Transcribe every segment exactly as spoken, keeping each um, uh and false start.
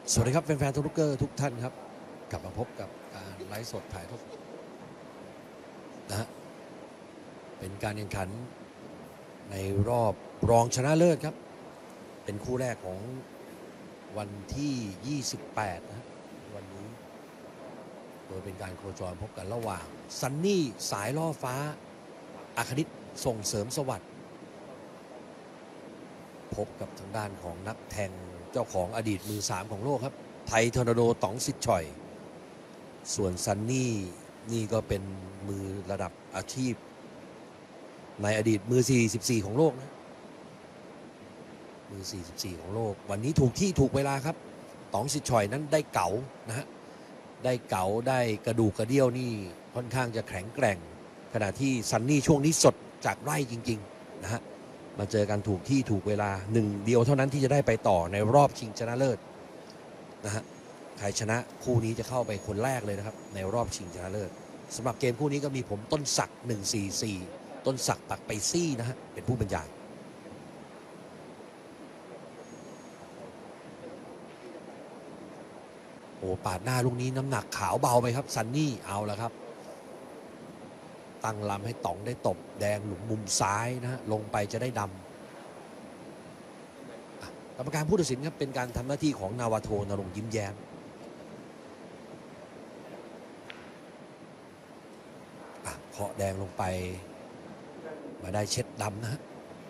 สวัสดีครับแฟนๆทุกเกอร์ทุกท่านครับกลับมาพบกับการไลฟ์สดถ่ายทอดนะฮะเป็นการแข่งขันในรอบรองชนะเลิศครับเป็นคู่แรกของวันที่ ยี่สิบแปด นะวันนี้โดยเป็นการโคจรพบกันระหว่างซันนี่สายล่อฟ้าอาคณิตส่งเสริมสวัสดิ์พบกับทางด้านของนักแทงเจ้าของอดีตมือสามของโลกครับไทยทอร์นาโดต๋องสิทธิ์ฉ่อยส่วนซันนี่นี่ก็เป็นมือระดับอาชีพในอดีตมือสี่สิบสี่ของโลกนะมือสี่สิบสี่ของโลกวันนี้ถูกที่ถูกเวลาครับต๋องสิทธิ์ฉ่อยนั้นได้เก๋านะฮะได้เก๋าได้กระดูกกระเดี่ยวนี่ค่อนข้างจะแข็งแกร่งขณะที่ซันนี่ช่วงนี้สดจากไร่จริงๆนะฮะมาเจอกันถูกที่ถูกเวลาหนึ่งเดียวเท่านั้นที่จะได้ไปต่อในรอบชิงชนะเลิศนะฮะใครชนะคู่นี้จะเข้าไปคนแรกเลยนะครับในรอบชิงชนะเลิศสำหรับเกมคู่นี้ก็มีผมต้นศักดิ์หนึ่งสี่สี่ต้นศักดิ์ปักไปซี่นะฮะเป็นผู้บรรยายโอ้ปาดหน้าลูกนี้น้ำหนักขาวเบาไปครับซันนี่เอาแล้วครับตั้งลำให้ต๋องได้ตบแดงหลุมมุมซ้ายนะฮะลงไปจะได้ดำกรรมการผู้ตัดสินครับเป็นการทำหน้าที่ของนาวาโทนรงค์ยิ้มแย้มเคาะแดงลงไปมาได้เช็ดดำนะฮะ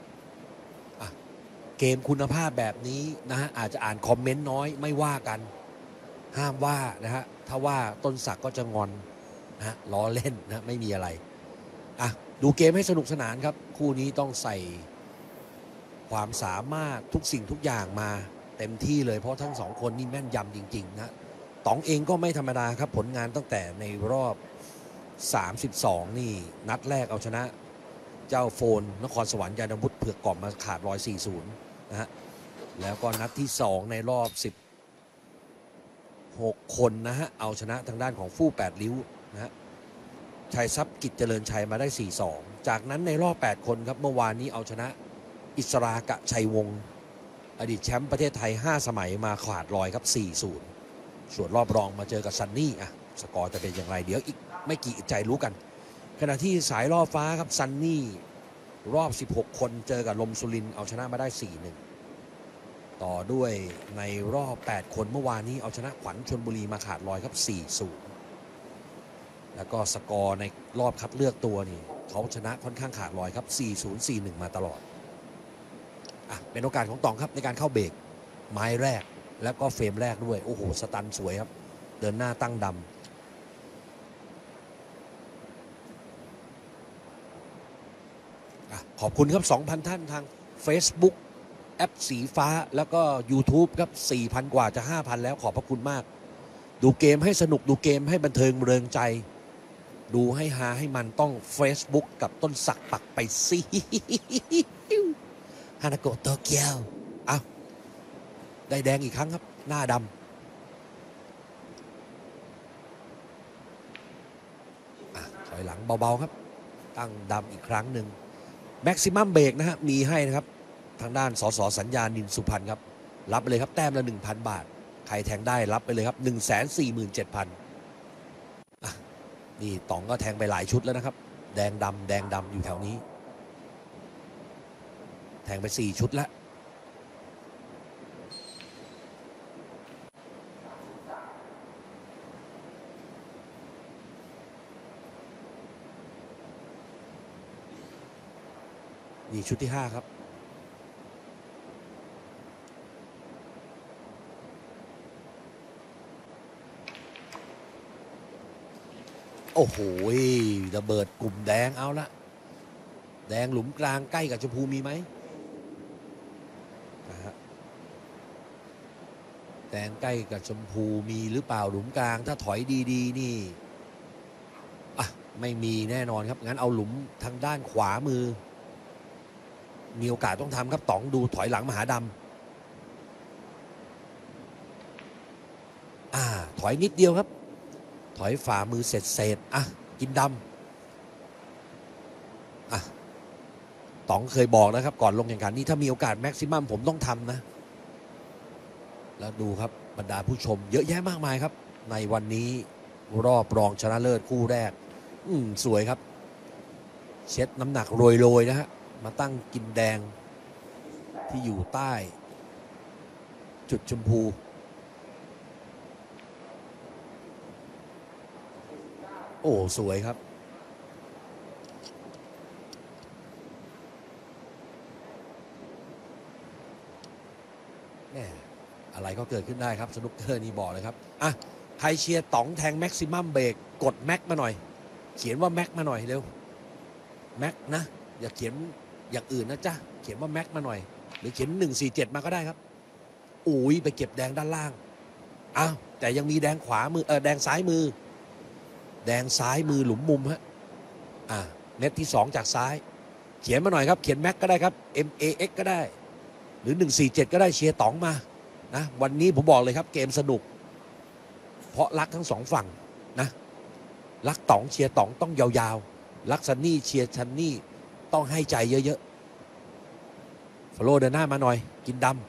เกมคุณภาพแบบนี้นะฮะอาจจะอ่านคอมเมนต์น้อยไม่ว่ากันห้ามว่านะฮะถ้าว่าต้นศักดิ์ก็จะงอนนะฮะล้อเล่นนะไม่มีอะไรอ่ะดูเกมให้สนุกสนานครับคู่นี้ต้องใส่ความสามารถทุกสิ่งทุกอย่างมาเต็มที่เลยเพราะทั้งสองคนนี่แม่นยำจริงๆนะต๋องเองก็ไม่ธรรมดาครับผลงานตั้งแต่ในรอบสามสิบสองนี่นัดแรกเอาชนะเจ้าโฟนนครสวรรค์ยานวุฒิเผือกกล่อมมาขาดหนึ่งร้อยสี่สิบนะฮะแล้วก็นัดที่สองในรอบสิบหกคนนะฮะเอาชนะทางด้านของฟู่แปดริ้วนะฮะชัยทรัพย์กิจเจริญชัยมาได้ สี่สอง จากนั้นในรอบแปดคนครับเมื่อวานนี้เอาชนะอิสรากะชัยวงศ์อดีตแชมป์ประเทศไทยห้าสมัยมาขาดลอยครับ สี่ศูนย์ ส่วนรอบรองมาเจอกับซันนี่อ่ะสกอร์จะเป็นอย่างไรเดี๋ยวอีกไม่กี่ใจรู้กันขณะที่สายล่อฟ้าครับซันนี่รอบสิบหกคนเจอกับลมสุรินทร์เอาชนะมาได้ สี่หนึ่ง ต่อด้วยในรอบแปดคนเมื่อวานนี้เอาชนะขวัญชลบุรีมาขาดลอยครับ สี่ศูนย์ แล้วก็สกอร์ในรอบคัดเลือกตัวนี่เขาชนะค่อนข้างขาดลอยครับ สี่ศูนย์ สี่หนึ่ง มาตลอดอ่ะเป็นโอกาสของต๋องครับในการเข้าเบรกไม้แรกแล้วก็เฟรมแรกด้วยโอ้โหสตันสวยครับเดินหน้าตั้งดำขอบคุณครับ สองพัน ท่านทาง Facebook แอปสีฟ้าแล้วก็ YouTube ครับ สี่พัน กว่าจะ ห้าพัน แล้วขอบพระคุณมากดูเกมให้สนุกดูเกมให้บันเทิงเริงใจดูให้ฮาให้มันต้อง Facebook กับต้นศักดิ์ปักไปซีฮานาโกะโตเกียวอ้าวได้แดงอีกครั้งครับหน้าดำถอยหลังเบาๆครับตั้งดำอีกครั้งหนึ่งแม็กซิมัมเบรกนะฮะมีให้นะครับทางด้านสสสัญญานินสุพรรณครับรับไปเลยครับแต้มละ หนึ่งพัน บาทใครแทงได้รับไปเลยครับ หนึ่งแสนสี่หมื่นเจ็ดพัน อ่ะนี่ต๋องก็แทงไปหลายชุดแล้วนะครับแดงดำแดงดำอยู่แถวนี้แทงไปสี่ชุดแล้วนี่ชุดที่ห้าครับโอ้โหระเบิดกลุ่มแดงเอาละแดงหลุมกลางใกล้กับชมพูมีไหมนะฮะแดงใกล้กับชมพูมีหรือเปล่าหลุมกลางถ้าถอยดีๆนี่อ่ะไม่มีแน่นอนครับงั้นเอาหลุมทางด้านขวามือมีโอกาสต้องทำครับต๋องดูถอยหลังมหาดำอ่าถอยนิดเดียวครับถอยฝ่ามือเสร็จเสร็จอ่ะกินดำอ่ะต๋องเคยบอกนะครับก่อนลงแข่งขันนี่ถ้ามีโอกาสแม็กซิมัมผมต้องทำนะแล้วดูครับบรรดาผู้ชมเยอะแยะมากมายครับในวันนี้รอบรองชนะเลิศคู่แรก อืมสวยครับเช็ดน้ำหนักโรยๆนะฮะมาตั้งกินแดงที่อยู่ใต้จุดชมพูโอ้สวยครับแม่อะไรก็เกิดขึ้นได้ครับสนุกเกอร์นี่บอกเลยครับอ่ะใครเชียร์ต๋องแทงแม็กซิมัมเบรกกดแม็กมาหน่อยเขียนว่าแม็กมาหน่อยเร็วแม็กนะอย่าเขียนอย่างอื่นนะจ๊ะเขียนว่าแม็กมาหน่อยหรือเขียนหนึ่งสี่เจ็ดมาก็ได้ครับอุ้ยไปเก็บแดงด้านล่างอ้าวแต่ยังมีแดงขวามือเออแดงซ้ายมือแดงซ้ายมือหลุมมุมฮะอ่าเน็ตที่สองจากซ้ายเขียนมาหน่อยครับเขียนแม็กก็ได้ครับ เอ็ม เอ เอ็กซ์ ก็ได้หรือหนึ่งสี่เจ็ดก็ได้เชียร์ต๋องมานะวันนี้ผมบอกเลยครับเกมสนุกเพราะรักทั้งสองฝั่งนะรักต๋องเชียร์ต๋องต้องยาวๆรักซันนี่เชียร์ซันนี่ต้องให้ใจเยอะๆฟโลเดินหน้ามาหน่อยกินดำ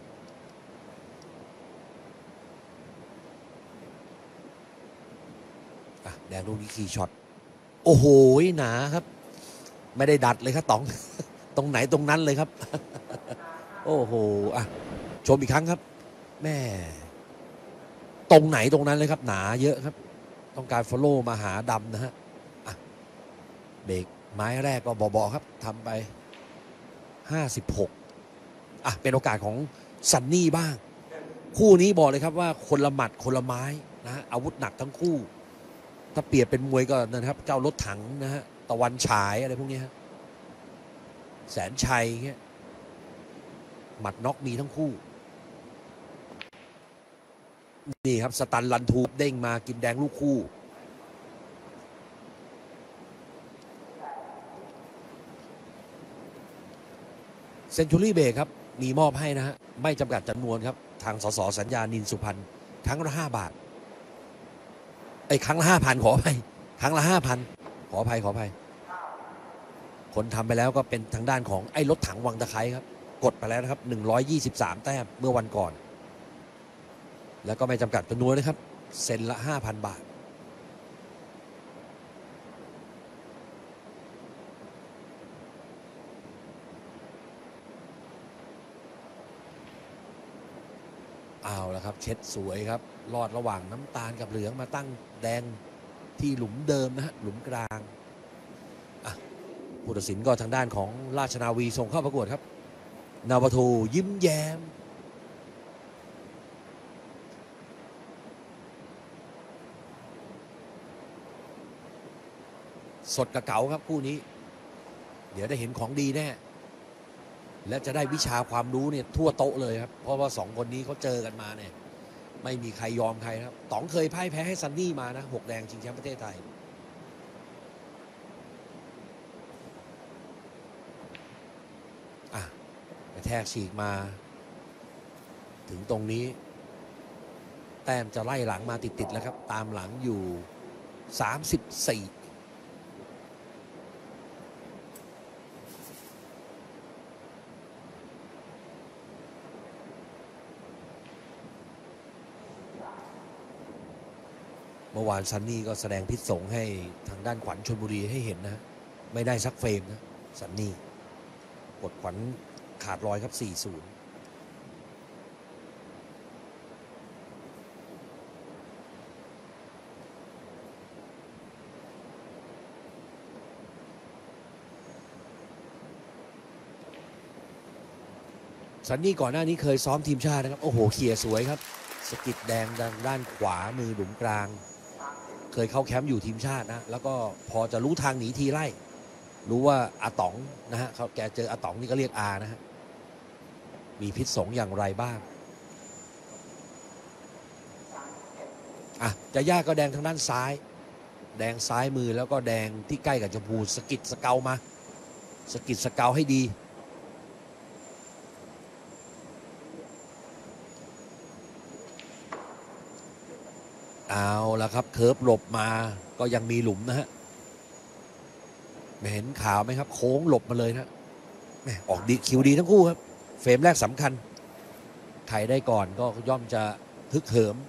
อ่ะแดงลูกนี้คีย์ช็อตโอ้โหหนาครับไม่ได้ดัดเลยครับต๋อง ตรงไหนตรงนั้นเลยครับ โอ้โหอ่ะชมอีกครั้งครับแม่ตรงไหนตรงนั้นเลยครับหนาเยอะครับต้องการฟอลโล่มาหาดำนะฮะอ่ะเบรกไม้แรกก็บอๆครับทำไปห้าสิบหกอ่ะเป็นโอกาสของซันนี่บ้างคู่นี้บอกเลยครับว่าคนละหมัดคนละไม้นะฮะอาวุธหนักทั้งคู่ถ้าเปรียบเป็นมวยก็นะครับเจ้ารถถังนะฮะตะวันฉายอะไรพวกนี้ฮะแสนชัยเงี้ยหมัดน็อกมีทั้งคู่นี่ครับสตันลันทูเด้งมากินแดงลูกคู่เซนจูรี่เบรกครับมีมอบให้นะฮะไม่จำกัดจำนวนครับทางสสสัญญานินสุพรรณครั้งละห้าบาทไอ้ครั้งละห้าพันขออภัยครั้งละห้าพันขออภัยขออภัยคนทำไปแล้วก็เป็นทางด้านของไอ้รถถังวังตะไคร้ครับกดไปแล้วนะครับหนึ่งร้อยยี่สิบสามแต้มเมื่อวันก่อนแล้วก็ไม่จำกัดจำนวนนะครับเซ็นละ ห้าพัน บาทเอาละครับเช็ดสวยครับลอดระหว่างน้ำตาลกับเหลืองมาตั้งแดงที่หลุมเดิมนะฮะหลุมกลางอ่ะผู้ตัดสินก็ทางด้านของราชนาวีส่งเข้าประกวดครับนาวาโทยิ้มแย้มสดกับเก๋าครับคู่นี้เดี๋ยวได้เห็นของดีแน่และจะได้วิชาความรู้เนี่ยทั่วโต๊ะเลยครับเพราะว่าสองคนนี้เขาเจอกันมาเนี่ยไม่มีใครยอมใครครับต๋องเคยพ่ายแพ้ให้ซันนี่มานะหกแดงชิงแชมป์ประเทศไทยอ่ะกระแทกฉีกมาถึงตรงนี้แต้มจะไล่หลังมาติดๆแล้วครับตามหลังอยู่สามสิบสี่เมื่อวานซันนี่ก็แสดงพิษสงให้ทางด้านขวัญชลบุรีให้เห็นนะไม่ได้สักเฟรมนะซันนี่กดขวัญขาดรอยครับ สี่ศูนย์ ซันนี่ก่อนหน้านี้เคยซ้อมทีมชาตินะครับโอ้โหเขี่ยสวยครับสกิดแดงด้านด้านขวามือหลุมกลางเคยเข้าแคมป์อยู่ทีมชาตินะแล้วก็พอจะรู้ทางหนีทีไล่รู้ว่าอาต๋องนะฮะเขาแกเจออาต๋องนี่ก็เรียกอานะฮะมีพิษสงอย่างไรบ้างอ่ะจะยากก็แดงทางด้านซ้ายแดงซ้ายมือแล้วก็แดงที่ใกล้กับชมพูสกิดสเกามาสกิดสเกาให้ดีเอาละครับเคิร์ฟหลบมาก็ยังมีหลุมนะฮะเห็นข่าวไหมครับโค้งหลบมาเลยนะออกดีคิวดีทั้งคู่ครับเฟรมแรกสำคัญใครได้ก่อนก็ย่อมจะฮึกเหิม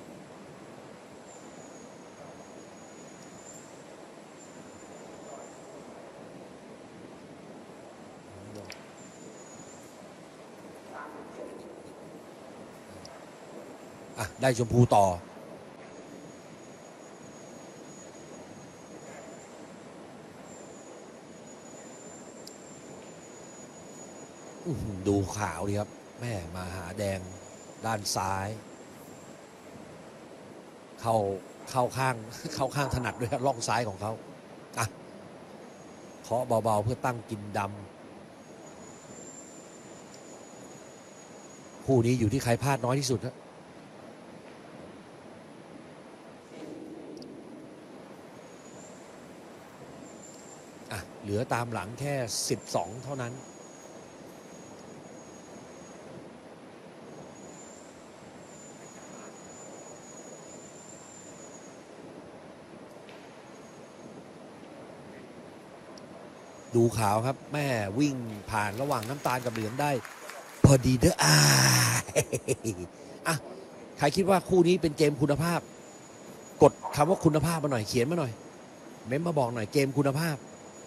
อ่ะได้ชมพูต่อดูขาวดีครับแม่มาหาแดงด้านซ้ายเข้าเข้าข้างเข้าข้างถนัดด้วยล่องซ้ายของเขาอ่ะเคาะเบาๆเพื่อตั้งกินดำคู่นี้อยู่ที่ใครพลาดน้อยที่สุดนะอ่ะเหลือตามหลังแค่สิบสองเท่านั้นดูขาวครับแม่วิ่งผ่านระหว่างน้ำตาลกับเหลืองได้พอดีเด้ออ่าอ่ะใครคิดว่าคู่นี้เป็นเกมคุณภาพกดคำว่าคุณภาพมาหน่อยเขียนมาหน่อยเม้มมาบอกหน่อยเกมคุณภาพ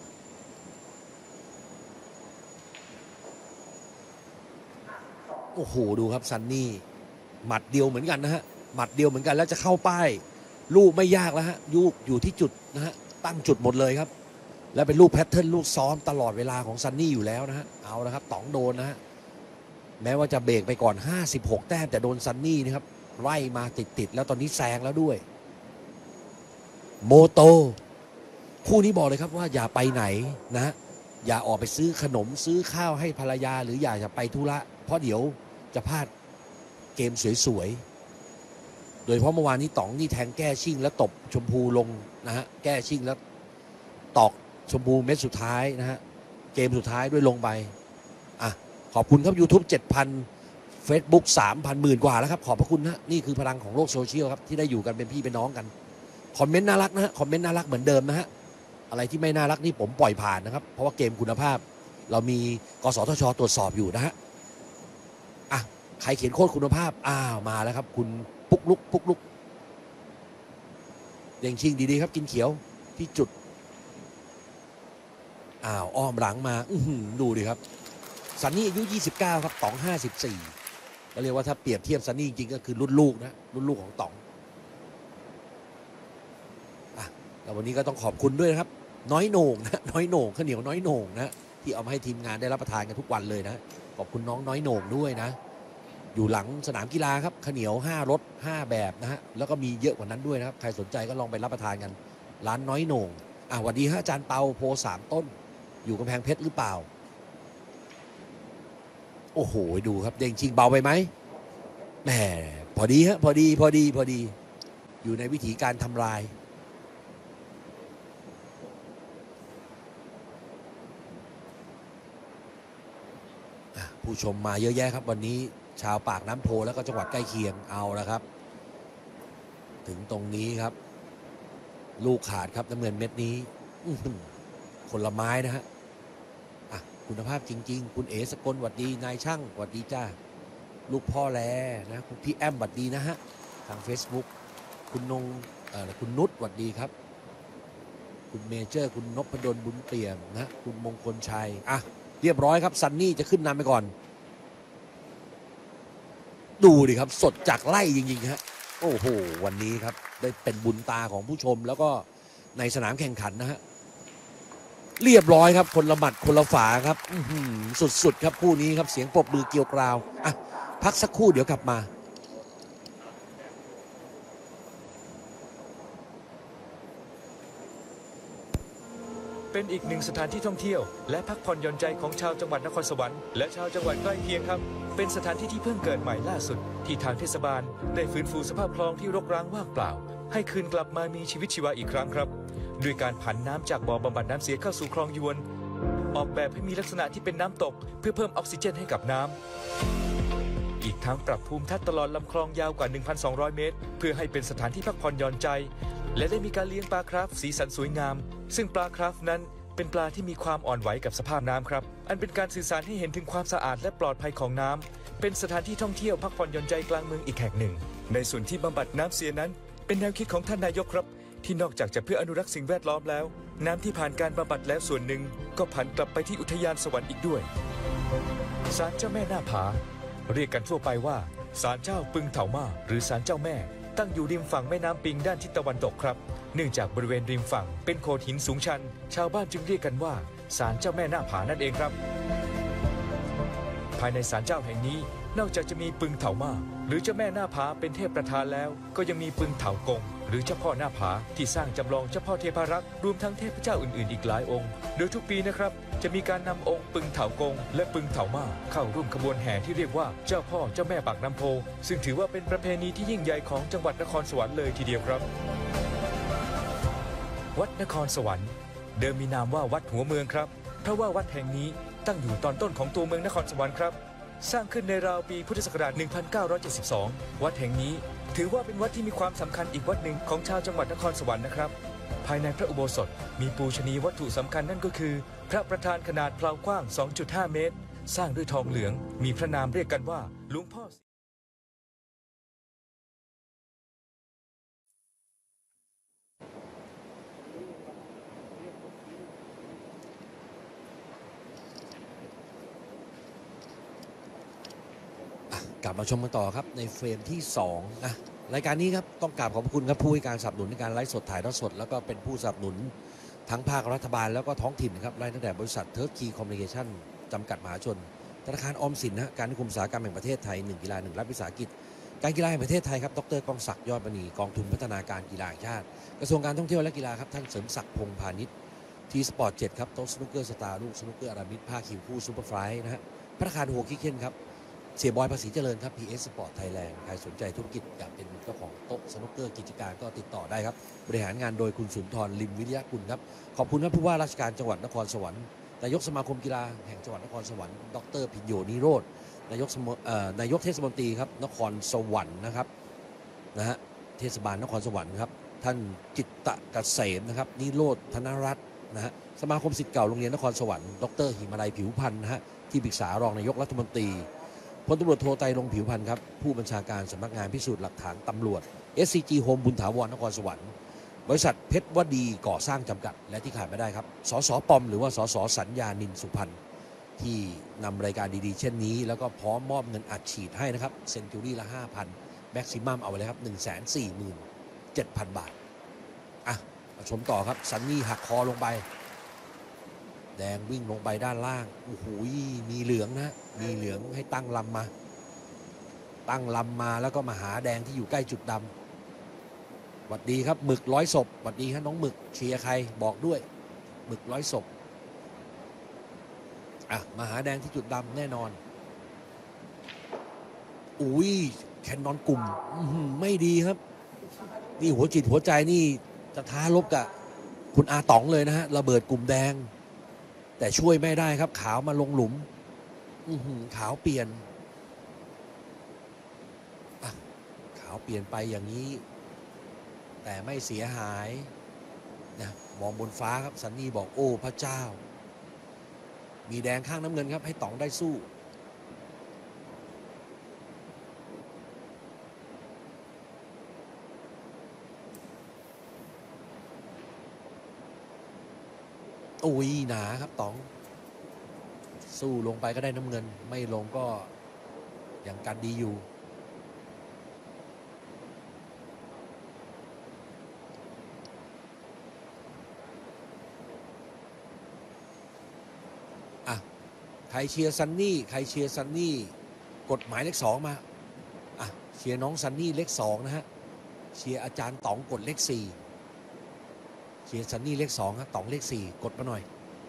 โอ้โหดูครับซันนี่หมัดเดียวเหมือนกันนะฮะหมัดเดียวเหมือนกันแล้วจะเข้าป้ายลูกไม่ยากแล้วฮะยูอยู่ที่จุดนะฮะตั้งจุดหมดเลยครับและเป็นลูกแพทเทิร์นลูกซ้อมตลอดเวลาของซันนี่อยู่แล้วนะฮะเอาละครับต๋องโดนนะฮะแม้ว่าจะเบรกไปก่อนห้าสิบหกแต้มแต่โดนซันนี่นะครับไล่มาติดๆแล้วตอนนี้แซงแล้วด้วยโมโตคู่นี้บอกเลยครับว่าอย่าไปไหนนะอย่าออกไปซื้อขนมซื้อข้าวให้ภรรยาหรืออยากจะไปธุระเพราะเดี๋ยวจะพลาดเกมสวยๆโดยเพราะเมื่อวานนี้ต๋องนี่แทงแก้ชิ่งแล้วตบชมพูลงนะฮะแก้ชิ่งแล้วตอกชมพูเม็ดสุดท้ายนะฮะเกมสุดท้ายด้วยลงไปอ่ะขอบคุณครับ YouTube เจ็ดพัน Facebook สามพัน หมื่นกว่าแล้วครับขอบพระคุณนะนี่คือพลังของโลกโซเชียลครับที่ได้อยู่กันเป็นพี่เป็นน้องกันคอมเมนต์น่ารักนะฮะคอมเมนต์น่ารักเหมือนเดิมนะฮะอะไรที่ไม่น่ารักนี่ผมปล่อยผ่านนะครับเพราะว่าเกมคุณภาพเรามีกสทช.ตรวจสอบอยู่นะฮะอ่ะใครเขียนโค้ดคุณภาพอ้าวมาแล้วครับคุณปุ๊กลุกปุ๊กลุกเด้งชิงดีๆครับกินเขียวที่จุดอ้าวอ้อมหลังมาอื้อหือดูดิครับซันนี่อายุยี่สิบเก้าครับต๋องห้าสิบสี่ก็เรียกว่าถ้าเปรียบเทียบซันนี่จริงก็คือรุ่นลูกนะรุ่นลูกของต๋องอ่ะแล้ววันนี้ก็ต้องขอบคุณด้วยนะครับน้อยโหน่งนะน้อยโหน่งข้าวเหนียวน้อยโหน่งนะที่เอามาให้ทีมงานได้รับประทานกันทุกวันเลยนะขอบคุณน้องน้อยโหน่งด้วยนะอยู่หลังสนามกีฬาครับข้าวเหนียวห้ารสห้าแบบนะฮะแล้วก็มีเยอะกว่านั้นด้วยนะครับใครสนใจก็ลองไปรับประทานกันร้านน้อยโหน่งอ่ะสวัสดีฮะอาจารย์เปาโพสามต้นอยู่กำแพงเพชรหรือเปล่าโอ้โหดูครับเด้งชิงเบาไปไหมแหมพอดีฮะพอดีพอดีพอดีอยู่ในวิธีการทำลายผู้ชมมาเยอะแยะครับวันนี้ชาวปากน้ำโพแล้วก็จังหวัดใกล้เคียงเอาแล้วครับถึงตรงนี้ครับลูกขาดครับน้ำเงินเม็ดนี้คนละไม้นะฮะอ่ะคุณภาพจริงๆคุณเอ๋สกลหวัดดีนายช่างหวัดดีจ้าลูกพ่อแลนะคุณพี่แอมหวัดดีนะฮะทาง Facebook คุณนงเอ่อคุณนุชหวัดดีครับคุณเมเจอร์คุณนพดลบุญเปี่ยมนะคุณมงคลชัยอ่ะเรียบร้อยครับซันนี่จะขึ้นนำไปก่อนดูดิครับสดจากไล่จริงๆฮะโอ้โหวันนี้ครับได้เป็นบุญตาของผู้ชมแล้วก็ในสนามแข่งขันนะฮะเรียบร้อยครับคนละหมัดคนละฝาครับสุดๆครับคู่นี้ครับเสียงปรบมือเกลียวกราวอ่ะพักสักครู่เดี๋ยวกลับมาเป็นอีกหนึ่งสถานที่ท่องเที่ยวและพักผ่อนหย่อนใจของชาวจังหวัดนครสวรรค์และชาวจังหวัดใกล้เคียงครับเป็นสถานที่ที่เพิ่งเกิดใหม่ล่าสุดที่ทางเทศบาลได้ฟื้นฟูสภาพคลองที่รกร้างว่างเปล่าให้คืนกลับมามีชีวิตชีวาอีกครั้งครับด้วยการผันน้ำจากบ่อบำบัดน้ำเสียเข้าสู่คลองยวนออกแบบให้มีลักษณะที่เป็นน้ำตกเพื่อเพิ่มออกซิเจนให้กับน้ำอีกทั้งปรับภูมิทัศน์ตลอดลำคลองยาวกว่า หนึ่งพันสองร้อย เมตรเพื่อให้เป็นสถานที่พักผ่อนหย่อนใจและได้มีการเลี้ยงปลาคราฟสีสันสวยงามซึ่งปลาคราฟนั้นเป็นปลาที่มีความอ่อนไหวกับสภาพน้ำครับอันเป็นการสื่อสารให้เห็นถึงความสะอาดและปลอดภัยของน้ำเป็นสถานที่ท่องเที่ยวพักผ่อนหย่อนใจกลางเมืองอีกแห่งหนึ่งในส่วนที่บำบัดน้ำเสียนั้นเป็นแนวคิดของท่านนายกครับที่นอกจากจะเพื่ออนุรักษ์สิ่งแวดล้อมแล้วน้ำที่ผ่านการบำบัดแล้วส่วนหนึ่งก็ผันกลับไปที่อุทยานสวรรค์อีกด้วยศาลเจ้าแม่หน้าผาเรียกกันทั่วไปว่าศาลเจ้าปึงเถามาหรือศาลเจ้าแม่ตั้งอยู่ริมฝั่งแม่น้ำปิงด้านทิศตะวันตกครับเนื่องจากบริเวณริมฝั่งเป็นโขดหินสูงชันชาวบ้านจึงเรียกกันว่าศาลเจ้าแม่หน้าผานั่นเองครับภายในศาลเจ้าแห่งนี้นอกจากจะมีปึงเถามาหรือเจ้าแม่หน้าผาเป็นเทพประธานแล้วก็ยังมีปึงเถากงหรือเจ้าพ่อหน้าผาที่สร้างจำลองเจ้าพ่อเทพารักษ์รวมทั้งเทพเจ้าอื่นๆอีกหลายองค์โดยทุกปีนะครับจะมีการนำองค์ปึงเถากงและปึงเถามาเข้าร่วมขบวนแห่ที่เรียกว่าเจ้าพ่อเจ้าแม่ปากน้ำโพซึ่งถือว่าเป็นประเพณีที่ยิ่งใหญ่ของจังหวัดนครสวรรค์เลยทีเดียวครับวัดนครสวรรค์เดิมมีนามว่าวัดหัวเมืองครับเพราะว่าวัดแห่งนี้ตั้งอยู่ตอนต้นของตัวเมืองนครสวรรค์ครับสร้างขึ้นในราวปีพุทธศักราช หนึ่งพันเก้าร้อยเจ็ดสิบสอง วัดแห่งนี้ถือว่าเป็นวัดที่มีความสำคัญอีกวัดหนึ่งของชาวจังหวัดนครสวรรค์นะครับภายในพระอุโบสถมีปูชนียวัตถุสำคัญนั่นก็คือพระประธานขนาดเพลากว้าง สองจุดห้า เมตรสร้างด้วยทองเหลืองมีพระนามเรียกกันว่าหลวงพ่อกลับมาชมกันต่อครับในเฟรมที่สองนะรายการนี้ครับต้องกราบขอบคุณครับผู้ให้การสนับสนุนในการไลฟ์สดถ่ายทอดสดแล้วก็เป็นผู้สนับสนุนทั้งภาครัฐบาลแล้วก็ท้องถิ่นครับไล่ตั้งแต่บริษัทเทิร์กคีคอมมิวนิเคชั่นจำกัดมหาชนธนาคารออมสินนะการนิคมอุตสาหกรรมแห่งประเทศไทยหนึ่งกีฬาหนึ่งรัฐวิสาหกิจการกีฬาแห่งประเทศไทยครับดร.กองศักดิ์ยอดมณีกองทุนพัฒนาการกีฬาแห่งชาติกระทรวงการท่องเที่ยวและกีฬาครับท่านเสริมศักดิ์พงษ์พาณิชย์ทีสปอร์ตเจ็ดครับโต๊ะสนุกเกอร์สตาร์ลูกสนุกเกอร์อารามิดผ้าคิวคู่ซูเปอร์ไฟล์นะฮะพระธนาคารหัวคิกเคนครับเสียบอยภาษีเจริญครับ พี เอส Sport Thailand ใครสนใจธุรกิจอยากเป็นเจ้าของโต๊ะสนุกเกอร์กิจการก็ติดต่อได้ครับบริหารงานโดยคุณสุนทรลิมวิริยะกุลครับขอบคุณครับผู้ว่าราชการจังหวัดนครสวรรค์นายกสมาคมกีฬาแห่งจังหวัดนครสวรรค์ดร.พิญโยนิโรธนายกนายกเทศมนตรีครับนครสวรรค์นะครับนะฮะเทศบาลนครสวรรค์ครับท่านจิตตะเกษมนะครับนิโรธธนรัตน์นะฮะสมาคมศิษย์เก่าโรงเรียนนครสวรรค์ดร.หิมาลัยผิวพันธ์นะฮะที่ปรึกษารองนายกรัฐมนตรีพลตำรวจโทไตรรงค์ผิวพันธ์ครับผู้บัญชาการสำนักงานพิสูจน์หลักฐานตำรวจ เอส ซี จี Home บุญถาวรนครสวรรค์บริษัทเพชรวดีก่อสร้างจำกัดและที่ขาดไม่ได้ครับสสปอมหรือว่าสสสัญญานินสุพรรณที่นำรายการดีๆเช่นนี้แล้วก็พร้อมมอบเงินอัดฉีดให้นะครับเซนจูรี่ละ ห้าพัน แม็กซิมัมเอาไว้เลยครับ หนึ่งแสนสี่หมื่นเจ็ดพัน บาทอ่ะมาชมต่อครับซันนี่หักคอลงไปแดงวิ่งลงไปด้านล่างโอ้โหมีเหลืองนะมีเหลืองให้ตั้งลำมาตั้งลำมาแล้วก็มาหาแดงที่อยู่ใกล้จุดดำหวัดดีครับหมึกร้อยศพหวัดดีครับน้องหมึกเชียร์ใครบอกด้วยหมึกร้อยศพอ่ะมาหาแดงที่จุดดำแน่นอนอุ้ยแคนนอนกลุ่มไม่ดีครับนี่หัวจิตหัวใจนี่จะท้าลบกับคุณอาต๋องเลยนะฮะระเบิดกลุ่มแดงแต่ช่วยไม่ได้ครับขาวมาลงหลุมขาวเปลี่ยนขาวเปลี่ยนไปอย่างนี้แต่ไม่เสียหายนะมองบนฟ้าครับซันนี่บอกโอ้พระเจ้ามีแดงข้างน้ำเงินครับให้ต๋องได้สู้โอ้ยหนาครับต๋องสู้ลงไปก็ได้น้ำเงินไม่ลงก็ยังกันดีอยู่อ่ะใครเชียร์ซันนี่ใครเชียร์ซันนี่กดหมายเลขสองมาอ่ะเชียร์น้องซันนี่เลขสองนะฮะเชียร์อาจารย์ต๋องกดเลขสี่เชียร์ซันนี่เลขสองครับต๋องเลขสี่กดมาหน่อย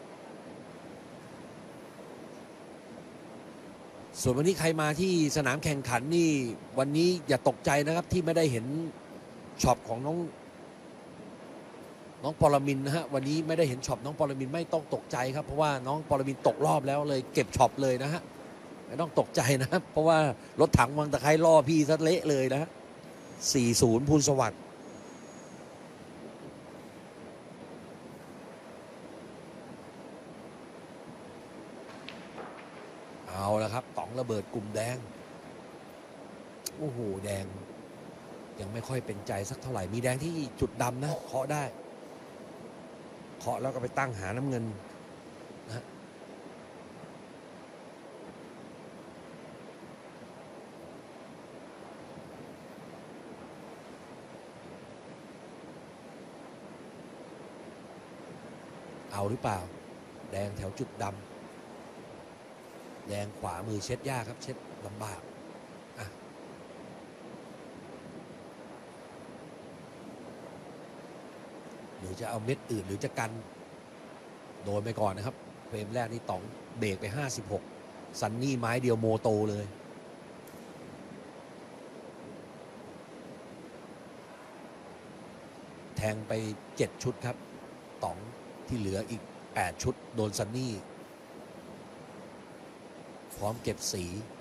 ส่วนวันนี้ใครมาที่สนามแข่งขันนี่วันนี้อย่าตกใจนะครับที่ไม่ได้เห็นช็อปของน้องน้องปรมินทร์นะฮะวันนี้ไม่ได้เห็นช็อปน้องปรมินทร์ไม่ต้องตกใจครับเพราะว่าน้องปรมินทร์ตกรอบแล้วเลยเก็บช็อปเลยนะฮะไม่ต้องตกใจนะครับเพราะว่ารถถังวังตะไคร้ล่อพี่ซะเละเลยนะฮะ สี่ศูนย์ ภูลสวัสดิ์เอาละครับต๋องระเบิดกลุ่มแดงโอ้โหแดงยังไม่ค่อยเป็นใจสักเท่าไหร่มีแดงที่จุดดำนะเคาะได้เคาะแล้วก็ไปตั้งหาน้ำเงินนะเอาหรือเปล่าแดงแถวจุดดำแดงขวามือเช็ดยากครับเช็ดลำบากอ่ะหรือจะเอาเม็ดอื่นหรือจะกันโดนไปก่อนนะครับเฟรมแรกนี่ต๋องเบรกไปห้าสิบหกซันนี่ไม้เดียวโมโตเลยแทงไปเจ็ดชุดครับต๋องที่เหลืออีกแปดชุดโดนซันนี่พร้อมเก็บสี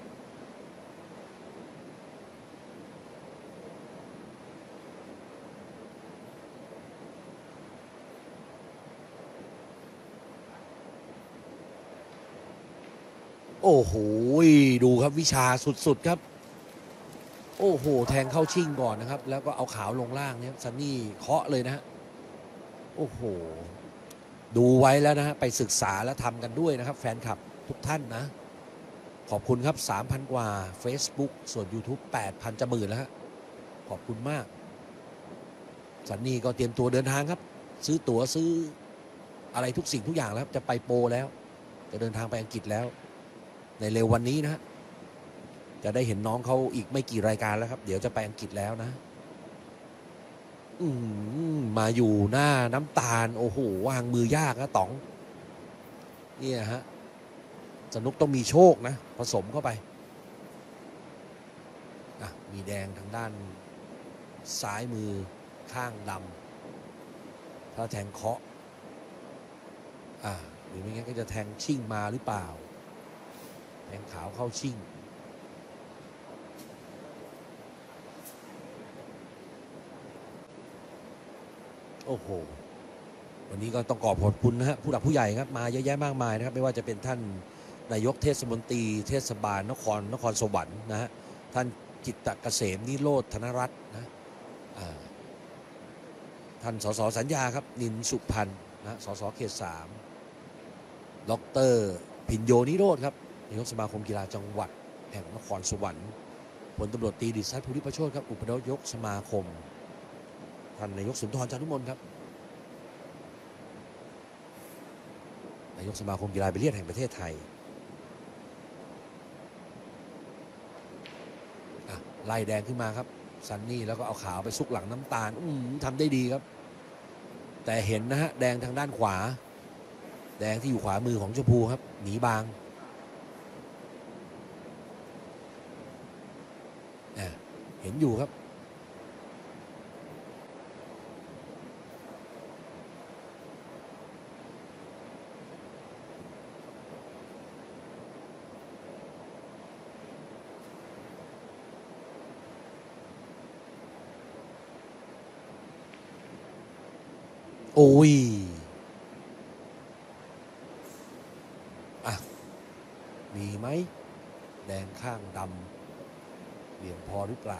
โอ้โหดูครับวิชาสุดๆครับโอ้โหแทงเข้าชิ่งก่อนนะครับแล้วก็เอาขาวลงล่างเนี่ยซันนี่เคาะเลยนะฮะโอ้โหดูไว้แล้วนะฮะไปศึกษาและทำกันด้วยนะครับแฟนคลับทุกท่านนะขอบคุณครับ สามพัน กว่า Facebook ส่วน YouTube แปดพัน จะหมื่นแล้วฮะขอบคุณมากซันนี่ก็เตรียมตัวเดินทางครับซื้อตั๋วซื้ออะไรทุกสิ่งทุกอย่างแล้วจะไปโปรแล้วจะเดินทางไปอังกฤษแล้วในเร็ววันนี้นะฮะจะได้เห็นน้องเขาอีกไม่กี่รายการแล้วครับเดี๋ยวจะไปอังกฤษแล้วนะอืมมาอยู่หน้าน้ำตาลโอ้โหวางมือยากนะต๋องเนี่ยฮะสนุกต้องมีโชคนะผสมเข้าไปอ่ะมีแดงทางด้านซ้ายมือข้างดำถ้าแทงเคาะอ่ะหรือไม่งั้นก็จะแทงชิ่งมาหรือเปล่าแทงขาวเข้าชิ่งโอ้โหวันนี้ก็ต้องขอบคุณนะฮะผู้หลักผู้ใหญ่ครับมาเยอะแยะมากมายนะครับไม่ว่าจะเป็นท่านนายกเทศมนตรีเทศบาลนครนครสวรรค์นะฮะท่านจิตตเกษมนิโรธธนรัตน์นะท่านสสสัญญาครับนินสุพันธ์นะสสเขตสามดรพิญโยนิโรธครับนายกสมาคมกีฬาจังหวัดแห่งนครสวรรค์พลตำรวจตรีดิษฐภูริประโชติครับอุปนายกสมาคมท่านนายกสุนทร จารุมนครับนายกสมาคมกีฬาบิลเลียดแห่งประเทศไทยไล่แดงขึ้นมาครับซันนี่แล้วก็เอาขาวไปซุกหลังน้ำตาลอืมทำได้ดีครับแต่เห็นนะฮะแดงทางด้านขวาแดงที่อยู่ขวามือของชมพูครับหนีบางเห็นอยู่ครับโอ้ยอ่ะมีไหมแดงข้างดำเหลี่ยมพอหรือเปล่า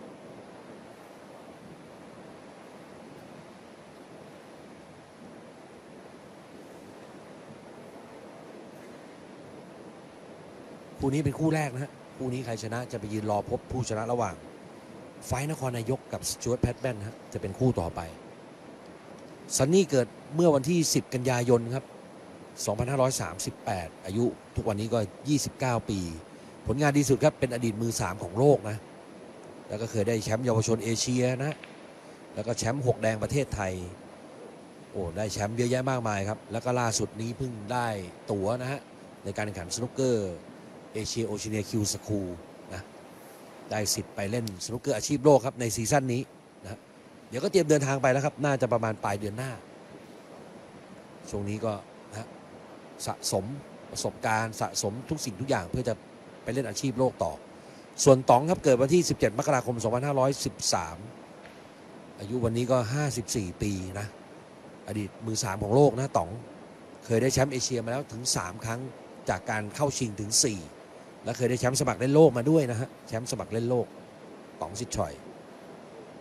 คู่นี้เป็นคู่แรกนะฮะคู่นี้ใครชนะจะไปยืนรอพบผู้ชนะระหว่างไฟนครนายกกับสจ๊วตแพทแมนฮะจะเป็นคู่ต่อไปซันนี่เกิดเมื่อวันที่สิบกันยายนครับสองพันห้าร้อยสามสิบแปดอายุทุกวันนี้ก็ยี่สิบเก้าปีผลงานดีสุดครับเป็นอดีตมือสามของโลกนะแล้วก็เคยได้แชมป์เยาวชนเอเชียนะแล้วก็แชมป์หกแดงประเทศไทยโอ้ได้แชมป์เยอะแยะมากมายครับแล้วก็ล่าสุดนี้เพิ่งได้ตั๋วนะฮะในการแข่งขันสนุกเกอร์เอเชียโอเชียเนียคิวสคูลนะได้สิทธิ์ไปเล่นสนุกเกอร์อาชีพโลกครับในซีซั่นนี้นะเดี๋ยวก็เตรียมเดินทางไปแล้วครับน่าจะประมาณปลายเดือนหน้าช่วงนี้ก็นะสะสมประสบการณ์สะสมทุกสิ่งทุกอย่างเพื่อจะไปเล่นอาชีพโลกต่อส่วนต๋องครับเกิดวันที่สิบเจ็ดมกราคมสองพันห้าร้อยสิบสามอายุวันนี้ก็ห้าสิบสี่ปีนะอดีตมือสามของโลกนะต๋องเคยได้แชมป์เอเชียมาแล้วถึงสามครั้งจากการเข้าชิงถึงสี่และเคยได้แชมป์สมัครเล่นโลกมาด้วยนะฮะแชมป์สมัครเล่นโลกต๋องสิทธิ์ชอย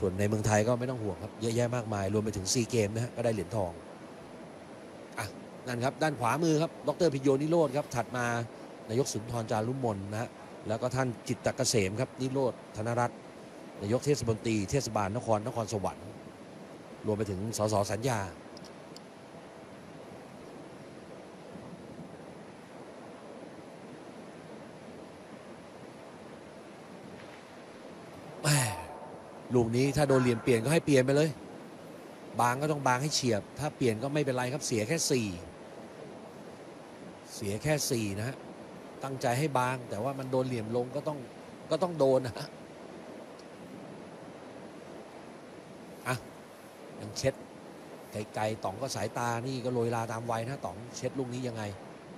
ส่วนในเมืองไทยก็ไม่ต้องห่วงครับเยอะแยะมากมายรวมไปถึงซีเกมนะฮะก็ได้เหรียญทองอ่ะนั่นครับด้านขวามือครับดรพิโยนิโรธครับถัดมานายกสุนทรจารุมนนะฮะแล้วก็ท่านจิตตเกษมครับนิโรธธนรัตน์นายกเทศมนตรีเทศบาลนครนครสวรรค์รวมไปถึงสสสัญญาแหม่ลูกนี้ถ้าโดนเหลี่ยมเปลี่ยนก็ให้เปลี่ยนไปเลยบางก็ต้องบางให้เฉียบถ้าเปลี่ยนก็ไม่เป็นไรครับเสียแค่สี่เสียแค่สี่นะฮะตั้งใจให้บางแต่ว่ามันโดนเหลี่ยมลงก็ต้องก็ต้องโดนนะฮะอ่ะยังเช็ดไกลๆต่องก็สายตานี่ก็โรยลาตามวัยนะต่องเช็ดลูกนี้ยังไง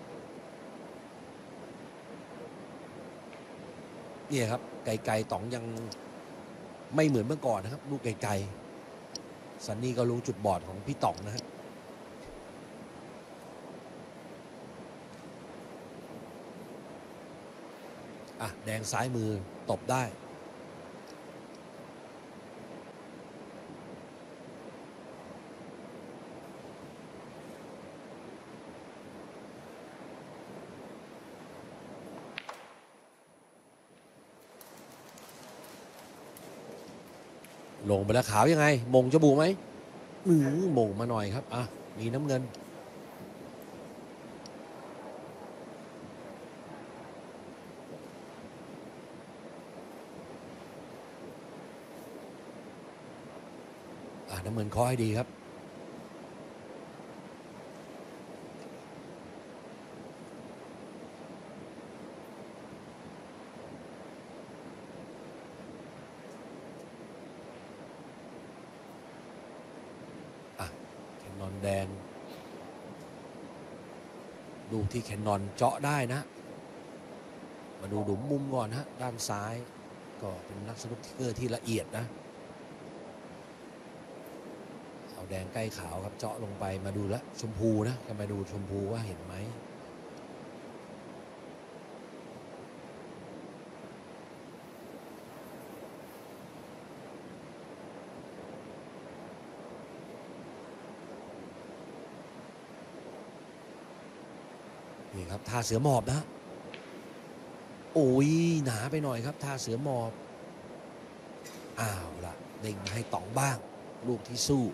เนี่ยครับไกลๆต่องยังไม่เหมือนเมื่อก่อนนะครับลูกไกลๆซันนี่ก็รู้จุดบอดของพี่ต่องนะฮะอ่ะแดงซ้ายมือตบได้ลงไปแล้วขาวยังไงมงจะบูไหมอือมงมาหน่อยครับอ่ะมีน้ำเงินอ่ะน้ำเงินเคาะให้ดีครับอ่ะแคนนอนแดงดูที่แคนนอนเจาะได้นะมาดูดุมมุมก่อนฮะด้านซ้ายก็เป็นนักสนุกเกอร์ที่ละเอียดนะเอาแดงใกล้ขาวครับเจาะลงไปมาดูละชมพูนะก็มาดูชมพูว่าเห็นไหมนี่ครับท่าเสือหมอบนะโอ้ยหนาไปหน่อยครับท่าเสือหมอบอ้าวละเด้งมาให้ต๋องบ้างลูกที่สู้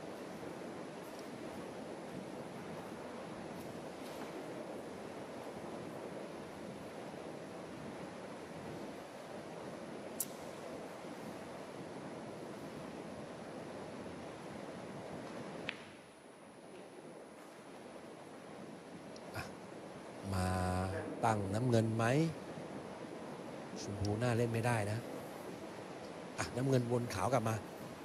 มาตั้งน้ำเงินไหมชมพูหน้าเล่นไม่ได้นะอ่ะน้ำเงินวนขาวกลับมา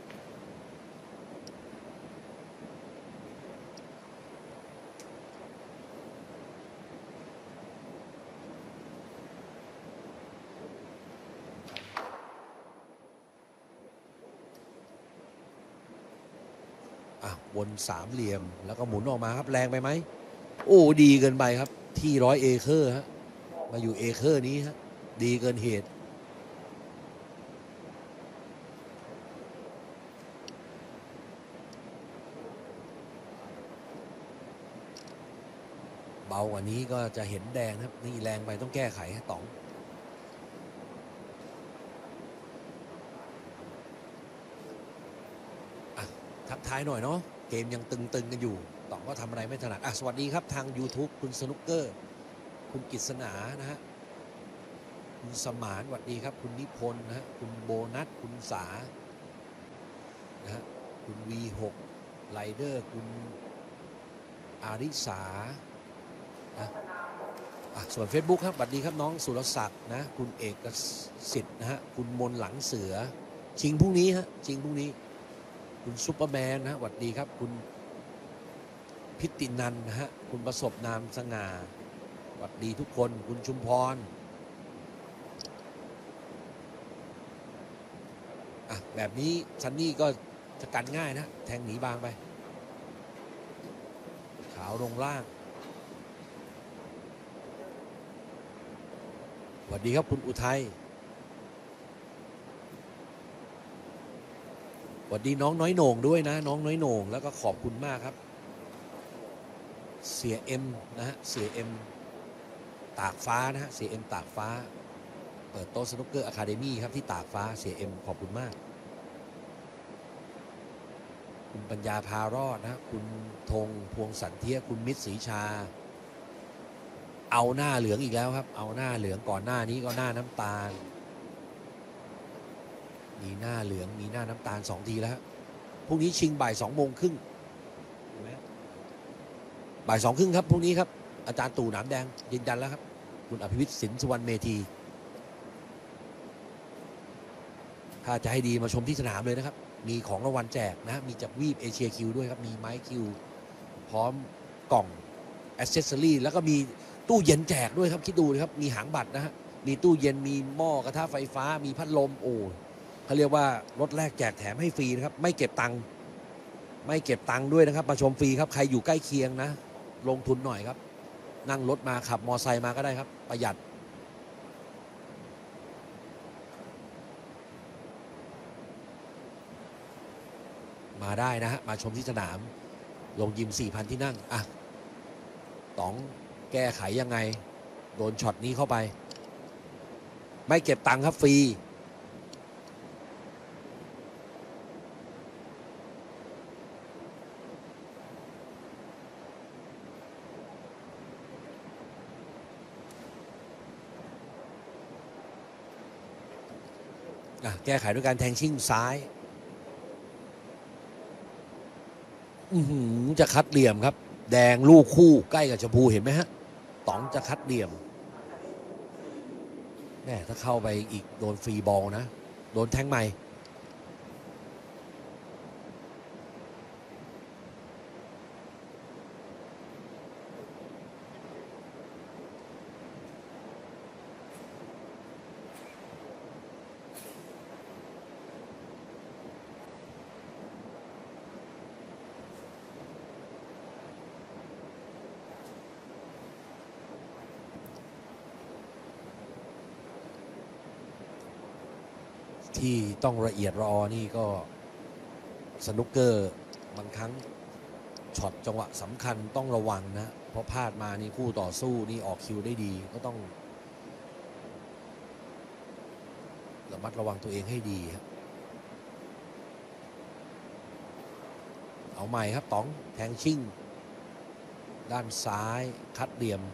อ่ะวนสามเหลี่ยมแล้วก็หมุนออกมาครับแรงไปไหมโอ้ดีเกินไปครับที่ร้อยเอเคอร์ฮะมาอยู่เอเคอร์นี้ฮะดีเกินเหตุเบากว่านี้ก็จะเห็นแดงครับนี่แรงไปต้องแก้ไขฮะต๋องอ่ะทักทายหน่อยเนาะเกมยังตึงๆกันอยู่ต๋องก็ทำอะไรไม่ถนัดอ่ะสวัสดีครับทาง YouTube คุณสนุกเกอร์คุณกิษณานะฮะคุณสมานสวัสดีครับคุณนิพนธ์นะฮะคุณโบนัสคุณสานะฮะคุณ วี หก ไรเดอร์คุณอาริสานะอ่ะส่วน Facebook ครับสวัสดีครับน้องสุรศักดิ์นะคุณเอกสิทธิ์นะฮะคุณมนหลังเสือชิงพรุ่งนี้ฮะชิงพรุ่งนี้คุณซุปเปอร์แมนนะฮะสวัสดีครับคุณพิตินันนะฮะคุณประสบนามสง่าสวัสดีทุกคนคุณชุมพรอ่ะแบบนี้ซันนี่ก็จะกันง่ายนะแทงหนีบางไปขาวลงล่างสวัสดีครับคุณอุทัยวัสดีน้องน้อยโหน่งด้วยนะน้องน้อยโหน่งแล้วก็ขอบคุณมากครับเสียเอ็มนะฮะเสียเอ็มตากฟ้านะฮะเสียเอ็มตากฟ้าเปิดโต๊ะสนุกเกอร์อะคาเดมี่ครับที่ตากฟ้าเสียเอ็มขอบคุณมากคุณปัญญาพารอดนะคุณธงพวงสันเทียคุณมิตรศรีชาเอาหน้าเหลืองอีกแล้วครับเอาหน้าเหลืองก่อนหน้านี้ก็หน้าน้ำตาลมีหน้าเหลืองมีหน้าน้ำตาลสองทีแล้วครับพรุ่งนี้ชิงบ่ายสองโมงครึ่งบ่ายสองครึ่งครับพรุ่งนี้ครับอาจารย์ตู่หนามแดงยืนยันแล้วครับคุณอภิวิทย์สินสุวรรณเมธีถ้าจะให้ดีมาชมที่สนามเลยนะครับมีของรางวัลแจกนะมีจากวีบเอเชียคิวด้วยครับมีไม้คิวพร้อมกล่องแอสเซสซอรี่แล้วก็มีตู้เย็นแจกด้วยครับคิดดูนะครับมีหางบัตรนะฮะมีตู้เย็นมีหม้อกระทะไฟฟ้ามีพัดลมโอ้เขาเรียกว่ารถแรกแจกแถมให้ฟรีนะครับไม่เก็บตังค์ไม่เก็บตังค์ด้วยนะครับมาชมฟรีครับใครอยู่ใกล้เคียงนะลงทุนหน่อยครับนั่งรถมาขับมอไซค์มาก็ได้ครับประหยัดมาได้นะฮะมาชมที่สนามลงยิม สี่พัน ที่นั่งอ่ะต๋องแก้ไขยังไงโดนช็อตนี้เข้าไปไม่เก็บตังค์ครับฟรีแก้ไขด้วยการแทงชิ่งซ้ายอือหือจะคัดเหลี่ยมครับแดงลูกคู่ใกล้กับชมพูเห็นไหมฮะต๋องจะคัดเหลี่ยมแน่ถ้าเข้าไปอีกโดนฟรีบอลนะโดนแทงใหม่ที่ต้องละเอียดรอนี่ก็สนุกเกอร์บางครั้งช็อตจังหวะสำคัญต้องระวังนะเพราะพลาดมานี่คู่ต่อสู้นี่ออกคิวได้ดีก็ต้องระมัดระวังตัวเองให้ดีครับเอาใหม่ครับต๋องแทงชิ่งด้านซ้ายคัดเหลี่ยม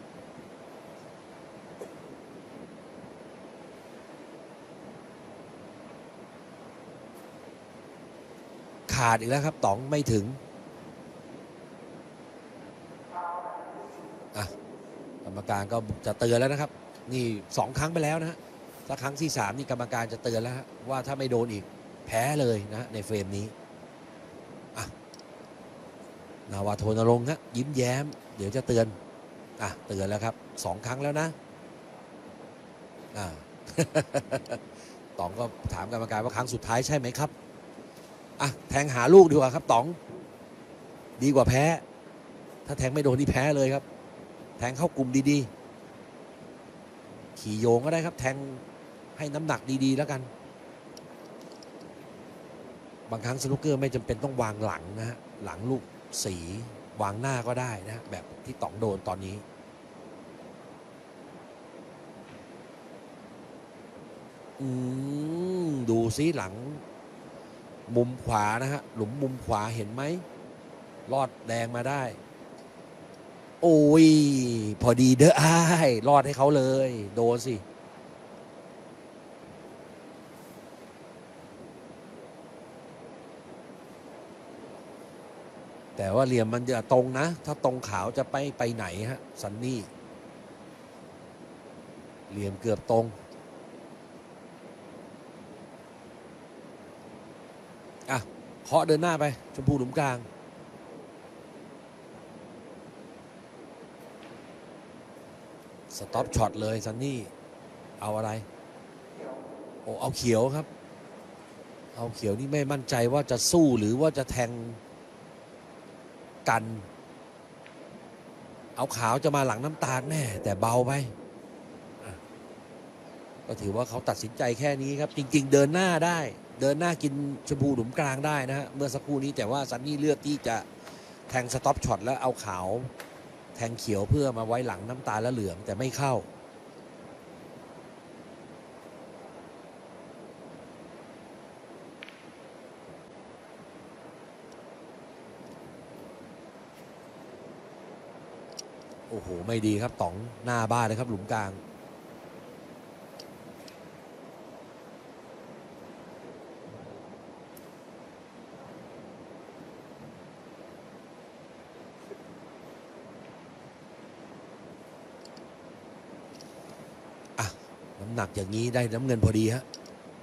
ขาดอีกแล้วครับต๋องไม่ถึงอ่ะกรรมการก็จะเตือนแล้วนะครับนี่สองครั้งไปแล้วนะฮะถ้าครั้งที่สามนี่กรรมการจะเตือนแล้วว่าถ้าไม่โดนอีกแพ้เลยนะในเฟรมนี้อ่ะนาวาโทนรงค์ฮะยิ้มแย้มเดี๋ยวจะเตือนอ่ะเตือนแล้วครับสองครั้งแล้วนะอ่า ต๋องก็ถามกรรมการว่าครั้งสุดท้ายใช่ไหมครับอ่ะแทงหาลูกดีกว่าครับต๋องดีกว่าแพ้ถ้าแทงไม่โดนที่แพ้เลยครับแทงเข้ากลุ่มดีๆขี่โยงก็ได้ครับแทงให้น้ำหนักดีๆแล้วกันบางครั้งสนุกเกอร์ไม่จำเป็นต้องวางหลังนะฮะหลังลูกสีวางหน้าก็ได้นะแบบที่ต๋องโดนตอนนี้อืมดูซิหลังมุมขวานะฮะหลุมมุมขวาเห็นไหมรอดแดงมาได้โอ้ยพอดีเด้ออ้ายรอดให้เขาเลยโดนสิแต่ว่าเหลี่ยมมันจะตรงนะถ้าตรงขาวจะไปไปไหนฮะซันนี่เหลี่ยมเกือบตรงอ่ะเคาะเดินหน้าไปชมพูหลุมกลางสต็อปช็อตเลยซันนี่เอาอะไรโอ้เอาเขียวครับเอาเขียวนี่ไม่มั่นใจว่าจะสู้หรือว่าจะแทงกันเอาขาวจะมาหลังน้ำตาลแน่แต่เบาไปก็ถือว่าเขาตัดสินใจแค่นี้ครับจริงๆเดินหน้าได้เดินหน้ากินชมพูหลุมกลางได้นะฮะเมื่อสักครู่นี้แต่ว่าซันนี่เลือกที่จะแทงสต็อปช็อตแล้วเอาขาวแทงเขียวเพื่อมาไว้หลังน้ำตาลและเหลืองแต่ไม่เข้าโอ้โหไม่ดีครับต๋องหน้าบ้านเลยครับหลุมกลางอ่ะน้ำหนักอย่างนี้ได้น้ำเงินพอดีฮะ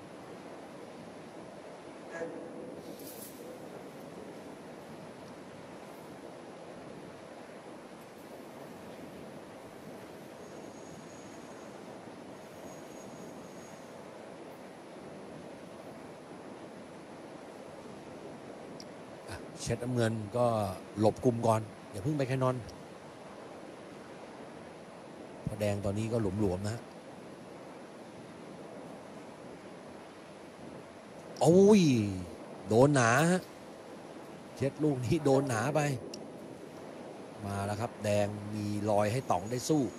เช็ดน้ำเงินก็หลบกลุ่มก่อนอย่าเพิ่งไปแคนนอนพอแดงตอนนี้ก็หลวมๆนะฮะโอ้ยโดนหนาฮะเช็ดลูกนี้โดนหนาไปมาแล้วครับแดงมีรอยให้ต๋องได้สู้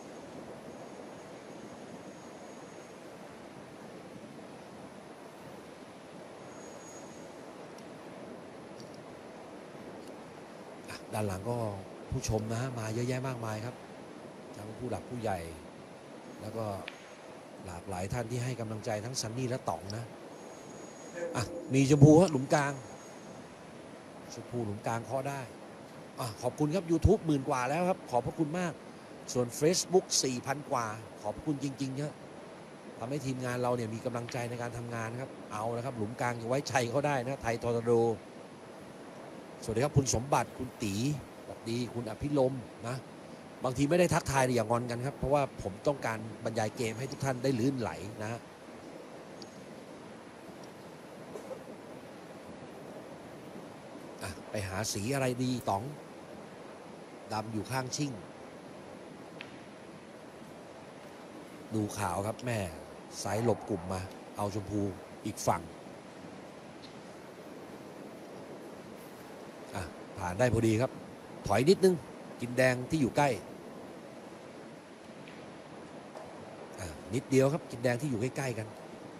ด้านหลังก็ผู้ชมนะฮะมาเยอะแยะมากมายครับทั้งผู้หลักผู้ใหญ่แล้วก็หลากหลายท่านที่ให้กำลังใจทั้งซันนี่และต๋องนะอ่ะมีชมพูฮะหลุมกลางชมพูหลุมกลางเคาะได้อ่ะขอบคุณครับ YouTube หมื่นกว่าแล้วครับขอบพระคุณมากส่วน Facebook สี่พันกว่าขอบคุณจริงๆเยอะทำให้ทีมงานเราเนี่ยมีกำลังใจในการทำงานครับเอาละครับหลุมกลางจะไว้ใจเขาได้นะไทยทอร์นาโดสวัสดีครับคุณสมบัติคุณตีสวัสดีคุณอภิรมย์นะบางทีไม่ได้ทักทายอย่างงอนกันครับเพราะว่าผมต้องการบรรยายเกมให้ทุกท่านได้ลื่นไหลนะอ่ะไปหาสีอะไรดีต๋องดำอยู่ข้างชิ่งดูขาวครับแม่สายหลบกลุ่มมาเอาชมพูอีกฝั่งอ่ะผ่านได้พอดีครับถอยนิดนึงกินแดงที่อยู่ใกล้อ่ะนิดเดียวครับกินแดงที่อยู่ใกล้ๆกัน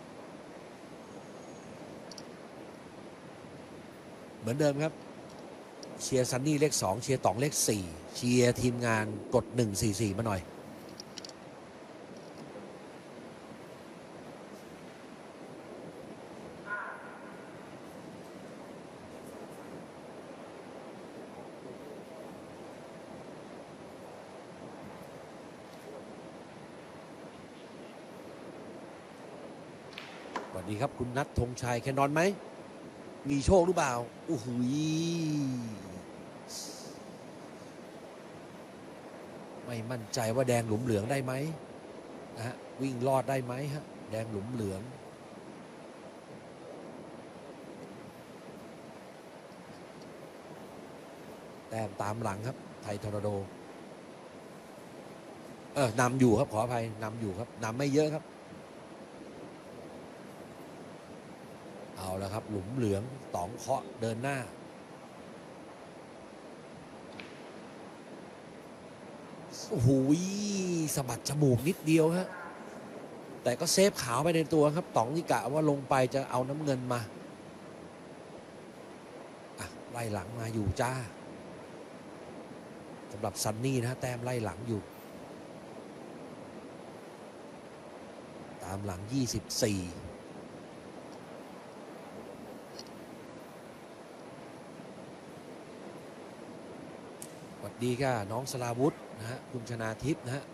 เหมือนเดิมครับเชียร์ซันนี่เลขสองเชียร์ต๋องเลขสี่เชียร์ทีมงานกดหนึ่งสี่สี่มาหน่อยสวัสดีครับคุณนัทธงชัยแคนนอนไหมมีโชคหรือเปล่าโอ้โหไม่มั่นใจว่าแดงหลุมเหลืองได้ไหมนะฮะวิ่งรอดได้ไหมฮะแดงหลุมเหลืองแต้มตามหลังครับไทยทอร์นาโดเออนำอยู่ครับขออภัยนำอยู่ครับนำไม่เยอะครับเอาแล้วครับหลุมเหลืองต๋องเคาะเดินหน้าโอ้โหสะบัดจมูกนิดเดียวฮะแต่ก็เซฟขาวไปในตัวครับต๋องนี่กะว่าลงไปจะเอาน้ำเงินมาอ่ะไล่หลังมาอยู่จ้าสำหรับซันนี่นะแต้มไล่หลังอยู่ตามหลังยี่สิบสี่สวัสดีค่ะน้องสลาวุธนะฮะคุณชนาทิพย์นะฮะ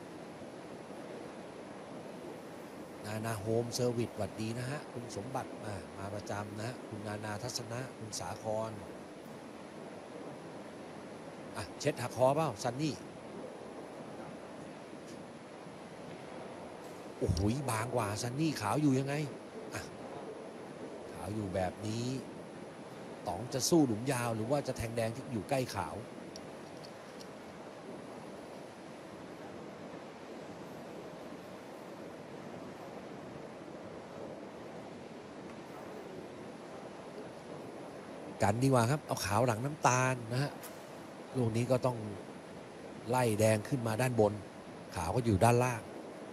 นานาโฮมเซอร์วิสสวัสดีนะฮะคุณสมบัติมามาประจำนะฮะคุณนานาทัศนะคุณสาครอ่ะเช็ดหักคอเปล่าซันนี่โอ้โหบางกว่าซันนี่ขาวอยู่ยังไงอ่ะขาวอยู่แบบนี้ต๋องจะสู้หลุมยาวหรือว่าจะแทงแดงที่อยู่ใกล้ขาวกันดีกว่าครับเอาขาวหลังน้ำตาลนะฮะลูกนี้ก็ต้องไล่แดงขึ้นมาด้านบนขาวก็อยู่ด้านล่าง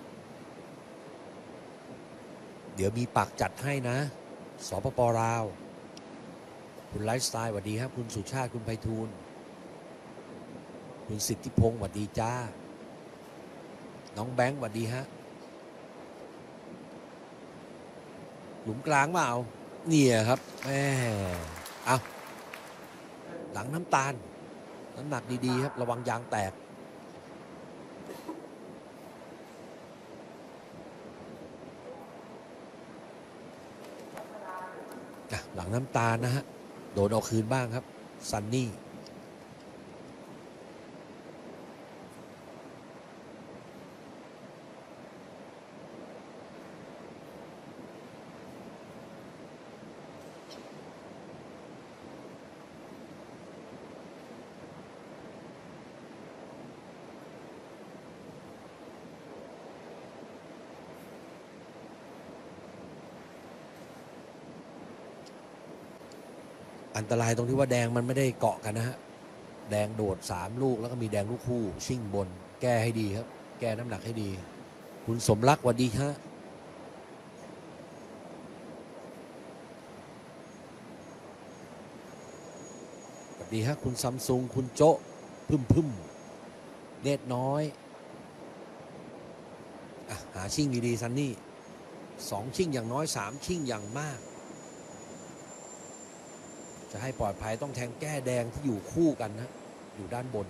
เดี๋ยวมีปักจัดให้นะสปป.ลาวคุณไลฟ์สไตล์สวัสดีครับคุณสุชาติคุณไพฑูรย์คุณสิทธิพงศ์สวัสดีจ้าน้องแบงค์สวัสดีฮะหลุมกลางเปล่าเนี่ยครับแหมเอาหลังน้ำตาลน้ำหนักดีๆครับระวังยางแตกหลังน้ำตาลนะฮะโดนเอาคืนบ้างครับซันนี่อันตรายตรงที่ว่าแดงมันไม่ได้เกาะกันนะฮะแดงโดดสามลูกแล้วก็มีแดงลูกคู่ชิ่งบนแก้ให้ดีครับแก้น้ำหนักให้ดีคุณสมรักสวัสดีฮะสวัสดีฮะคุณซัมซุงคุณโจ๊ะพึ่มพึ่มเนตรน้อยอ่ะหาชิ่งดีๆซันนี่สองชิ่งอย่างน้อยสามชิ่งอย่างมากจะให้ปลอดภัยต้องแทงแก้แดงที่อยู่คู่กันนะอยู่ด้านบน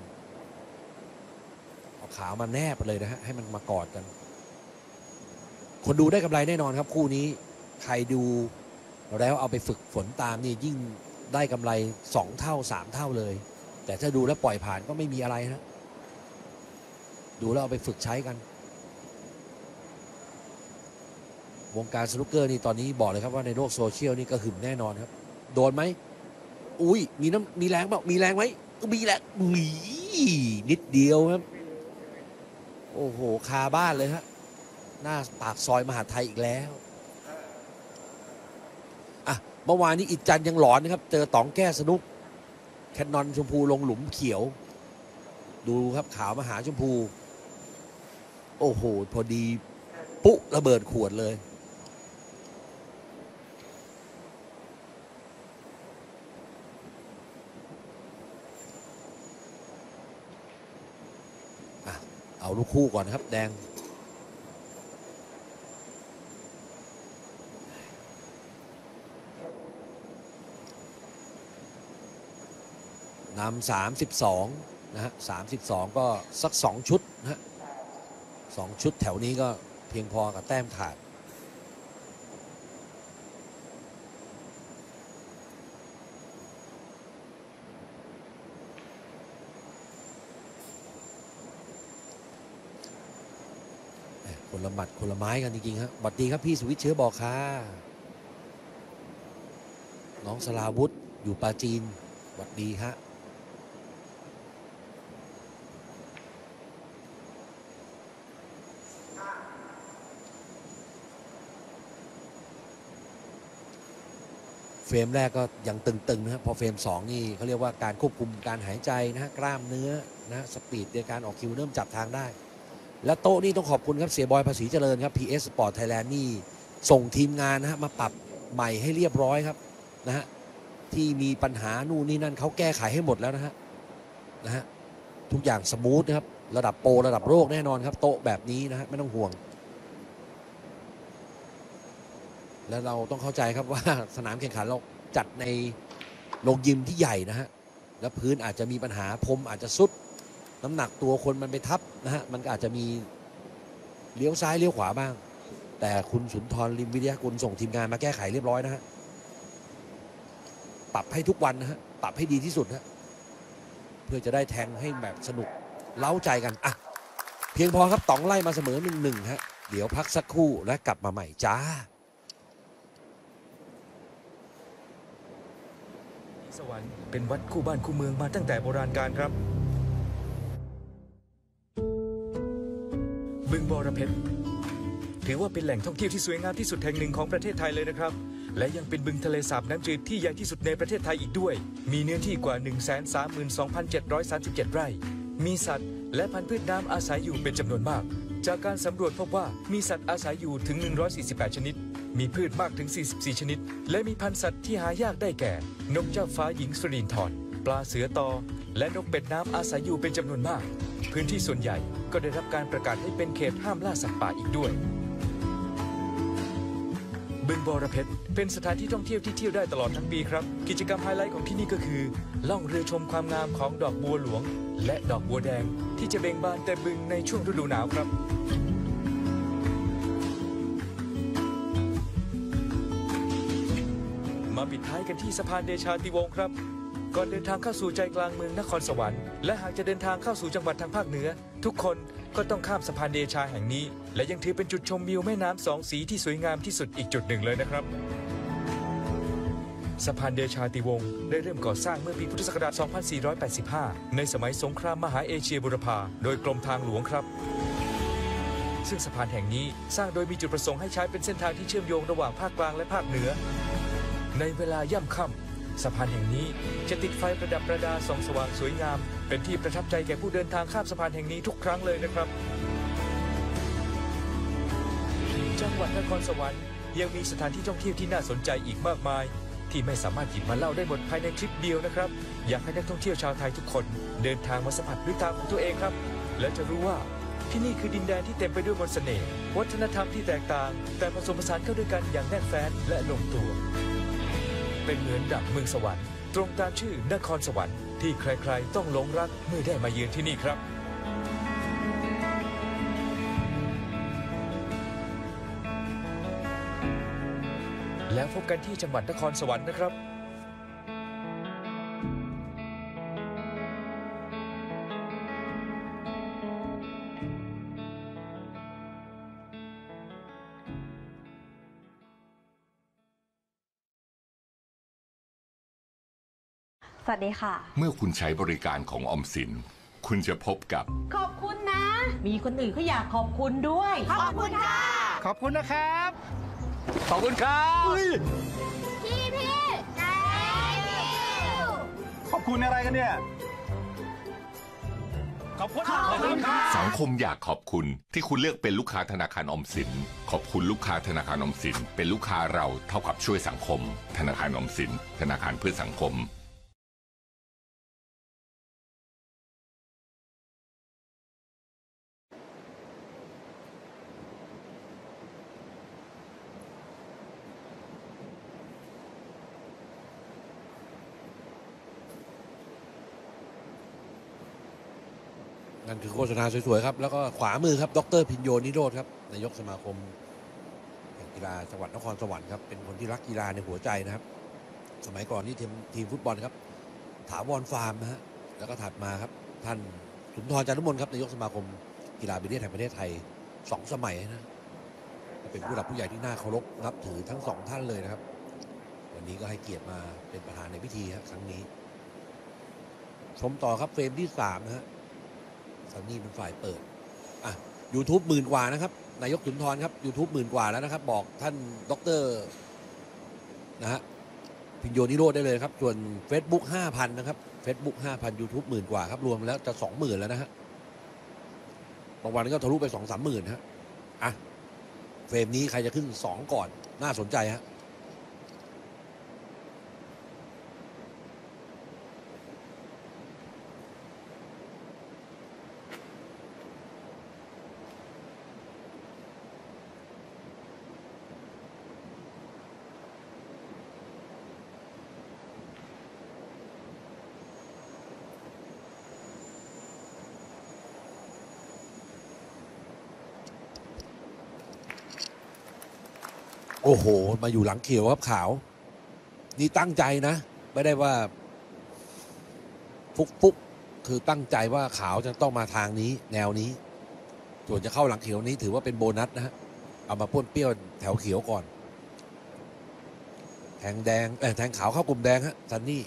เอาขาวมาแนบไปเลยนะฮะให้มันมากอดกันคนดูได้กำไรแน่นอนครับคู่นี้ใครดูแล้วเอาไปฝึกฝนตามนี่ยิ่งได้กำไรสองเท่าสามเท่าเลยแต่ถ้าดูแล้วปล่อยผ่านก็ไม่มีอะไรนะดูแล้วเอาไปฝึกใช้กันวงการสนุกเกอร์นี่ตอนนี้บอกเลยครับว่าในโลกโซเชียลนี่ก็หึมแน่นอนครับโดนไหมอุ้ยมีน้ำมีแรงเปล่ามีแรงไหมมีแรงมีนิดเดียวครับโอ้โหคาบ้านเลยฮะหน้าปากซอยมหาไทยอีกแล้วอ่ะเมื่อวานนี้อิจจันยังหลอนนะครับเจอต๋องแก้สนุกแคนนอนชมพูลงหลุมเขียวดูครับขาวมาหาชมพูโอ้โหพอดีปุ๊ระเบิดขวดเลยเอาลูกคู่ก่อนนะครับแดงนำสามสิบสองนะฮะสามสิบสองก็สักสองชุดนะฮะสองชุดแถวนี้ก็เพียงพอกับแต้มขาดคนละหมัดคนละไม้กันจริงๆครับสวัสดีครับพี่สุวิทย์เชื้อบอกค่ะน้องสลาวุธอยู่ปราจีนสวัสดีฮะเฟรมแรกก็ยังตึงๆนะฮะพอเฟรมสองนี่เขาเรียกว่าการควบคุมการหายใจนะฮะกล้ามเนื้อนะสปีดในการออกคิวเริ่มจับทางได้และโต๊ะนี่ต้องขอบคุณครับเสียบอยภาษีเจริญครับ พี เอส Sport Thailand นี่ส่งทีมงานนะฮะมาปรับใหม่ให้เรียบร้อยครับนะฮะที่มีปัญหานู่นนี่นั่นเขาแก้ไขให้หมดแล้วนะฮะนะฮะทุกอย่างสมูทนะครับระดับโปรระดับโลกแน่นอนครับโต๊ะแบบนี้นะฮะไม่ต้องห่วงและเราต้องเข้าใจครับว่าสนามแข่งขันเราจัดในโรงยิมที่ใหญ่นะฮะและพื้นอาจจะมีปัญหาพรมอาจจะซุดน้ำหนักตัวคนมันไปทับนะฮะมันก็อาจจะมีเลี้ยวซ้ายเลี้ยวขวาบ้างแต่คุณสุนทรลิมวิทยากุลส่งทีมงานมาแก้ไขเรียบร้อยนะฮะปรับให้ทุกวันนะฮะปรับให้ดีที่สุดนะเพื่อจะได้แทงให้แบบสนุกเล้าใจกันอ่ะเพียงพอครับต๋องไล่มาเสมอหนึ่งหนึ่งฮะเดี๋ยวพักสักครู่และกลับมาใหม่จ้าสวรรค์เป็นวัดคู่บ้านคู่เมืองมาตั้งแต่โบราณกาลครับบึงบรเพชรถือว่าเป็นแหล่งท่องเที่ยวที่สวยงามที่สุดแห่งหนึ่งของประเทศไทยเลยนะครับและยังเป็นบึงทะเลสาบน้ำจืดที่ใหญ่ที่สุดในประเทศไทยอีกด้วยมีเนื้อที่กว่า หนึ่งแสนสามหมื่นสองพันเจ็ดร้อยสามสิบเจ็ด ไร่มีสัตว์และพันธุ์พืชน้ำอาศัยอยู่เป็นจำนวนมากจากการสำรวจพบว่ามีสัตว์อาศัยอยู่ถึงหนึ่งร้อยสี่สิบแปดชนิดมีพืชมากถึงสี่สิบสี่ชนิดและมีพันธุ์สัตว์ที่หายากได้แก่นกเจ้าฟ้าหญิงสุรินทร์ปลาเสือตอและนกเป็ดน้ำอาศัยอยู่เป็นจำนวนมากพื้นที่ส่วนใหญ่ก็ได้รับการประกาศให้เป็นเขตห้ามล่าสัตว์ป่าอีกด้วยบึงบรเพชรเป็นสถานที่ท่องเที่ยวที่เที่ยวได้ตลอดทั้งปีครับกิจกรรมไฮไลท์ของที่นี่ก็คือล่องเรือชมความงามของดอกบัวหลวงและดอกบัวแดงที่จะเบ่งบานเต็มบึงในช่วงฤดูหนาวครับมาปิดท้ายกันที่สะพานเดชาติวงศ์ครับก่อนเดินทางเข้าสู่ใจกลางเมืองนครสวรรค์และหากจะเดินทางเข้าสู่จังหวัดทางภาคเหนือทุกคนก็ต้องข้ามสะพานเดชาแห่งนี้และยังถือเป็นจุดชมวิวแม่น้ำสองสีที่สวยงามที่สุดอีกจุดหนึ่งเลยนะครับสะพานเดชาติวงศ์ได้เริ่มก่อสร้างเมื่อปีพุทธศักราช สองพันสี่ร้อยแปดสิบห้า ในสมัยสงครามมหาเอเชียบุรพาโดยกรมทางหลวงครับซึ่งสะพานแห่งนี้สร้างโดยมีจุดประสงค์ให้ใช้เป็นเส้นทางที่เชื่อมโยงระหว่างภาคกลางและภาคเหนือในเวลาย่ำค่ำสะพานแห่งนี้จะติดไฟประดับประดาส่องสว่างสวยงามเป็นที่ประทับใจแก่ผู้เดินทางข้ามสะพานแห่งนี้ทุกครั้งเลยนะครับจังหวัดนครสวรรค์ยังมีสถานที่ท่องเที่ยวที่น่าสนใจอีกมากมายที่ไม่สามารถหยิบมาเล่าได้หมดภายในคลิปเดียวนะครับอยากให้นักท่องเที่ยวชาวไทยทุกคนเดินทางมาสัมผัสด้วยตาของตัวเองครับและจะรู้ว่าที่นี่คือดินแดนที่เต็มไปด้วยมนต์เสน่ห์วัฒนธรรมที่แตกต่างแต่ผสมผสานเข้าด้วยกันอย่างแน่นแฟ้นและลงตัวเป็นเหมือนดั่งเมืองสวรรค์ตรงตามชื่อนครสวรรค์ที่ใครๆต้องหลงรักเมื่อได้มาเยือนที่นี่ครับแล้วพบกันที่จังหวัดนครสวรรค์นะครับสวัสดีค่ะเมื่อคุณใช้บริการของออมสินคุณจะพบกับขอบคุณนะมีคนอื่นเขาอยากขอบคุณด้วยขอบคุณค่ะขอบคุณนะครับขอบคุณครับพี่พี่ thank you ขอบคุณอะไรกันเนี่ยขอบคุณขอบคุณครับสังคมอยากขอบคุณที่คุณเลือกเป็นลูกค้าธนาคารออมสินขอบคุณลูกค้าธนาคารออมสินเป็นลูกค้าเราเท่ากับช่วยสังคมธนาคารออมสินธนาคารเพื่อสังคมนั่นคือโฆษณาสวยๆครับแล้วก็ขวามือครับดรพิญโยนิโรธครับนายกสมาคมแห่งกีฬาจังหวัดนครสวรรค์ครับเป็นคนที่รักกีฬาในหัวใจนะครับสมัยก่อนนี่ทีมทีมฟุตบอลครับถาวรฟาร์มนะฮะแล้วก็ถัดมาครับท่านสุนทรจารุมนครับนายกสมาคมกีฬาบิลเลียนแห่งประเทศไทยสองสมัยนะเป็นผู้หลักผู้ใหญ่ที่น่าเคารพนับถือทั้งสองท่านเลยนะครับวันนี้ก็ให้เกียรติมาเป็นประธานในพิธีครับครั้งนี้ชมต่อครับเฟรมที่สามนะฮะซันนี่เป็นฝ่ายเปิดอ่ะ YouTube หมื่นกว่านะครับนายกสุนทรครับ YouTube หมื่นกว่าแล้วนะครับบอกท่านดรนะฮะพิญโยนิโรธได้เลยครับส่วน Facebook ห้าพันนะครับ Facebook ห้าพัน YouTube หมื่นกว่าครับรวมแล้วจะ สองหมื่น แล้วนะฮะบางวันก็ทะลุไป สองสามหมื่น ฮะอ่ะเฟรมนี้ใครจะขึ้นสองก่อนน่าสนใจฮะโอ้โหมาอยู่หลังเขียวครับขาวนี่ตั้งใจนะไม่ได้ว่าฟุกฟุกคือตั้งใจว่าขาวจะต้องมาทางนี้แนวนี้ส่วนจะเข้าหลังเขียวนี้ถือว่าเป็นโบนัสนะฮะเอามาป้วนเปี้ยวแถวเขียวก่อนแทงแดงเอ้แทงขาวเข้ากลุ่มแดงฮะซันนี่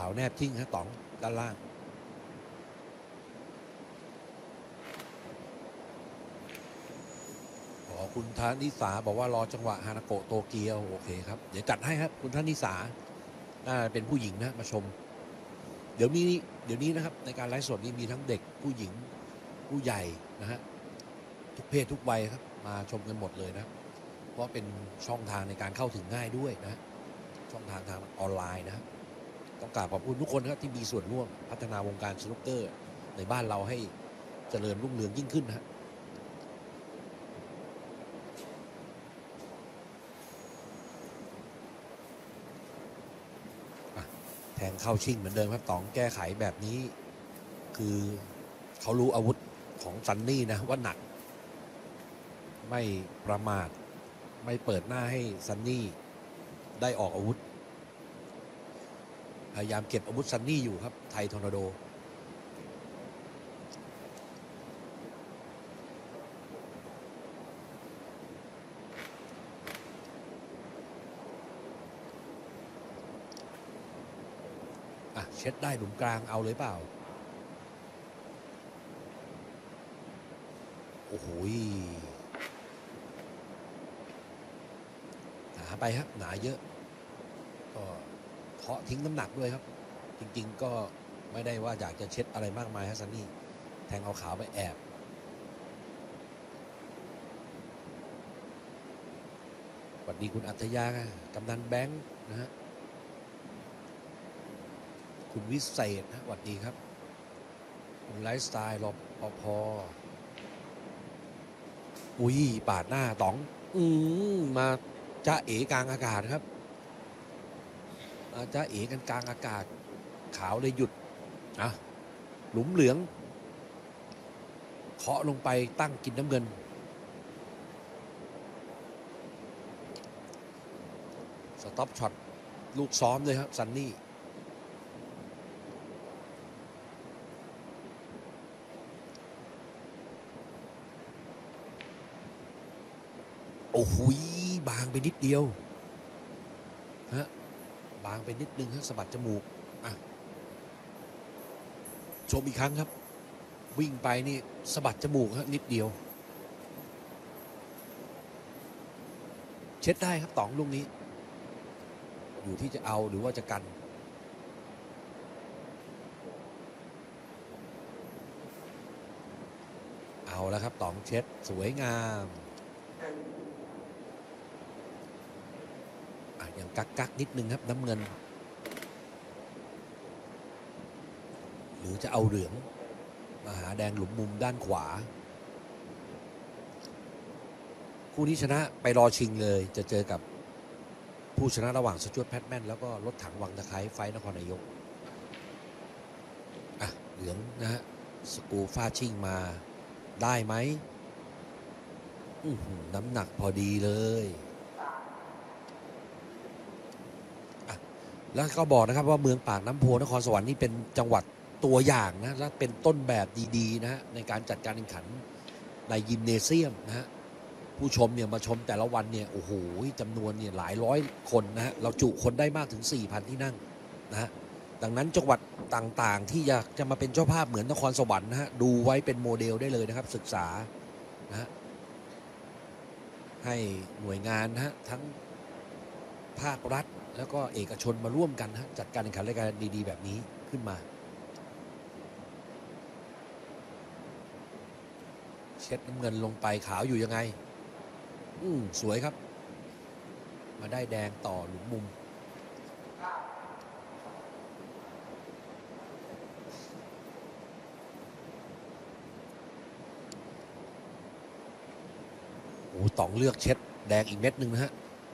าวแนบทิ้งฮะต๋องด้านล่างขอคุณธนิสาบอกว่ารอจังหวะฮานาโกะโตเกียวโอเคครับเดี๋ยวจัดให้ครับคุณธนิสาน่าเป็นผู้หญิงนะมาชมเดี๋ยวนี้เดี๋ยวนี้นะครับในการไลฟ์สดนี้มีทั้งเด็กผู้หญิงผู้ใหญ่นะฮะทุกเพศทุกวัยครับมาชมกันหมดเลยนะเพราะเป็นช่องทางในการเข้าถึงง่ายด้วยนะช่องทางทางออนไลน์นะต้องกราบขอบคุณทุกคนนะครับที่มีส่วนร่วมพัฒนาวงการสนุกเกอร์ในบ้านเราให้เจริญรุ่งเรืองยิ่งขึ้นนะแทงเข้าชิงเหมือนเดิมครับต๋องแก้ไขแบบนี้คือเขารู้อาวุธของซันนี่นะว่าหนักไม่ประมาทไม่เปิดหน้าให้ซันนี่ได้ออกอาวุธพยายามเก็บอาวุธซันนี่อยู่ครับไทยทอร์นาโดอ่ะเช็ดได้หลุมกลางเอาเลยเปล่าโอ้โหหนาไปครับหนาเยอะก็เคาะทิ้งน้ำหนักด้วยครับจริงๆก็ไม่ได้ว่าอยากจะเช็ดอะไรมากมายฮะซันนี่แทงเอาขาวไปแอบสวัสดีคุณอัธยากำนันแบงค์นะฮะคุณวิเศษนะสวัสดีครับคุณไลฟ์สไตล์รปภอุ้ยปาดหน้าต๋องอืมมาจ้าเอ๋กลางอากาศครับมาจ้าเอ๋กันกลางอากาศขาวเลยหยุดอ่ะหลุมเหลืองเคาะลงไปตั้งกินน้ำเงินสต็อปช็อตลูกซ้อมเลยครับซันนี่โอ้โหบางไปนิดเดียวฮะบางไปนิดนึงฮะสะบัดจมูกอ่ะชมอีกครั้งครับวิ่งไปนี่สะบัดจมูกฮะนิดเดียวเช็ดได้ครับต๋องลูกนี้อยู่ที่จะเอาหรือว่าจะกันเอาแล้วครับต๋องเช็ดสวยงามอย่างกักกักนิดนึงครับน้ำเงินหรือจะเอาเหลืองมาหาแดงหลุมมุมด้านขวาคู่นี้ชนะไปรอชิงเลยจะเจอกับผู้ชนะระหว่างสจวตแพทแมนแล้วก็รถถังวังตะไคร้ไฟนครนายกอ่ะเหลืองนะฮะสกูฟาชิงมาได้ไหมน้ำหนักพอดีเลยแล้วก็บอกนะครับว่าเมืองปากน้ำโพนครสวรรค์นี่เป็นจังหวัดตัวอย่างนะและเป็นต้นแบบดีๆนะฮะในการจัดการแข่งขันในยิมเนเซียมนะฮะผู้ชมเนี่ยมาชมแต่ละวันเนี่ยโอ้โหจำนวนเนี่ยหลายร้อยคนนะฮะเราจุคนได้มากถึง สี่พัน ที่นั่งนะฮะดังนั้นจังหวัดต่างๆที่อยากจะมาเป็นเจ้าภาพเหมือนนครสวรรค์นะฮะดูไว้เป็นโมเดลได้เลยนะครับศึกษานะฮะให้หน่วยงานนะฮะทั้งภาครัฐแล้วก็เอกชนมาร่วมกันนะจัดการแข่งขันรายการดีๆแบบนี้ขึ้นมาเช็ดน้ำเงินลงไปขาวอยู่ยังไงอืมสวยครับมาได้แดงต่อหลุมมุมโอ้ต๋องเลือกเช็ดแดงอีกเม็ดหนึ่งนะฮะ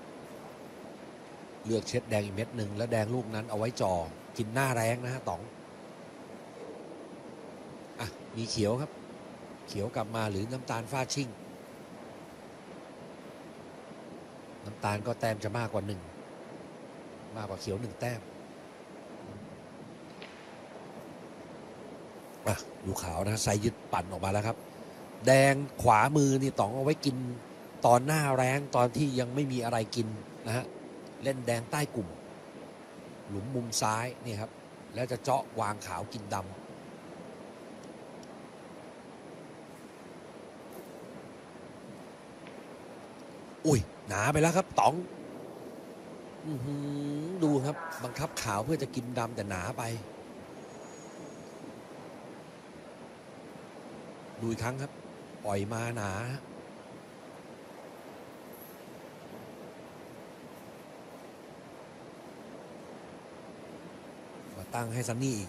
เลือกเช็ดแดงอีกเม็ดหนึ่งแล้วแดงลูกนั้นเอาไว้จ่อกินหน้าแรงนะฮะต๋องอ่ะมีเขียวครับเขียวกลับมาหรือน้ำตาลฟาดชิ่งน้ำตาลก็แต้มจะมากกว่าหนึ่งมากกว่าเขียวหนึ่งแต้มอ่ะดูขาวนะไซยึดปั่นออกมาแล้วครับแดงขวามือนี่ต๋องเอาไว้กินตอนหน้าแรงตอนที่ยังไม่มีอะไรกินนะฮะเล่นแดงใต้กลุ่มหลุมมุมซ้ายนี่ครับแล้วจะเจาะวางขาวกินดำอุ้ยหนาไปแล้วครับต๋องอื้อหือดูครับบังคับขาวเพื่อจะกินดำแต่หนาไปดูอีกครั้งครับปล่อยมาหนามาตั้งให้ซันนี่อีก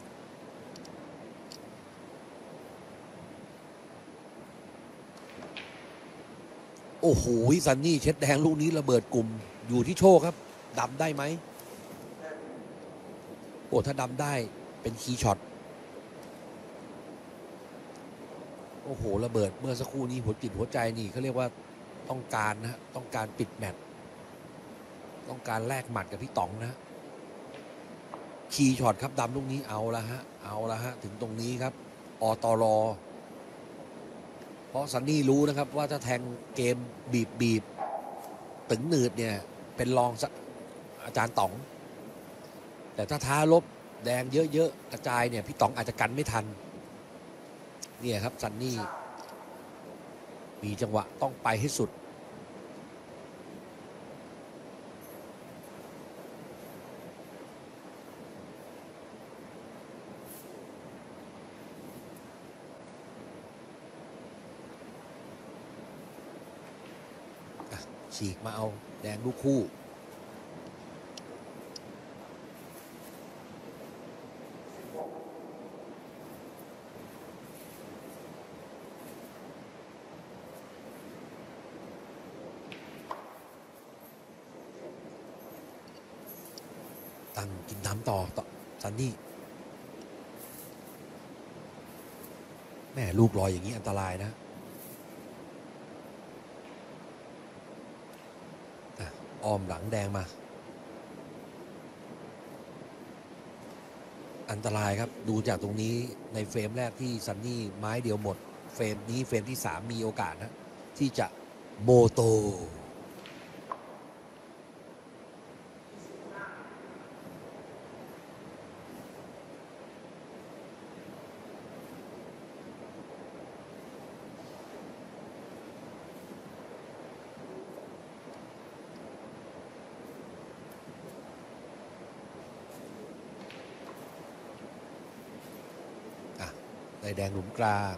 โอ้โหซันนี่เช็ดแดงลูกนี้ระเบิดกลุ่มอยู่ที่โชคครับดำได้ไหมโอ้ถ้าดำได้เป็นคีย์ช็อตโอ้โหระเบิดเมื่อสักครู่นี้หัวจิตหัวใจนี่เขาเรียกว่าต้องการนะต้องการปิดแมตช์ต้องการแลกหมัดกับพี่ต๋องนะคีย์ช็อตครับดำลูกนี้เอาละฮะเอาละฮะถึงตรงนี้ครับอตรอเพราะซันนี่รู้นะครับว่าถ้าแทงเกมบีบบีบตึงหนืดเนี่ยเป็นรองอาจารย์ต๋องแต่ถ้าท้าลบแดงเยอะๆกระจายเนี่ยพี่ต๋องอาจจะกันไม่ทันเนี่ยครับซันนี่มีจังหวะต้องไปให้สุดฉีกมาเอาแดงลูกคู่ตั้งกินน้ำต่อต่อซันนี่แม่ลูกลอยอย่างนี้อันตรายนะอ้อมหลังแดงมาอันตรายครับดูจากตรงนี้ในเฟรมแรกที่ซันนี่ไม้เดียวหมดเฟรมนี้เฟรมที่สามมีโอกาสนะที่จะโมโตในแดงหลุมกลาง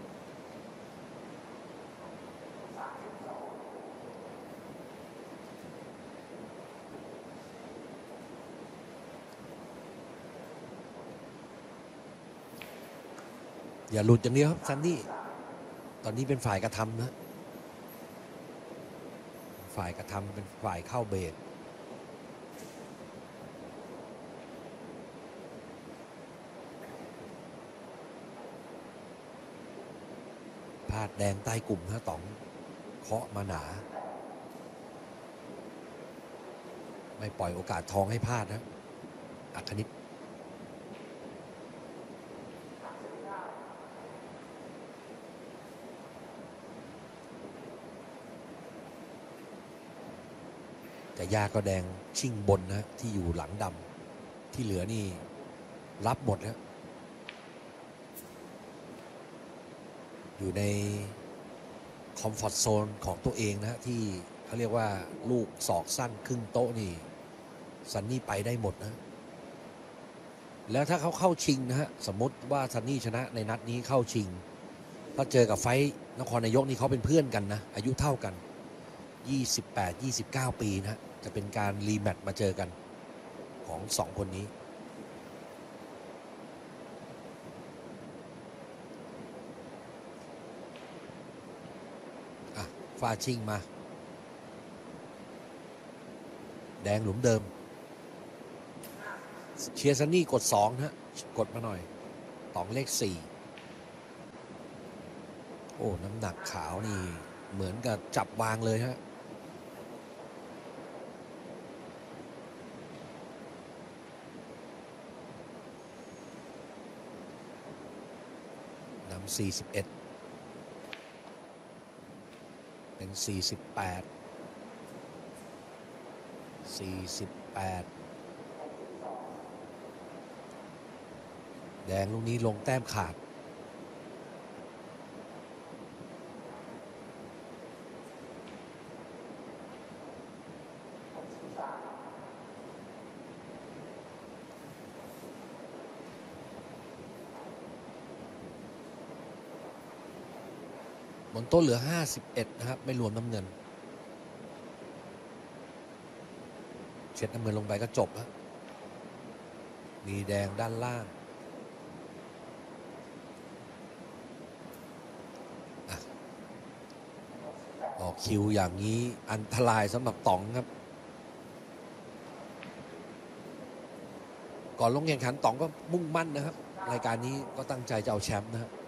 อย่าหลุดอย่างเดียวครับซันนี่ตอนนี้เป็นฝ่ายกระทำนะฝ่ายกระทำเป็นฝ่ายเข้าเบรกพลาดแดงใต้กลุ่มนะต๋องเคาะมาหนาไม่ปล่อยโอกาสทองให้พลาดนะอัคนิตแต่ยาก็แดงชิ่งบนนะที่อยู่หลังดำที่เหลือนี่รับหมดแล้วอยู่ในคอมฟอร์ตโซนของตัวเองนะที่เขาเรียกว่าลูกศอกสั้นครึ่งโต๊ะนี่ซันนี่ไปได้หมดนะแล้วถ้าเขาเข้าชิงนะฮะสมมติว่าซันนี่ชนะในนัดนี้เข้าชิงถ้าเจอกับไฟนครนายกนี่เขาเป็นเพื่อนกันนะอายุเท่ากันยี่สิบแปด ยี่สิบเก้าปีนะจะเป็นการรีแมตช์มาเจอกันของสองคนนี้ฟาชิงมาแดงหลุมเดิมเชียร์ซันนี่กดสองนะกดมาหน่อยต๋องเลขสี่โอ้น้ำหนักขาวนี่เหมือนกับจับวางเลยฮะนำสี่สิบเอ็ดเป็นสี่สิบแปด สี่สิบแปดแดงลูกนี้ลงแต้มขาดบนโต๊ะเหลือห้าสิบเอ็ดนะครับไม่รวมน้ำเงินเช็ดน้ำเงินลงไปก็จบฮะมีแดงด้านล่างออกคิวอย่างนี้อันตรายสำหรับต๋องครับก่อนลงแข่งขันต๋องก็มุ่งมั่นนะครับรายการนี้ก็ตั้งใจจะเอาแชมป์นะครับ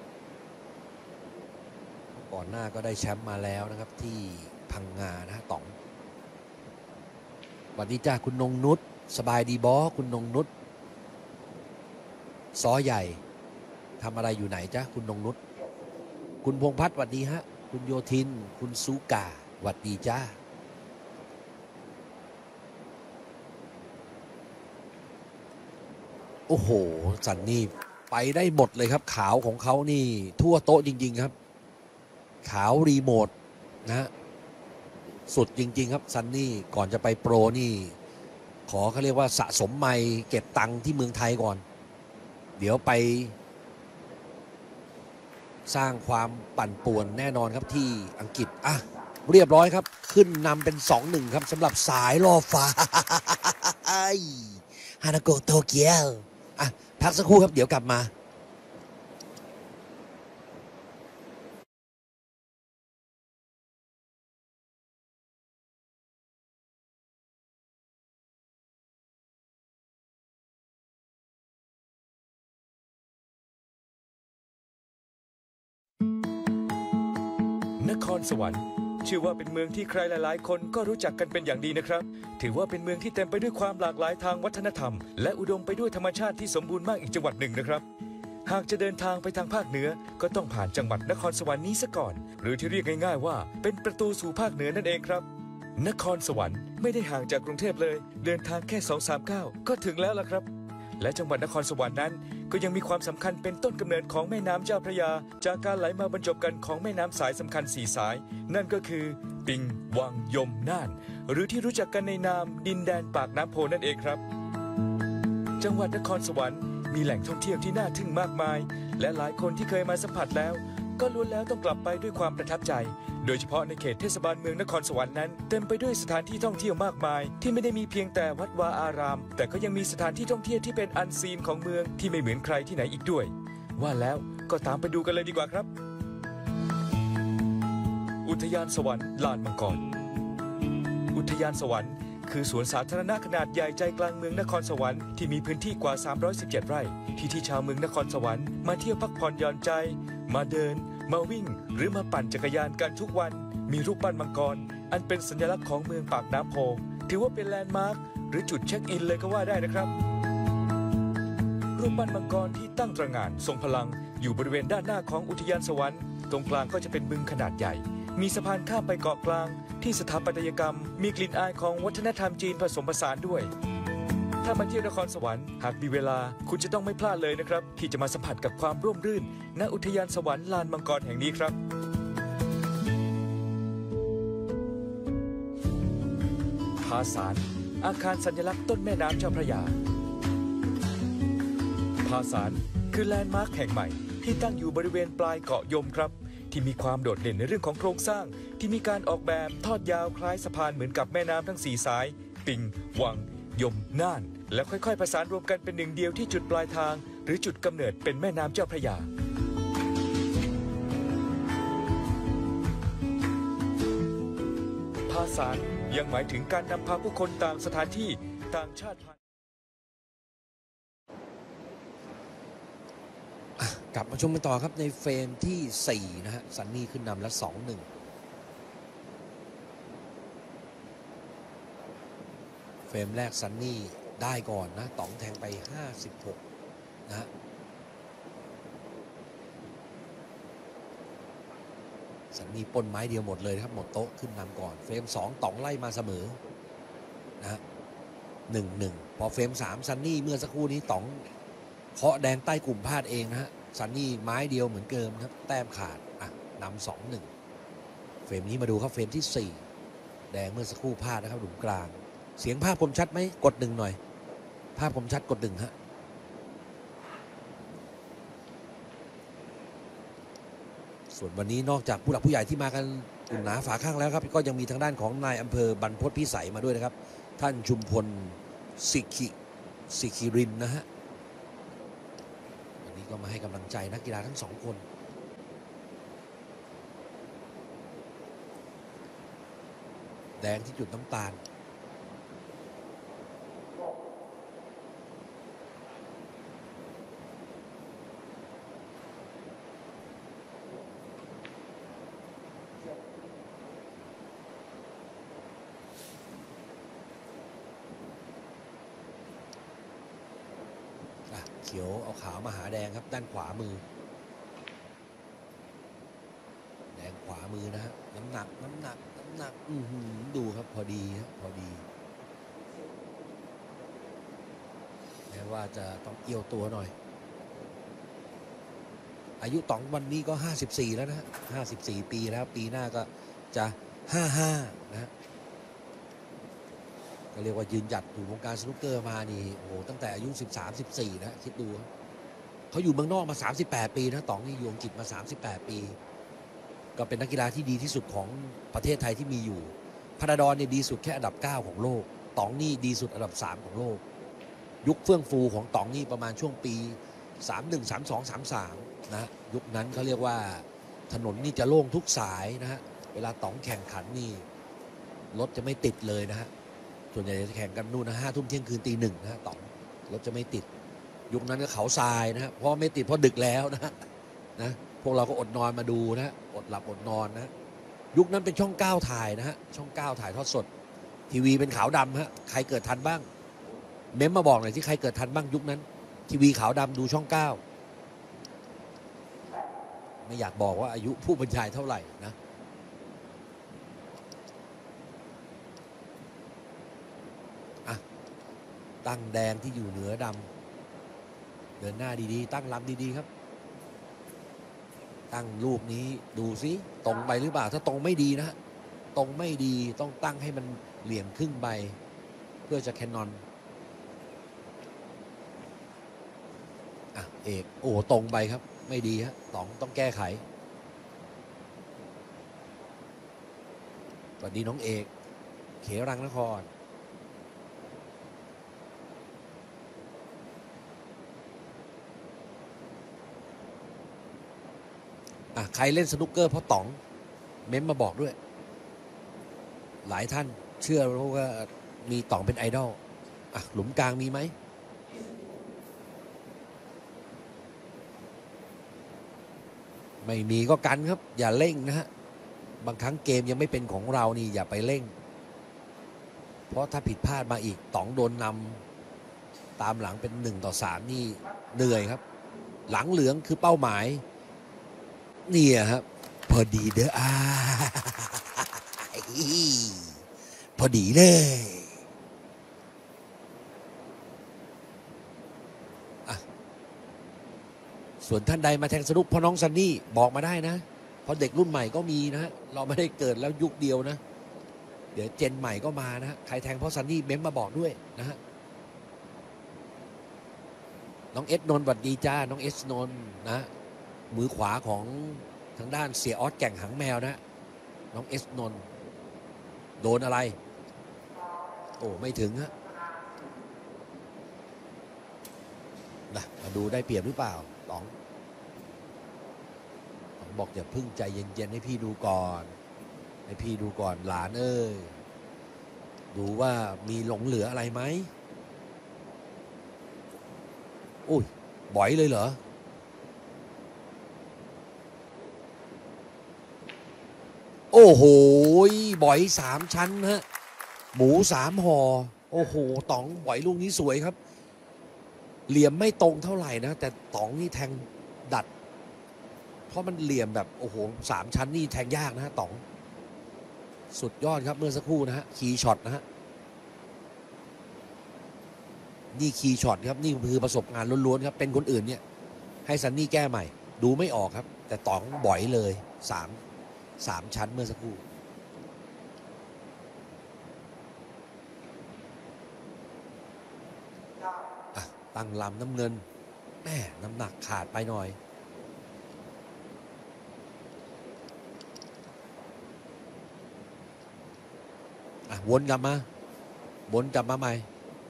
ก่อนหน้าก็ได้แชมป์มาแล้วนะครับที่พังงานะฮะต๋องสวัสดีจ้าคุณนงนุชสบายดีบอคุณนงนุชซอใหญ่ทำอะไรอยู่ไหนจ้าคุณนงนุชคุณพงษ์พัฒน์สวัสดีฮะคุณโยทินคุณซูกาสวัสดีจ้าโอ้โหสันนี่ไปได้หมดเลยครับขาวของเขานี่ทั่วโต๊ะจริงๆครับขาวรีโมทนะฮะสุดจริงๆครับซันนี่ก่อนจะไปโปรนี่ขอเขาเรียกว่าสะสมไมล์เก็บตังค์ที่เมืองไทยก่อนเดี๋ยวไปสร้างความปั่นป่วนแน่นอนครับที่อังกฤษอ่ะเรียบร้อยครับขึ้นนำเป็น สองหนึ่ง ครับสำหรับสายล่อฟ้าฮานาโกะโตเกียวอ่ะพักสักครู่ครับเดี๋ยวกลับมานครสวรรค์ชื่อว่าเป็นเมืองที่ใครหลายๆคนก็รู้จักกันเป็นอย่างดีนะครับถือว่าเป็นเมืองที่เต็มไปด้วยความหลากหลายทางวัฒนธรรมและอุดมไปด้วยธรรมชาติที่สมบูรณ์มากอีกจังหวัดหนึ่งนะครับหากจะเดินทางไปทางภาคเหนือก็ต้องผ่านจังหวัดนครสวรรค์นี้ซะก่อนหรือที่เรียกง่ายๆว่าเป็นประตูสู่ภาคเหนือนั่นเองครับนครสวรรค์ไม่ได้ห่างจากกรุงเทพเลยเดินทางแค่ สองสาม ก้าวก็ถึงแล้วล่ะครับและจังหวัดนครสวรรค์นั้นก็ยังมีความสำคัญเป็นต้นกำเนิดของแม่น้ำเจ้าพระยาจากการไหลมาบรรจบกันของแม่น้ำสายสำคัญสี่สายนั่นก็คือปิงวังยมน่านหรือที่รู้จักกันในนามดินแดนปากน้ำโพนั่นเองครับจังหวัดนครสวรรค์มีแหล่งท่องเที่ยวที่น่าทึ่งมากมายและหลายคนที่เคยมาสัมผัสแล้วก็ล้วนแล้วต้องกลับไปด้วยความประทับใจโดยเฉพาะในเขตเทศบาลเมืองนครสวรรค์นั้นเต็มไปด้วยสถานที่ท่องเที่ยวมากมายที่ไม่ได้มีเพียงแต่วัดวาอารามแต่ก็ยังมีสถานที่ท่องเที่ยวที่เป็นอันซีนของเมืองที่ไม่เหมือนใครที่ไหนอีกด้วยว่าแล้วก็ตามไปดูกันเลยดีกว่าครับอุทยานสวรรค์ลานมังกรอุทยานสวรรค์คือสวนสาธารณะขนาดใหญ่ใจกลางเมืองนครสวรรค์ที่มีพื้นที่กว่าสามร้อยสิบเจ็ดไร่ที่ที่ชาวเมืองนครสวรรค์มาเที่ยวพักผ่อนหย่อนใจมาเดินมาวิ่งหรือมาปั่นจักรยานกันทุกวันมีรูปปั้นมังกรอันเป็นสัญลักษณ์ของเมืองปากน้ำโพถือว่าเป็นแลนด์มาร์คหรือจุดเช็คอินเลยก็ว่าได้นะครับรูปปั้นมังกรที่ตั้งตระหง่านทรงพลังอยู่บริเวณด้านหน้าของอุทยานสวรรค์ตรงกลางก็จะเป็นบึงขนาดใหญ่มีสะพานข้ามไปเกาะกลางที่สถาปัตยกรรมมีกลิ่นอายของวัฒนธรรมจีนผสมผสานด้วยถ้ามาเที่ยวนครสวรรค์หากมีเวลาคุณจะต้องไม่พลาดเลยนะครับที่จะมาสัมผัสกับความร่มรื่นณอุทยานสวรรค์ลานมังกรแห่งนี้ครับผาสารอาคารสัญลักษณ์ต้นแม่น้ำเจ้าพระยาผาสารคือแลนด์มาร์คแห่งใหม่ที่ตั้งอยู่บริเวณปลายเกาะยมครับที่มีความโดดเด่นในเรื่องของโครงสร้างที่มีการออกแบบทอดยาวคล้ายสะพานเหมือนกับแม่น้ำทั้งสี่สายปิงวังยมน่านและค่อยๆประสานรวมกันเป็นหนึ่งเดียวที่จุดปลายทางหรือจุดกำเนิดเป็นแม่น้ำเจ้าพระยาภาษายังหมายถึงการนำพาผู้คนต่างสถานที่ต่างชาติกลับมาชมกันต่อครับในเฟรมที่สี่นะฮะซันนี่ขึ้นนำแล้ว สองหนึ่ง เฟรมแรกซันนี่ได้ก่อนนะต๋องแทงไปห้าสิบหกนะฮะซันนี่ปนไม้เดียวหมดเลยครับหมดโต๊ะขึ้นนำก่อนเฟรมสองต๋องไล่มาเสมอนะฮะหนึ่งหนึ่งพอเฟรมสามซันนี่เมื่อสักครู่นี้ต๋องเคาะแดงใต้กลุ่มพลาดเองนะฮะซันนี่ไม้เดียวเหมือนเดิมครับแต้มขาดอ่ะนำสองหนึ่งเฟรมนี้มาดูครับเฟรมที่สี่แดงเมื่อสักครู่พลาดนะครับหลุมกลางเสียงภาพคมชัดไหมกดหนึ่งหน่อยภาพคมชัดกดหนึ่งฮะส่วนวันนี้นอกจากผู้หลักผู้ใหญ่ที่มากันอุ่นหนาฝาข้างแล้วครับก็ยังมีทางด้านของนายอำเภอบรรพตพิสัยมาด้วยนะครับท่านชุมพลสิกิสิกิรินนะฮะวันนี้ก็มาให้กำลังใจนักกีฬาทั้งสองคนแดงที่จุดน้ำตาลเขียวเอาขาวมาหาแดงครับด้านขวามือแดงขวามือนะฮะน้ำหนักน้ำหนักน้ำหนักอือหือดูครับพอดีครับพอดีแม้ว่าจะต้องเกี่ยวตัวหน่อยอายุต๋องวันนี้ก็ห้าสิบสี่แล้วนะฮะห้าสิบสี่ปีแล้วปีหน้าก็จะห้าห้านะฮะก็เรียกว่ายืนหยัดอยู่วงการสนุกเกอร์มานี่โอ้โหตั้งแต่อายุสิบสาม สิบสี่นะคิดดูเขาอยู่เมืองนอกมาสามสิบแปดปีนะต๋องนี่อยู่อังกฤษมาสามสิบแปดปีก็เป็นนักกีฬาที่ดีที่สุดของประเทศไทยที่มีอยู่พนาดอนเนี่ยดีสุดแค่อันดับเก้าของโลกต๋องนี่ดีสุดอันดับสามของโลกยุคเฟื่องฟูของต๋องนี่ประมาณช่วงปีสามสิบเอ็ด สามสิบสอง สามสิบสามนะยุคนั้นเขาเรียกว่าถนนนี่จะโล่งทุกสายนะฮะเวลาต๋องแข่งขันนี่รถจะไม่ติดเลยนะฮะส่วนใหญ่จะแข่งกันนู่นนะห้าทุ่มเที่ยงคืนตีหนึ่งนะฮะต๋องรถจะไม่ติดยุคนั้นก็เขาทรายนะฮะเพราะไม่ติดเพราะดึกแล้วนะฮะนะพวกเราก็อดนอนมาดูนะฮะอดหลับอดนอนนะยุคนั้นเป็นช่องเก้าถ่ายนะฮะช่องเก้าถ่ายทอดสดทีวีเป็นขาวดำฮะใครเกิดทันบ้างเม้มมาบอกหน่อยที่ใครเกิดทันบ้างยุคนั้นทีวีขาวดำดูช่องเก้าไม่อยากบอกว่าอายุผู้บรรยายเท่าไหร่นะอ่ะตั้งแดงที่อยู่เหนือดำเดินหน้าดีๆตั้งลำดีๆครับตั้งรูปนี้ดูซิตรงไปหรือเปล่าถ้าตรงไม่ดีนะตรงไม่ดีต้องตั้งให้มันเหลี่ยมครึ่งใบเพื่อจะแคนนอนอ่ะเอกโอ้ตรงไปครับไม่ดีฮะต๋องต้องแก้ไขสวัสดีน้องเอกเขรังนครอ่ะใครเล่นสนุกเกอร์เพราะต๋องเม้มมาบอกด้วยหลายท่านเชื่อว่ามีต๋องเป็นไอดอลอ่ะหลุมกลางมีไหมไม่มีก็กันครับอย่าเร่งนะฮะบางครั้งเกมยังไม่เป็นของเรานี่อย่าไปเร่งเพราะถ้าผิดพลาดมาอีกต๋องโดนนำตามหลังเป็นหนึ่งต่อสามนี่เหนื่อยครับหลังเหลืองคือเป้าหมายเนี่ยครับพอดีเด้ออ่าพอดีเลยอ่ะส่วนท่านใดมาแทงสนุกพ่อน้องซันนี่บอกมาได้นะเพราะเด็กรุ่นใหม่ก็มีนะเราไม่ได้เกิดแล้วยุคเดียวนะเดี๋ยวเจนใหม่ก็มานะใครแทงเพราะซันนี่เม้มมาบอกด้วยนะฮะน้องเอสนนท์สวัสดีจ้าน้องเอสนนท์นะมือขวาของทางด้านเสียออสแก่งหางแมวนะน้องเอสนนท์โดนอะไรโอ้ไม่ถึงฮะนะมาดูได้เปรียบหรือเปล่าต๋องต๋องบอกอย่าพึ่งใจเย็นๆให้พี่ดูก่อนให้พี่ดูก่อนหลานเอ้ยดูว่ามีหลงเหลืออะไรไหมอุ้ยบ่อยเลยเหรอโอ้โหบ่อยสามชั้นฮะหมูสามห่อโอ้โหต๋องบ่อยลูกนี้สวยครับเหลี่ยมไม่ตรงเท่าไหร่นะแต่ต๋องนี่แทงดัดเพราะมันเหลี่ยมแบบโอ้โหสามชั้นนี่แทงยากนะฮะต๋องสุดยอดครับเมื่อสักครู่นะฮะคีย์ช็อตนะฮะนี่คีย์ช็อตครับนี่คือประสบการณ์ล้วนๆครับเป็นคนอื่นเนี่ยให้ซันนี่แก้ใหม่ดูไม่ออกครับแต่ต๋องบ่อยเลยสามสามชั้นเมื่อสักครู่อ่ะตั้งลำน้ำเงินแม่น้ำหนักขาดไปหน่อยอ่ะวนกลับมาวนกลับมาใหม่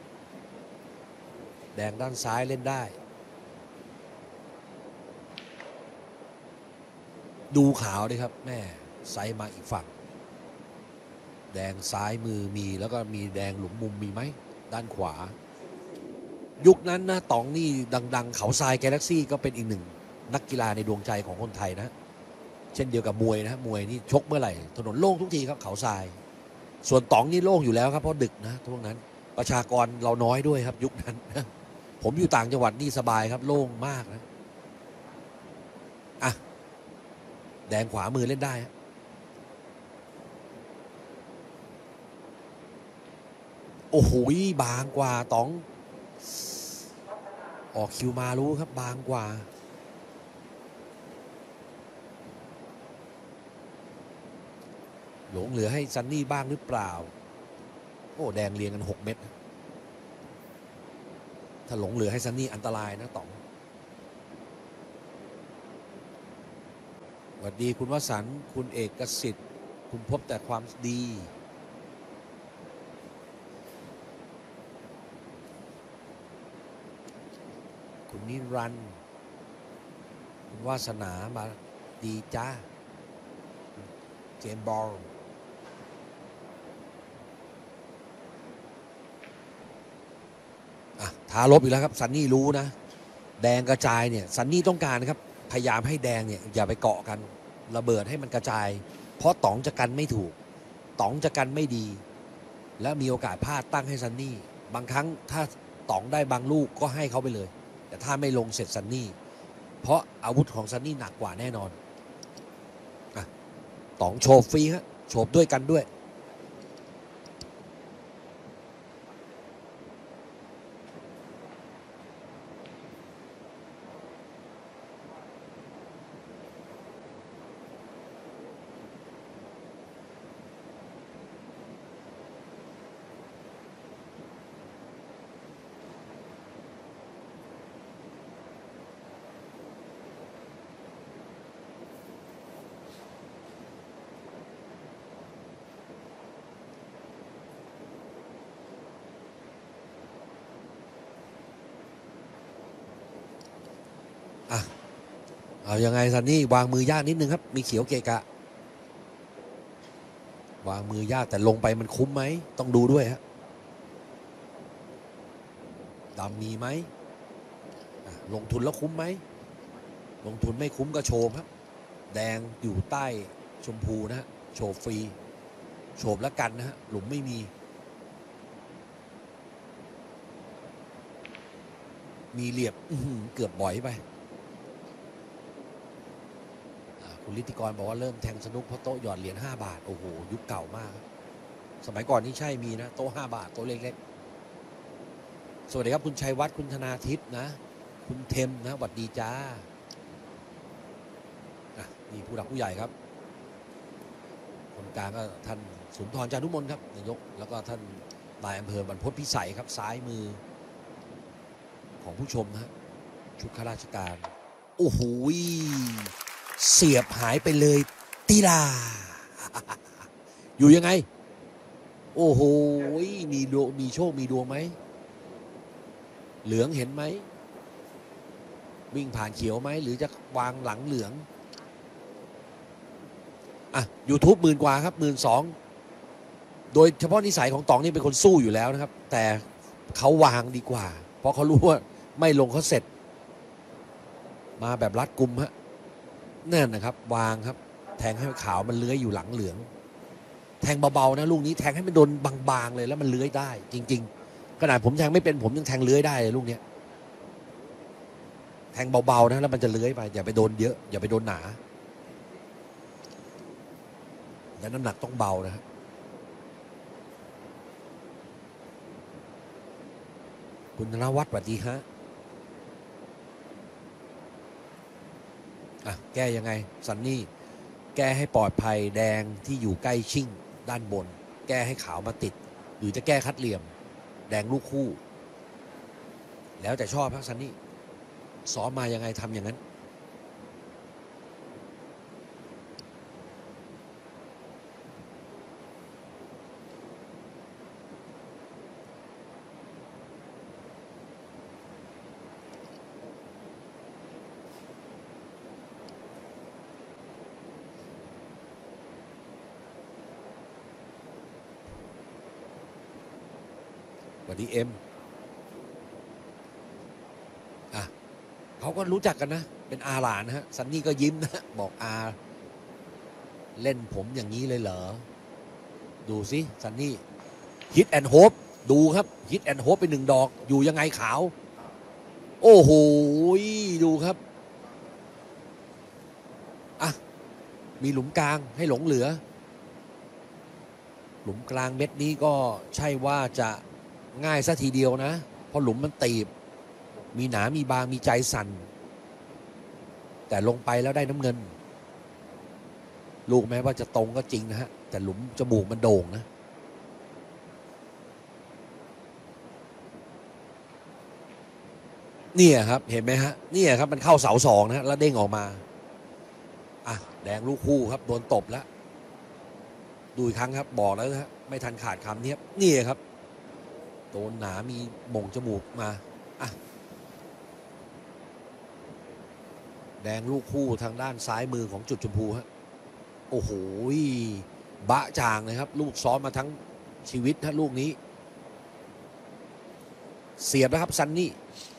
แดงด้านซ้ายเล่นได้ดูขาวดิครับแม่ไซส์มาอีกฝั่งแดงซ้ายมือมีแล้วก็มีแดงหลุมมุมมีไหมด้านขวายุคนั้นนะต๋องนี่ดังๆเขาทรายแกลเล็กซี่ก็เป็นอีกหนึ่งนักกีฬาในดวงใจของคนไทยนะเช่นเดียวกับมวยนะมวยนี่ชกเมื่อไหร่ถนนโล่งทุกทีครับเขาทรายส่วนต๋องนี่โล่งอยู่แล้วครับเพราะดึกนะทุกนั้นประชากรเราน้อยด้วยครับยุคนั้นผมอยู่ต่างจังหวัดนี่สบายครับโล่งมากนะอ่ะแดงขวามือเล่นได้โอ้โหบางกว่าต๋องออกคิวมารู้ครับบางกว่าหลงเหลือให้ซันนี่บ้างหรือเปล่าโอ้แดงเรียงกันหกเม็ดถ้าหลงเหลือให้ซันนี่อันตรายนะต๋องสวัสดีคุณวสันต์คุณเอกสิทธิ์คุณพบแต่ความดีคุณนิรันดร์คุณวาสนามาดีจ้าเจมบอลอ่ะท้าลบอีกแล้วครับซันนี่รู้นะแดงกระจายเนี่ยซันนี่ต้องการนะครับพยายามให้แดงเนี่ยอย่าไปเกาะกันระเบิดให้มันกระจายเพราะต๋องจะกันไม่ถูกต๋องจะกันไม่ดีและมีโอกาสพลาดตั้งให้ซันนี่บางครั้งถ้าต๋องได้บางลูกก็ให้เขาไปเลยแต่ถ้าไม่ลงเสร็จซันนี่เพราะอาวุธของซันนี่หนักกว่าแน่นอนอ่ะต๋องโฉบฟรีฮะโฉบด้วยกันด้วยอ่ะเอายังไงซันนี่วางมือยากนิดนึงครับมีเขียวเกะกะวางมือยากแต่ลงไปมันคุ้มไหมต้องดูด้วยฮะดำมีไหมลงทุนแล้วคุ้มไหมลงทุนไม่คุ้มก็โชว์ครับแดงอยู่ใต้ชมพูนะฮะโชว์ฟรีโฉบแล้วกันนะฮะหลุมไม่มีมีเหลียบเกือบบ่อยไปคุณฤทธิกรบอกว่าเริ่มแทงสนุกเพราะโต๊ะหยอดเหรียญห้าบาทโอ้โหยุคเก่ามากสมัยก่อนนี่ใช่มีนะโต๊ะห้าบาทโต๊ะเล็กๆสวัสดีครับคุณชัยวัฒน์คุณธนาทิพย์นะคุณเทมนะสวัสดีจ้าอ่ะนี่ผู้หลักผู้ใหญ่ครับคนกลางก็ท่านสุนทรจารุมนครับนายกแล้วก็ท่านนายอำเภอบรรพตพิสัยครับซ้ายมือของผู้ชมนะชุดข้าราชการโอ้โหเสียบหายไปเลยตีลา อยู่ยังไงโอ้โหมีดวงมีโชคมีดวงไหมเหลืองเห็นไหมวิ่งผ่านเขียวไหมหรือจะวางหลังเหลืองอ่ะ YouTube หมื่นกว่าครับหมื่นสองโดยเฉพาะนิสัยของต๋องนี่เป็นคนสู้อยู่แล้วนะครับแต่เขาวางดีกว่าเพราะเขารู้ว่าไม่ลงเขาเสร็จมาแบบรัดกุมฮะนั่นนะครับวางครับแทงให้ขาวมันเลื้อยอยู่หลังเหลืองแทงเบาๆนะลูกนี้แทงให้มันโดนบางๆเลยแล้วมันเลื้อยได้จริงๆขนาดผมแทงไม่เป็นผมยังแทงเลื้อยได้เลยลูกนี้แทงเบาๆนะแล้วมันจะเลื้อยไปอย่าไปโดนเยอะอย่าไปโดนหนาและน้ำหนักต้องเบานะคคุณธนวัฒน์สวัสดีฮะอ่ะแก้ยังไงซันนี่แก้ให้ปลอดภัยแดงที่อยู่ใกล้ชิ่งด้านบน แก้ให้ขาวมาติด หรือจะแก้คัดเหลี่ยม แดงลูกคู่ แล้วแต่ชอบครับซันนี่ซ้อมมายังไงทำอย่างนั้นสวัสดีเอ็มอ่ะเขาก็รู้จักกันนะ เป็นอาหลานนะฮะซันนี่ก็ยิ้มนะ บอกอาเล่นผมอย่างนี้เลยเหรอ ดูสิซันนี่ฮิตแอนด์โฮปดูครับฮิตแอนด์โฮปไปหนึ่งดอกอยู่ยังไงขาว โอ้โหดูครับอ่ะมีหลุมกลางให้หลงเหลือ หลุมกลางเม็ดนี้ก็ใช่ว่าจะง่ายซะทีเดียวนะ เพราะหลุมมันตีบ มีหนามีบางมีใจสั่น แต่ลงไปแล้วได้น้ำเงิน ลูกแม้ว่าจะตรงก็จริงนะฮะ แต่หลุมจมูกมันโด่งนะ เนี่ยครับเห็นไหมฮะเนี่ยครับมันเข้าเสาสองนะฮะแล้วเด้งออกมาอ่ะแดงลูกคู่ครับโดนตบแล้ว ดูอีกครั้งครับบอกแล้วนะฮะไม่ทันขาดคำนี้ครับนี่ครับโดนหนามีหม่งจมูกมาอ่ะแดงลูกคู่ทางด้านซ้ายมือของจุดชมพูฮะโอ้โหบะจางเลยครับลูกซ้อมมาทั้งชีวิตฮะลูกนี้เสียบนะครับซันนี่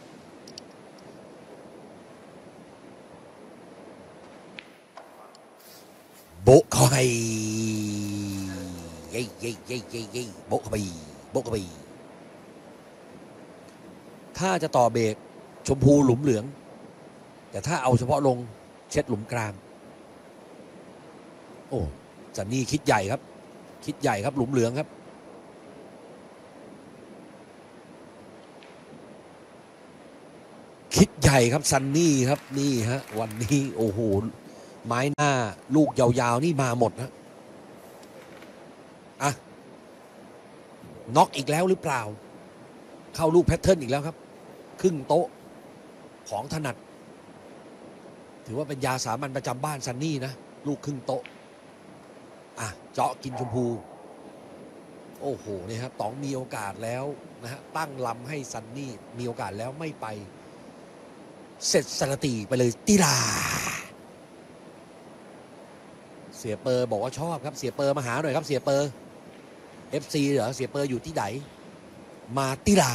โบะเข้าไปเย้เย้เย้เย้เย้โบะเข้าไปโบะเข้าไปถ้าจะต่อเบรกชมพูหลุมเหลืองแต่ถ้าเอาเฉพาะลงเช็ดหลุมกลางโอ้ซันนี่คิดใหญ่ครับคิดใหญ่ครับหลุมเหลืองครับคิดใหญ่ครับซันนี่ครับนี่ฮะวันนี้โอ้โหไม้หน้าลูกยาวๆนี่มาหมดนะอ่ะน็อกอีกแล้วหรือเปล่าเข้าลูกแพทเทิร์นอีกแล้วครับครึ่งโต๊ะของถนัดถือว่าเป็นยาสามัญประจำบ้านซันนี่นะลูกครึ่งโต๊ะอ่ะเจาะกินชมพูโอ้โหนี่ครับต๋องมีโอกาสแล้วนะฮะตั้งลำให้ซันนี่มีโอกาสแล้วไม่ไปเสร็จสารตีไปเลยติลาเสียเปอร์บอกว่าชอบครับเสียเปอร์มาหาหน่อยครับเสียเปอร์ เอฟ ซี เหรอเสียเปอร์อยู่ที่ไหนมาติลา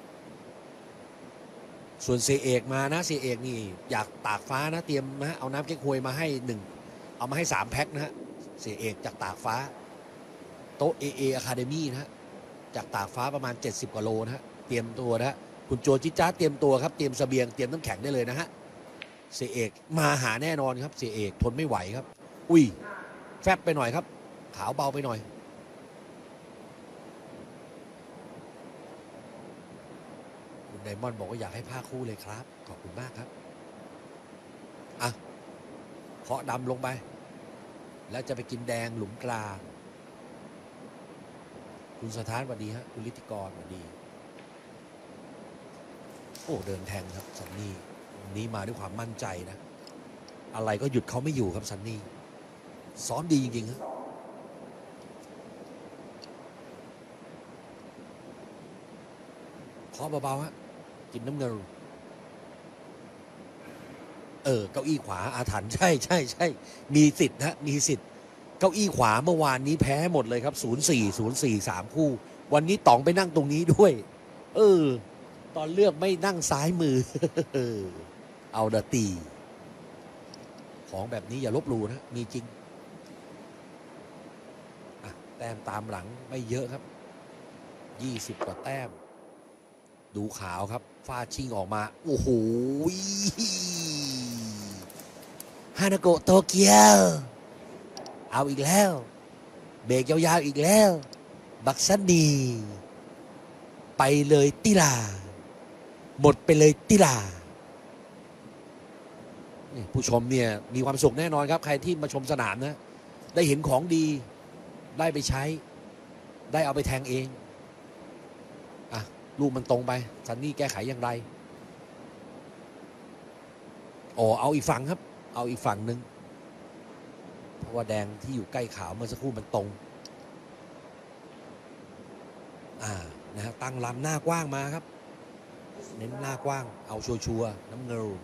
ส่วนเสียเอกมานะเสียเอกนี่อยากตากฟ้านะเตรียมนะเอาน้ำเก๊กฮวยมาให้หนึ่งเอามาให้สามแพ็คนะฮะเสียเอกจากตากฟ้าโต๊ะ เอ เอ Academy นะฮะจากตากฟ้าประมาณเจ็ดสิบกว่าโลนะฮะเตรียมตัวนะฮะคุณโจจิจ้าเตรียมตัวครับเตรียมเสบียงเตรียมน้ำแข็งได้เลยนะฮะเสียเอกมาหาแน่นอนครับเสียเอกทนไม่ไหวครับอุ้ยแฟบไปหน่อยครับขาวเบาไปหน่อยคุณไดมอนด์บอกว่าอยากให้ผ้าคู่เลยครับขอบคุณมากครับอ่ะเคาะดำลงไปแล้วจะไปกินแดงหลุมกลางคุณสถานสวัสดีฮะคุณฤทธิกรสวัสดีโอ้เดินแทงครับซันนี่วันนี้มาด้วยความมั่นใจนะอะไรก็หยุดเขาไม่อยู่ครับซันนี่ซ้อมดีจริงๆครับเคาะเบาๆฮะกินน้ำเงินเออเก้าอี้ขวาอาถรรพ์ใช่ใช่ใช่มีสิทธิ์นะมีสิทธิ์เก้าอี้ขวาเมื่อวานนี้แพ้หมดเลยครับศูนย์สี่ ศูนย์สี่ สามคู่วันนี้ต๋องไปนั่งตรงนี้ด้วยเออตอนเลือกไม่นั่งซ้ายมือ เอาดะตีของแบบนี้อย่าลบหลู่นะมีจริงอ่ะแต้มตามหลังไม่เยอะครับยี่สิบกว่าแต้มดูขาวครับฟาดชิงออกมาโอ้โหฮานาโกะโตเกียวเอาอีกแล้วเบรกยาวๆอีกแล้วบักซันนีไปเลยติลาหมดไปเลยติลานี่ผู้ชมเนี่ยมีความสุขแน่นอนครับใครที่มาชมสนามนะได้เห็นของดีได้ไปใช้ได้เอาไปแทงเองอ่ะลูกมันตรงไปซันนี่แก้ไขอย่างไรอ๋อเอาอีกฝั่งครับเอาอีกฝั่งหนึ่งเพราะว่าแดงที่อยู่ใกล้ขาวเมื่อสักครู่มันตรงอ่านะฮะตั้งลำหน้ากว้างมาครับเน้นหน้ากว้างเอาชัวร์ๆน้ำเงิน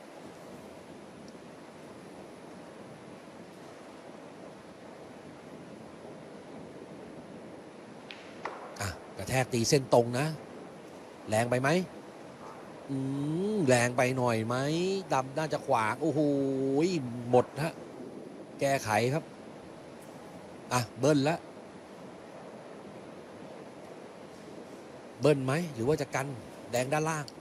อ่ะกระแทกตีเส้นตรงนะแรงไปไหมอืมแรงไปหน่อยไหมดำน่าจะขวางโอ้โหหมดฮะแก้ไขครับอ่ะเบิ้ลแล้วเบิ้ลไหมหรือว่าจะกันแดงด้านล่าง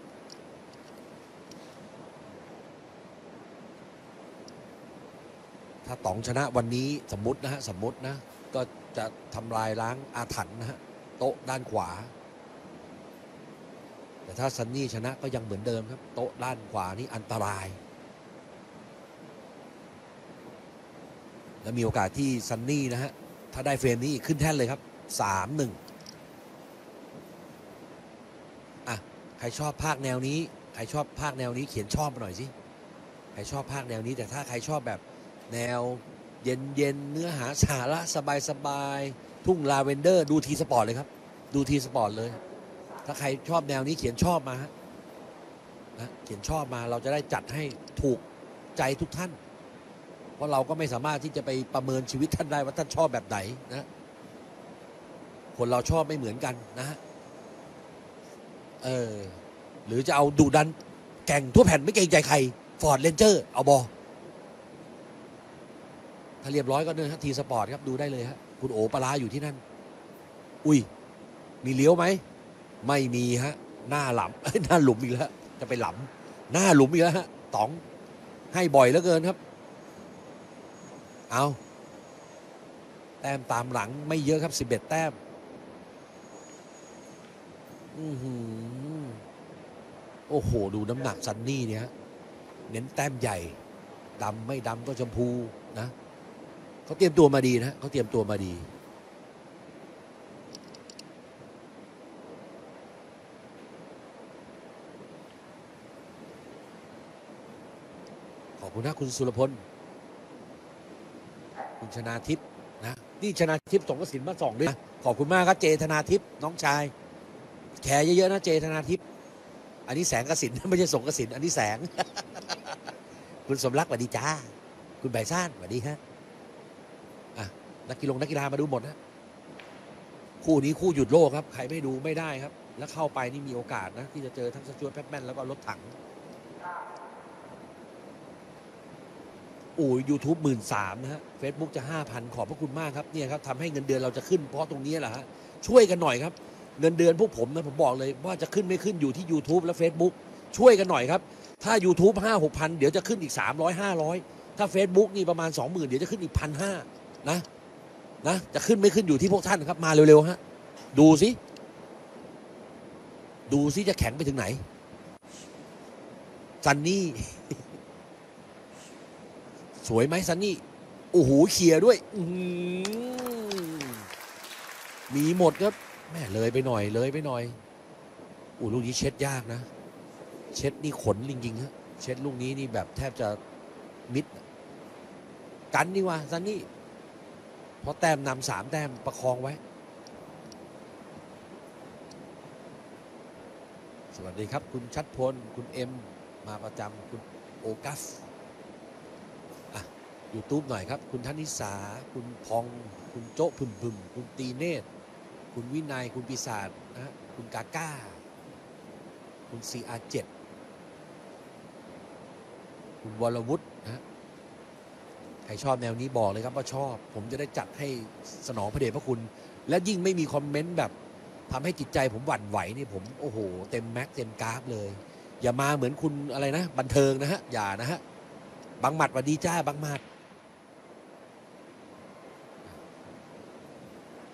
ถ้าต๋องชนะวันนี้สมมตินะฮะสมมตินะก็จะทำลายล้างอาถรรพ์นะฮะโต๊ะด้านขวาแต่ถ้าซันนี่ชนะก็ยังเหมือนเดิมครับโต๊ะด้านขวานี่อันตรายและมีโอกาสที่ซันนี่นะฮะถ้าได้เฟรมนี้ขึ้นแท่นเลยครับสามหนึ่งอ่ะใครชอบภาคแนวนี้ใครชอบภาคแนวนี้เขียนชอบมาหน่อยสิใครชอบภาคแนวนี้แต่ถ้าใครชอบแบบแนวเย็นเย็นเนื้อหาสาระสบายสบายทุ่งลาเวนเดอร์ดูทีสปอร์ตเลยครับดูทีสปอร์ตเลยถ้าใครชอบแนวนี้เขียนชอบมาฮะนะเขียนชอบมาเราจะได้จัดให้ถูกใจทุกท่านเพราะเราก็ไม่สามารถที่จะไปประเมินชีวิตท่านได้ว่าท่านชอบแบบไหนนะคนเราชอบไม่เหมือนกันนะฮะเออหรือจะเอาดุดันแก่งทั่วแผ่นไม่เกรงใจใครฟอร์ดเรนเจอร์เอาบอถ้าเรียบร้อยก็เนินทีสปอร์ตครับดูได้เลยฮะคุณโอปลาอยู่ที่นั่นอุ้ยมีเลี้ยวไหมไม่มีฮะหน้าหล่ำ หน้าหลุมอีกแล้วจะไปหล่ำหน้าหลุมอีกแล้วฮะต๋องให้บ่อยเหลือเกินครับเอาแต้มตามหลังไม่เยอะครับสิบเอ็ดแต้มอือหือโอ้โหดูน้ำหนักซันนี่เนี่ยเน้นแต้มใหญ่ดำไม่ดำก็ชมพูนะเขาเตรียมตัวมาดีนะเขาเตรียมตัวมาดีขอบคุณนะคุณสุรพลคุณชนาทิพย์นะนี่ชนาทิพย์ส่งกสินมาส่องด้วยนะขอบคุณมากครับเจธนาทิพย์น้องชายแชร์เยอะๆนะเจธนาทิพย์อันนี้แสงกสินไม่ใช่ส่งกสินอันนี้แสง คุณสมรักสวัสดีจ้าคุณใบซ่านสวัสดีฮะอ่ะนักกีฬานักกีฬามาดูหมดนะคู่นี้คู่หยุดโลกครับใครไม่ดูไม่ได้ครับแล้วเข้าไปนี่มีโอกาสนะที่จะเจอทั้งสจวตแพทแมนแล้วก็รถถังโอ้ยยูทูบหมื่นสามนะฮะเฟซบุ๊กจะห้าพันขอบพระคุณมากครับเนี่ยครับทำให้เงินเดือนเราจะขึ้นเพราะตรงนี้แหละฮะช่วยกันหน่อยครับเงินเดือนพวกผมนะผมบอกเลยว่าจะขึ้นไม่ขึ้นอยู่ที่ YouTube และ Facebook ช่วยกันหน่อยครับถ้า YouTube ห้าหกพันเดี๋ยวจะขึ้นอีกสามร้อยห้าร้อยถ้า Facebook นี่ประมาณ สองหมื่น เดี๋ยวจะขึ้นอีกพันห้านะนะจะขึ้นไม่ขึ้นอยู่ที่พวกท่านครับมาเร็วๆฮะดูสิดูสิจะแข็งไปถึงไหนซันนี่ สวยไหมซันนี่โอ้โหเคลียร์ด้วยมีหมดครับแม่เลยไปหน่อยเลยไปหน่อยโอ้ลูกนี้เช็ดยากนะเช็ดนี่ขนจริงๆฮะเช็ดลูกนี้นี่แบบแทบจะมิดกันนี่วะซันนี่เพราะแต้มนำสามแต้มประคองไว้สวัสดีครับคุณชัดพลคุณเอ็มมาประจำคุณโอกัสยูทูบหน่อยครับคุณธนิสาคุณพองคุณโจ๊ะพึมพึมคุณตีเนตรคุณวินัยคุณปีศาจนะคุณกาก้าคุณ ซี อาร์ เจ็ด คุณวรวุฒินะใครชอบแนวนี้บอกเลยครับว่าชอบผมจะได้จัดให้สนองพระเดชพระคุณและยิ่งไม่มีคอมเมนต์แบบทำให้จิตใจผมหวั่นไหวนี่ผมโอ้โหเต็มแม็กเต็มกราฟเลยอย่ามาเหมือนคุณอะไรนะบันเทิงนะฮะอย่านะฮะบังหมัดวัสดีจ้าบังหมัด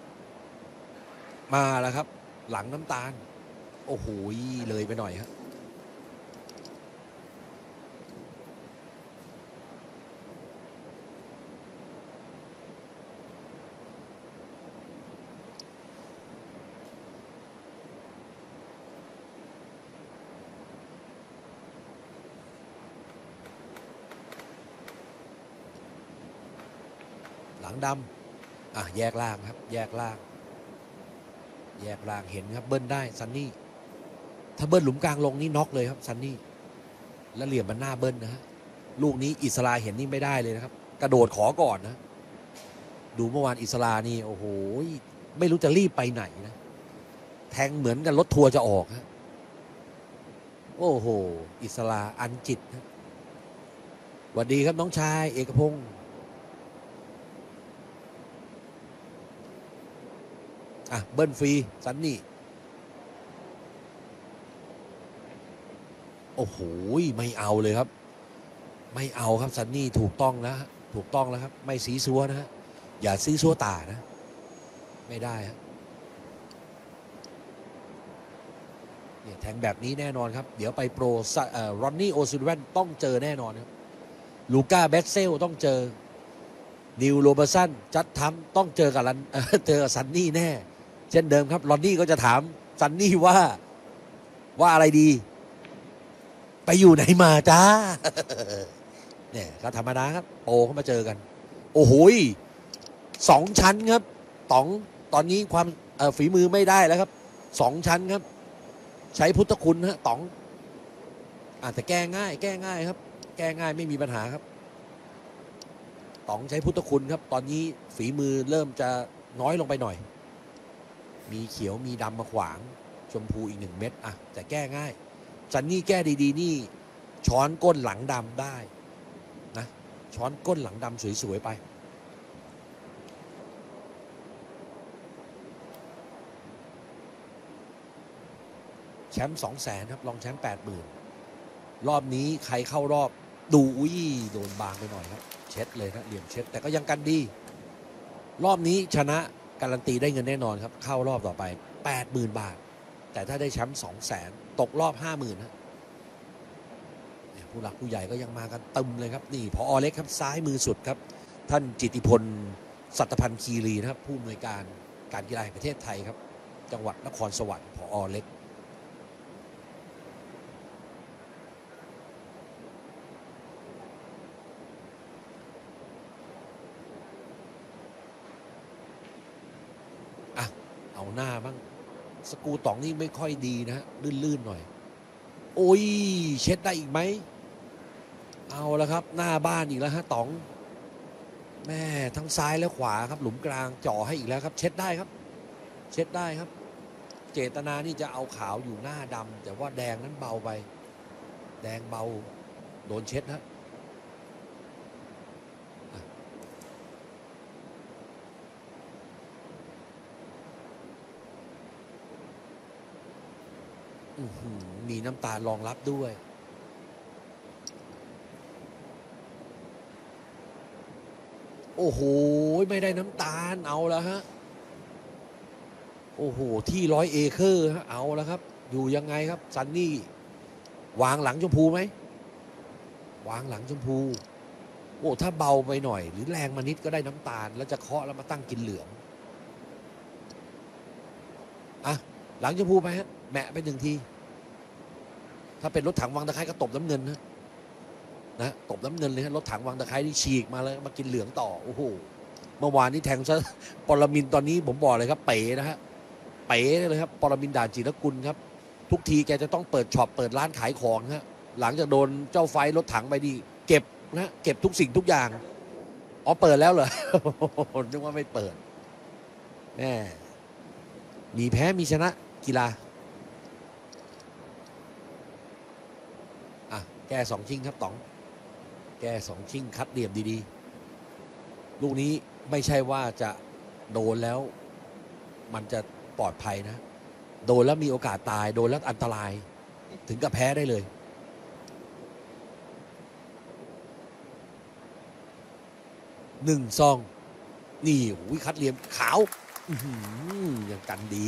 มาแล้วครับหลังน้ำตาลโอ้โหเลยไปหน่อยครับหลังดำอ่ะแยกล่างครับ แยกล่าง แยกล่างเห็นครับเบิ้ลได้ซันนี่ถ้าเบิ้ลหลุมกลางลงนี่น็อกเลยครับซันนี่แล้วเหลี่ยมมันหน้าเบิ้ลนะฮะลูกนี้อิสราเห็นนี่ไม่ได้เลยนะครับ กระโดดขอก่อนนะ ดูเมื่อวานอิสรานี่โอ้โหไม่รู้จะรีบไปไหนนะแทงเหมือนกันรถทัวร์จะออกฮะโอ้โหอิสราอันจิตนะสวัสดีครับน้องชายเอกพงศ์อ่ะเบิ้ลฟรีซันนี่โอ้โหไม่เอาเลยครับไม่เอาครับซันนี่ถูกต้องแล้วถูกต้องแล้วครับไม่ซีซัวนะฮะอย่าซีซัวตานะไม่ได้ฮะเนี่ยแทงแบบนี้แน่นอนครับเดี๋ยวไปโปรรอนนี่โอซิลเวนต้องเจอแน่นอนครับลูก้าเบสเซลต้องเจอนิวโรเบอร์สันจัดทำต้องเจอกับรันเจอกับซันนี่แน่เช่นเดิมครับรอนนี่ก็จะถามซันนี่ว่าว่าอะไรดีไปอยู่ไหนมาจ้า เนี่ยก็ธรรมดาครับโปเข้ามาเจอกันโอ้โหสองชั้นครับต๋องตอนนี้ความฝีมือไม่ได้แล้วครับสองชั้นครับใช้พุทธคุณฮะต๋องอาจจะแก้ง่ายแก้ง่ายครับแก้ง่ายไม่มีปัญหาครับต๋องใช้พุทธคุณครับตอนนี้ฝีมือเริ่มจะน้อยลงไปหน่อยมีเขียวมีดำมาขวางชมพูอีกหนึ่งเม็ดอ่ะแต่แก้ง่ายซันนี่แก้ดีๆนี่ช้อนก้นหลังดำได้นะช้อนก้นหลังดำสวยๆไปแชมป์สองแสนครับรองแชมป์แปดหมื่นรอบนี้ใครเข้ารอบดูอุ้ยโดนบางไปหน่อยครับเช็ดเลยนะเหลี่ยมเช็ดแต่ก็ยังกันดีรอบนี้ชนะการันตีได้เงินแน่นอนครับเข้ารอบต่อไป แปดหมื่น บาทแต่ถ้าได้แชมป์สองแสนตกรอบ ห้าหมื่น นะผู้หลักผู้ใหญ่ก็ยังมากันเต็มเลยครับนี่ผอ.เล็กครับซ้ายมือสุดครับท่านจิตติพลสัตพันธ์คีรีนะครับผู้อำนวยการการกีฬาแห่งประเทศไทยครับจังหวัดนครสวรรค์ผอ.เล็กอ่ะเอาหน้าบ้างสกูต๋องนี่ไม่ค่อยดีนะฮะลื่นๆหน่อยโอ้ยเช็ดได้อีกไหมเอาแล้วครับหน้าบ้านอีกแล้วฮะต๋องแม่ทั้งซ้ายและขวาครับหลุมกลางจ่อให้อีกแล้วครับเช็ดได้ครับเช็ดได้ครับเจตนานี่จะเอาขาวอยู่หน้าดำแต่ว่าแดงนั้นเบาไปแดงเบาโดนเช็ดฮะมีน้ำตาลรองรับด้วยโอ้โหไม่ได้น้ำตาลเอาแล้วฮะโอ้โหที่ร้อยเอเคอร์ฮะเอาแล้วครับอยู่ยังไงครับซันนี่วางหลังชมพูไหมวางหลังชมพูโอ้ถ้าเบาไปหน่อยหรือแรงมานิดก็ได้น้ำตาลแล้วจะเคาะแล้วมาตั้งกินเหลืองอ่ะหลังชมพูไปฮะแมะไปหนึ่งทีถ้าเป็นรถถังวังตะไคร้ก็ตบน้ำเงินนะนะตบน้ำเงินเลยฮะรถถังวังตะไคร้ที่ฉีกมาแล้วมากินเหลืองต่อโอ้โหเมื่อวานนี้แทงซะปรมินตอนนี้ผมบอกเลยครับเป๋นะฮะเป๋เลยครับปรมินด่านจิรกุลครับทุกทีแกจะต้องเปิดช็อปเปิดร้านขายของฮะหลังจากโดนเจ้าไฟรถถังไปดีเก็บนะเก็บทุกสิ่งทุกอย่างอ๋อเปิดแล้วเหรอ นึกว่าไม่เปิดแน่มีแพ้มีชนะกีฬาแก้สองชิงครับต๋องแก้สองชิงคัดเหลี่ยมดีๆลูกนี้ไม่ใช่ว่าจะโดนแล้วมันจะปลอดภัยนะโดนแล้วมีโอกาสตายโดนแล้วอันตรายถึงกับแพ้ได้เลยหนึ่งซองนี่วิคัดเหลี่ยมขาวยังกันดี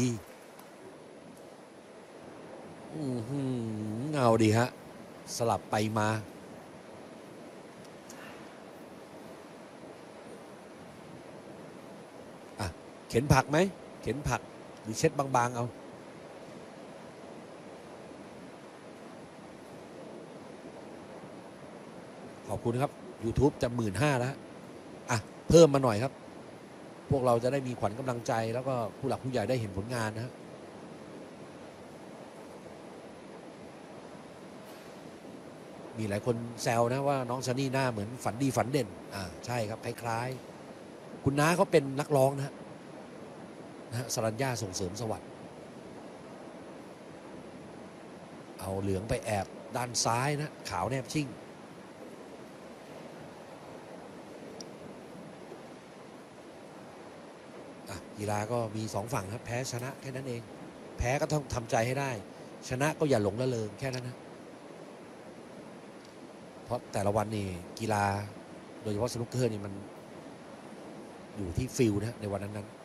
เงาดีฮะสลับไปมาอ่ะเข็นผักไหมเข็นผักหรือเช็ดบางๆเอาขอบคุณครับ YouTube จะหมื่นห้าแล้วอ่ะเพิ่มมาหน่อยครับพวกเราจะได้มีขวัญกำลังใจแล้วก็ผู้หลักผู้ใหญ่ได้เห็นผลงานนะฮะมีหลายคนแซวนะว่าน้องซันนี่หน้าเหมือนฝันดีฝันเด่นอ่าใช่ครับคล้ายๆคุณน้าเขาเป็นนักร้องนะฮะนะฮะสรัญญาส่งเสริมสวัสดิ์เอาเหลืองไปแอบด้านซ้ายนะขาวแนบชิ่งกีฬาก็มีสองฝั่งครับแพ้ชนะแค่นั้นเองแพ้ก็ต้องทำใจให้ได้ชนะก็อย่าหลงละเลงแค่นั้นนะเพราะแต่ละวันนี่กีฬาโดยเฉพาะสนุกเกอร์นี่มันอยู่ที่ฟิลนะในวันนั้นนั้น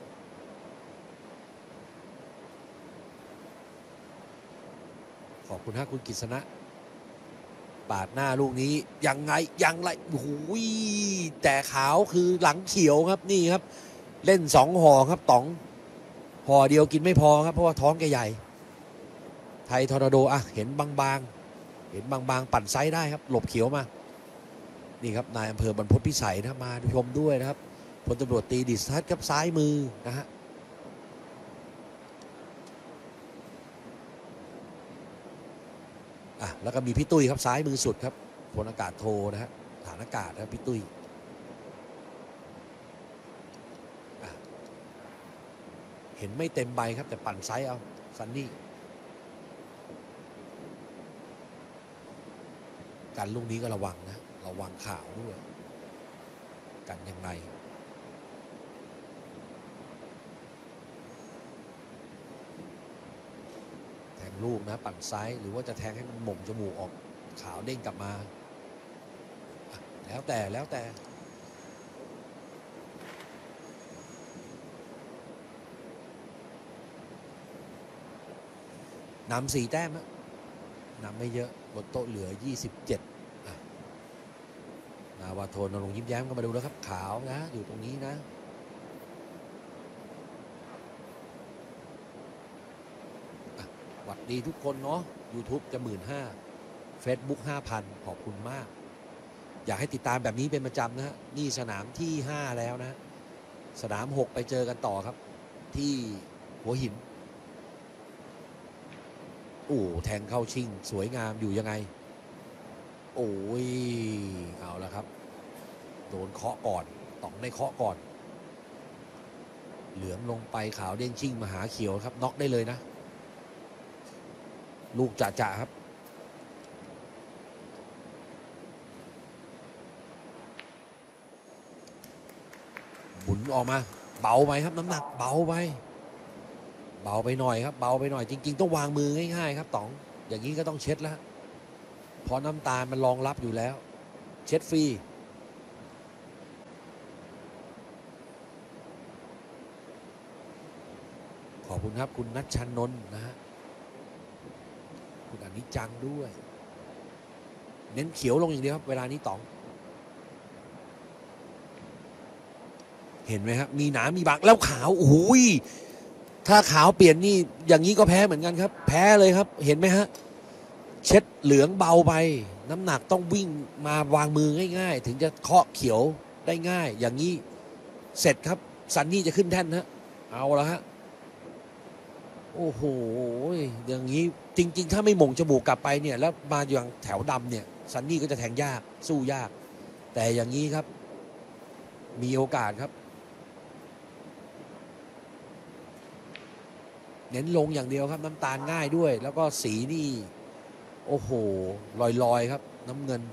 ขอบคุณฮะคุณกฤษณะปาดหน้าลูกนี้ยังไงยังไรโอ้โหแต่ขาวคือหลังเขียวครับนี่ครับเล่นสองห่อครับต๋องห่อเดียวกินไม่พอครับเพราะว่าท้องแกใหญ่ไทยทอร์นาโดอ่ะเห็นบางๆเห็นบางๆปั่นไซส์ได้ครับหลบเขียวมานี่ครับนายอำเภอบรรพตพิสัยนะมาชมด้วยนะครับพลตำรวจตรีดิษฐัศน์ครับซ้ายมือนะฮะอ่ะแล้วก็มีพี่ตุ้ยครับซ้ายมือสุดครับพลอากาศโทนะฮะฐานอากาศนะพี่ตุ้ยเห็นไม่เต็มใบครับแต่ปั่นไซส์เอาซันนี่กันลูกนี้ก็ระวังนะระวังข่าวด้วยกันยังไงแทงลูกนะปั่นไซส์หรือว่าจะแทงให้มันหม่งจมูกออกขาวเด้งกลับมาแล้วแต่แล้วแต่นำสี่แต้มนะนำไม่เยอะบนโต๊ะเหลือยี่สิบเจ็ดนาวาโทนรงค์ยิ้มแย้มก็มาดูแล้วครับขาวนะอยู่ตรงนี้นะหวัดดีทุกคนเนาะ YouTube จะหมื่นห้า Facebook ห้าพันขอบคุณมากอยากให้ติดตามแบบนี้เป็นประจำนะฮะนี่สนามที่ห้าแล้วนะสนามหกไปเจอกันต่อครับที่หัวหินโอ้แทงเข้าชิงสวยงามอยู่ยังไงโอ้ยเอาละครับโดนเคาะก่อนต้องได้เคาะก่อนเหลืองลงไปขาวเด้งชิงมาหาเขียวครับน็อกได้เลยนะลูกจ่าๆครับหมุนออกมาเบาไปครับน้ำหนักเบาไปเบาไปหน่อยครับเบาไปหน่อยจริงๆต้องวางมือง่ายๆครับต๋องอย่างนี้ก็ต้องเช็ดแล้วเพราะน้ำตาลมันรองรับอยู่แล้วเช็ดฟรีขอบคุณครับคุณนัชชันนนท์นะฮะคุณอนิจจังด้วยเน้นเขียวลงอย่างเดียวครับเวลานี้ต๋องเห็นไหมครับมีหนามีบางแล้วขาวโอ้ยถ้าขาวเปลี่ยนนี่อย่างนี้ก็แพ้เหมือนกันครับแพ้เลยครับเห็นไหมฮะเช็ดเหลืองเบาไปน้ำหนักต้องวิ่งมาวางมือง่ายๆถึงจะเคาะเขียวได้ง่ายอย่างนี้เสร็จครับซันนี่จะขึ้นแท่นฮะเอาละฮะโอ้โหอย่างนี้จริงๆถ้าไม่หม่งจมูกกลับไปเนี่ยแล้วมาอย่างแถวดำเนี่ยซันนี่ก็จะแทงยากสู้ยากแต่อย่างนี้ครับมีโอกาสครับเน้นลงอย่างเดียวครับน้ำตาลง่ายด้วยแล้วก็สีนี่โอ้โหลอยๆครับน้ำเงิน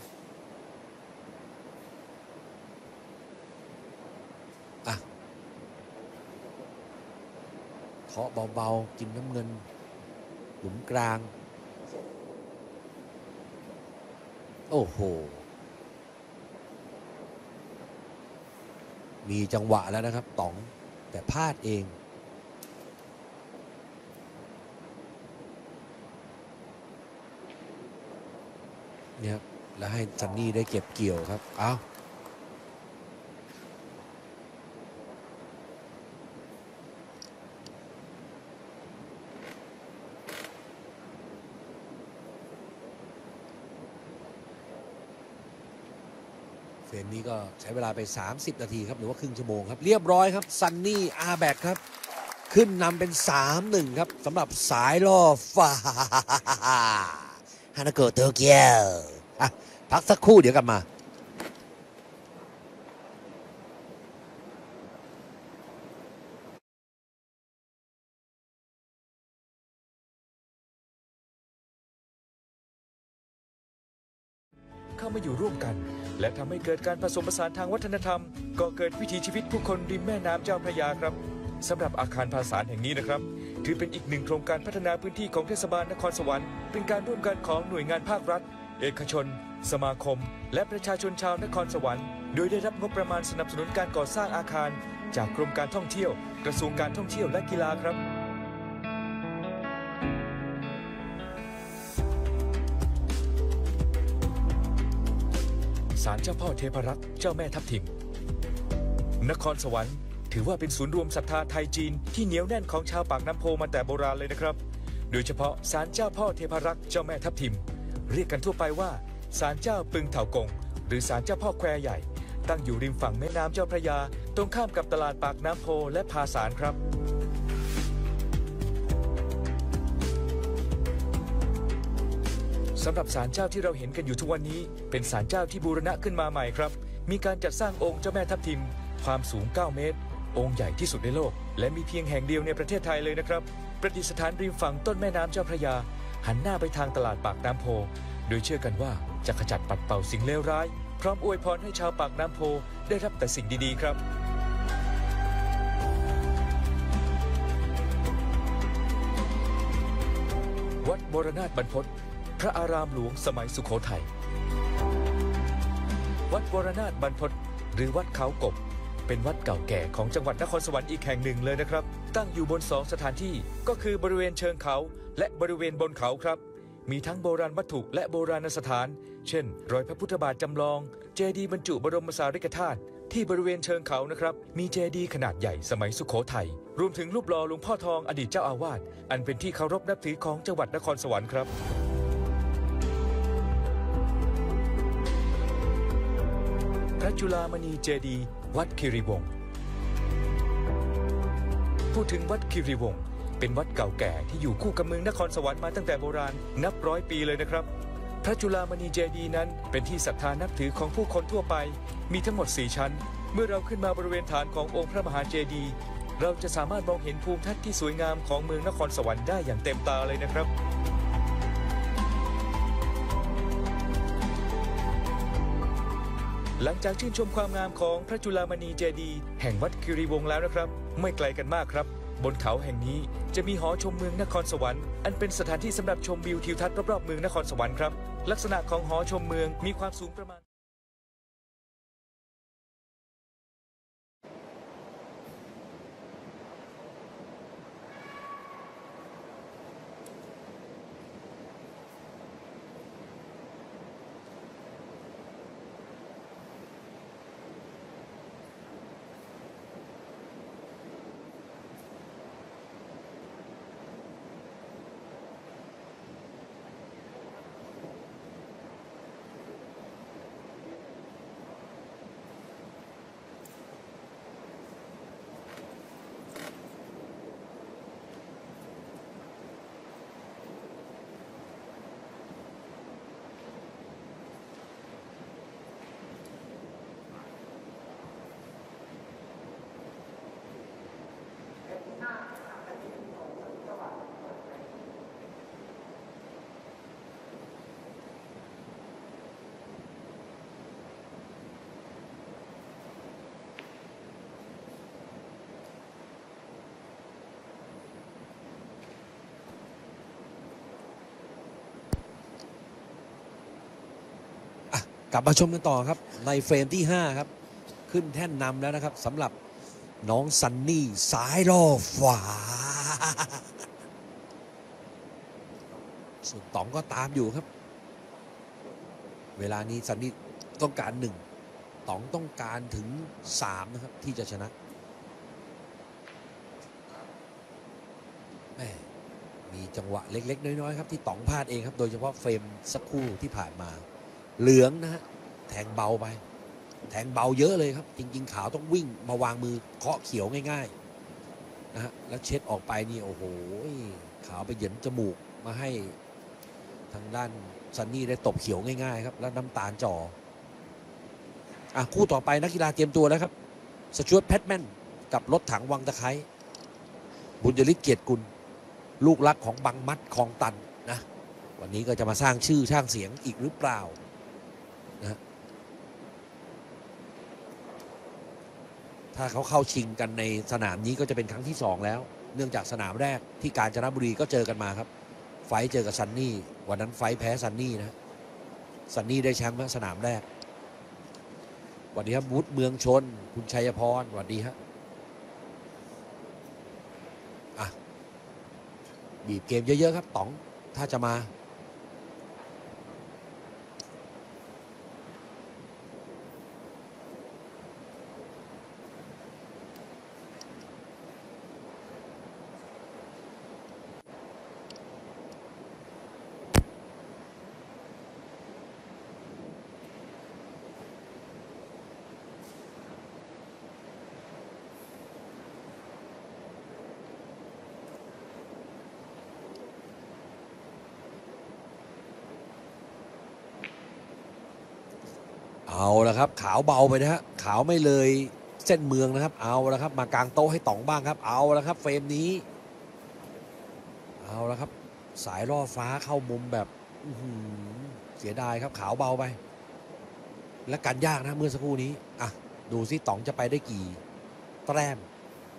อ่ะเคาะเบาๆกินน้ำเงินหลุมกลางโอ้โหมีจังหวะแล้วนะครับต๋องแต่พลาดเองเนี่ยแล้วให้ซันนี่ได้เก็บเกี่ยวครับเอาเฟรมนี้ก็ใช้เวลาไป สามสิบ นาทีครับหรือว่าครึ่งชั่วโมงครับเรียบร้อยครับซันนี่อาแบกครับขึ้นนำเป็น สามหนึ่ง ครับสำหรับสายล่อฟ้าฮานาโกะโตเกียวอ่ะพักสักครู่เดี๋ยวกลับมาเข้ามาอยู่ร่วมกัน และทำให้เกิดการผสมผสานทางวัฒนธรรมก็เกิดวิถีชีวิตผู้คนริมแม่น้ำเจ้าพระยาครับสำหรับอาคารภาษาแห่งนี้นะครับถือเป็นอีกหนึ่งโครงการพัฒนาพื้นที่ของเทศบาลนครสวรรค์เป็นการร่วมกันของหน่วยงานภาครัฐเอกชน สมาคม และประชาชนชาวนครสวรรค์โดยได้รับงบประมาณสนับสนุนการก่อสร้างอาคารจากกรมการท่องเที่ยวกระทรวงการท่องเที่ยวและกีฬาครับศาลเจ้าพ่อเทพรักษ์เจ้าแม่ทับทิมนครสวรรค์ถือว่าเป็นศูนย์รวมศรัทธาไทยจีนที่เหนียวแน่นของชาวปากน้ำโพมาแต่โบราณเลยนะครับโดยเฉพาะศาลเจ้าพ่อเทพรักษ์เจ้าแม่ทับทิมเรียกกันทั่วไปว่าศาลเจ้าปึงเถากงหรือศาลเจ้าพ่อแควใหญ่ตั้งอยู่ริมฝั่งแม่น้ำเจ้าพระยาตรงข้ามกับตลาดปากน้ำโพและพาสารครับสำหรับศาลเจ้าที่เราเห็นกันอยู่ทุกวันนี้เป็นศาลเจ้าที่บูรณะขึ้นมาใหม่ครับมีการจัดสร้างองค์เจ้าแม่ทับทิมความสูงเก้าเมตรองค์ใหญ่ที่สุดในโลกและมีเพียงแห่งเดียวในประเทศไทยเลยนะครับประดิษฐานริมฝั่งต้นแม่น้ำเจ้าพระยาหันหน้าไปทางตลาดปากน้ำโพโดยเชื่อกันว่าจะขจัดปัดเป่าสิ่งเลวร้ายพร้อมอวยพรให้ชาวปากน้ำโพได้รับแต่สิ่งดีๆครับวัดบรนาถบรรพตพระอารามหลวงสมัยสุโขทัยวัดวรนาถบรรพตหรือวัดเขากบเป็นวัดเก่าแก่ของจังหวัดนครสวรรค์อีกแห่งหนึ่งเลยนะครับตั้งอยู่บนสองสถานที่ก็คือบริเวณเชิงเขาและบริเวณบนเขาครับมีทั้งโบราณวัตถุและโบราณสถานเช่นรอยพระพุทธบาทจำลองเจดีย์บรรจุบรมสารีริกธาตุที่บริเวณเชิงเขานะครับมีเจดีย์ขนาดใหญ่สมัยสุโขทัยรวมถึงรูปหล่อหลวงพ่อทองอดีตเจ้าอาวาสอันเป็นที่เคารพนับถือของจังหวัดนครสวรรค์ครับพระจุฬามณีเจดีย์วัดคีรีวงศ์พูดถึงวัดคีรีวงศ์เป็นวัดเก่าแก่ที่อยู่คู่กับเมืองนครสวรรค์มาตั้งแต่โบราณนับร้อยปีเลยนะครับพระจุฬามณีเจดีย์นั้นเป็นที่ศรัทธานับถือของผู้คนทั่วไปมีทั้งหมดสี่ชั้นเมื่อเราขึ้นมาบริเวณฐานขององค์พระมหาเจดีย์เราจะสามารถมองเห็นภูมิทัศน์ที่สวยงามของเมืองนครสวรรค์ได้อย่างเต็มตาเลยนะครับหลังจากชื่นชมความงามของพระจุฬามณีเจดีย์แห่งวัดคีรีวงศ์แล้วนะครับไม่ไกลกันมากครับบนเขาแห่งนี้จะมีหอชมเมืองนครสวรรค์อันเป็นสถานที่สำหรับชมวิวทิวทัศน์รอบๆเมืองนครสวรรค์ครับลักษณะของหอชมเมืองมีความสูงประมาณกลับมาชมกันต่อครับในเฟรมที่ห้าครับขึ้นแท่นนำแล้วนะครับสำหรับน้องซันนี่สายล่อฟ้าส่วนต๋องก็ตามอยู่ครับเวลานี้ซันนี่ต้องการหนึ่งต๋องต้องการถึงสามนะครับที่จะชนะแม่มีจังหวะเล็กๆน้อยๆครับที่ต๋องพลาดเองครับโดยเฉพาะเฟรมสักครู่ที่ผ่านมาเหลืองนะฮะแทงเบาไปแทงเบาเยอะเลยครับ จริงๆขาวต้องวิ่งมาวางมือเคาะเขียวง่ายๆนะฮะแล้วเช็ดออกไปนี่โอ้โหขาวไปเหยินจมูกมาให้ทางด้านซันนี่ได้ตบเขียวง่ายๆครับแล้วน้ำตาลจ่ออ่ะคู่ต่อไปนักกีฬาเตรียมตัวแล้วครับสจวตแพทแมนกับรถถังวังตะไคร้บุญยฤทธิ์เกียรติกุลลูกรักของบังมัดคลองตันนะวันนี้ก็จะมาสร้างชื่อสร้างเสียงอีกหรือเปล่านะถ้าเขาเข้าชิงกันในสนามนี้ก็จะเป็นครั้งที่สองแล้วเนื่องจากสนามแรกที่กาญจนบุรีก็เจอกันมาครับไฟเจอกับซันนี่วันนั้นไฟแพ้ซันนี่นะซันนี่ได้แชมป์สนามแรกสวัสดีครับวุฒิเมืองชนคุณชัยพรสวัสดีฮะอ่ะบีบเกมเยอะๆครับต๋องถ้าจะมาเอาละครับขาวเบาไปนะฮะขาวไม่เลยเส้นเมืองนะครับเอาละครับมากางโต๊ะให้ต๋องบ้างครับเอาละครับเฟรมนี้เอาละครับสายล่อฟ้าเข้ามุมแบบอื้อหือเสียดายครับขาวเบาไปและกันยากนะเมื่อสักครู่นี้อ่ะดูซิต๋องจะไปได้กี่แต้ม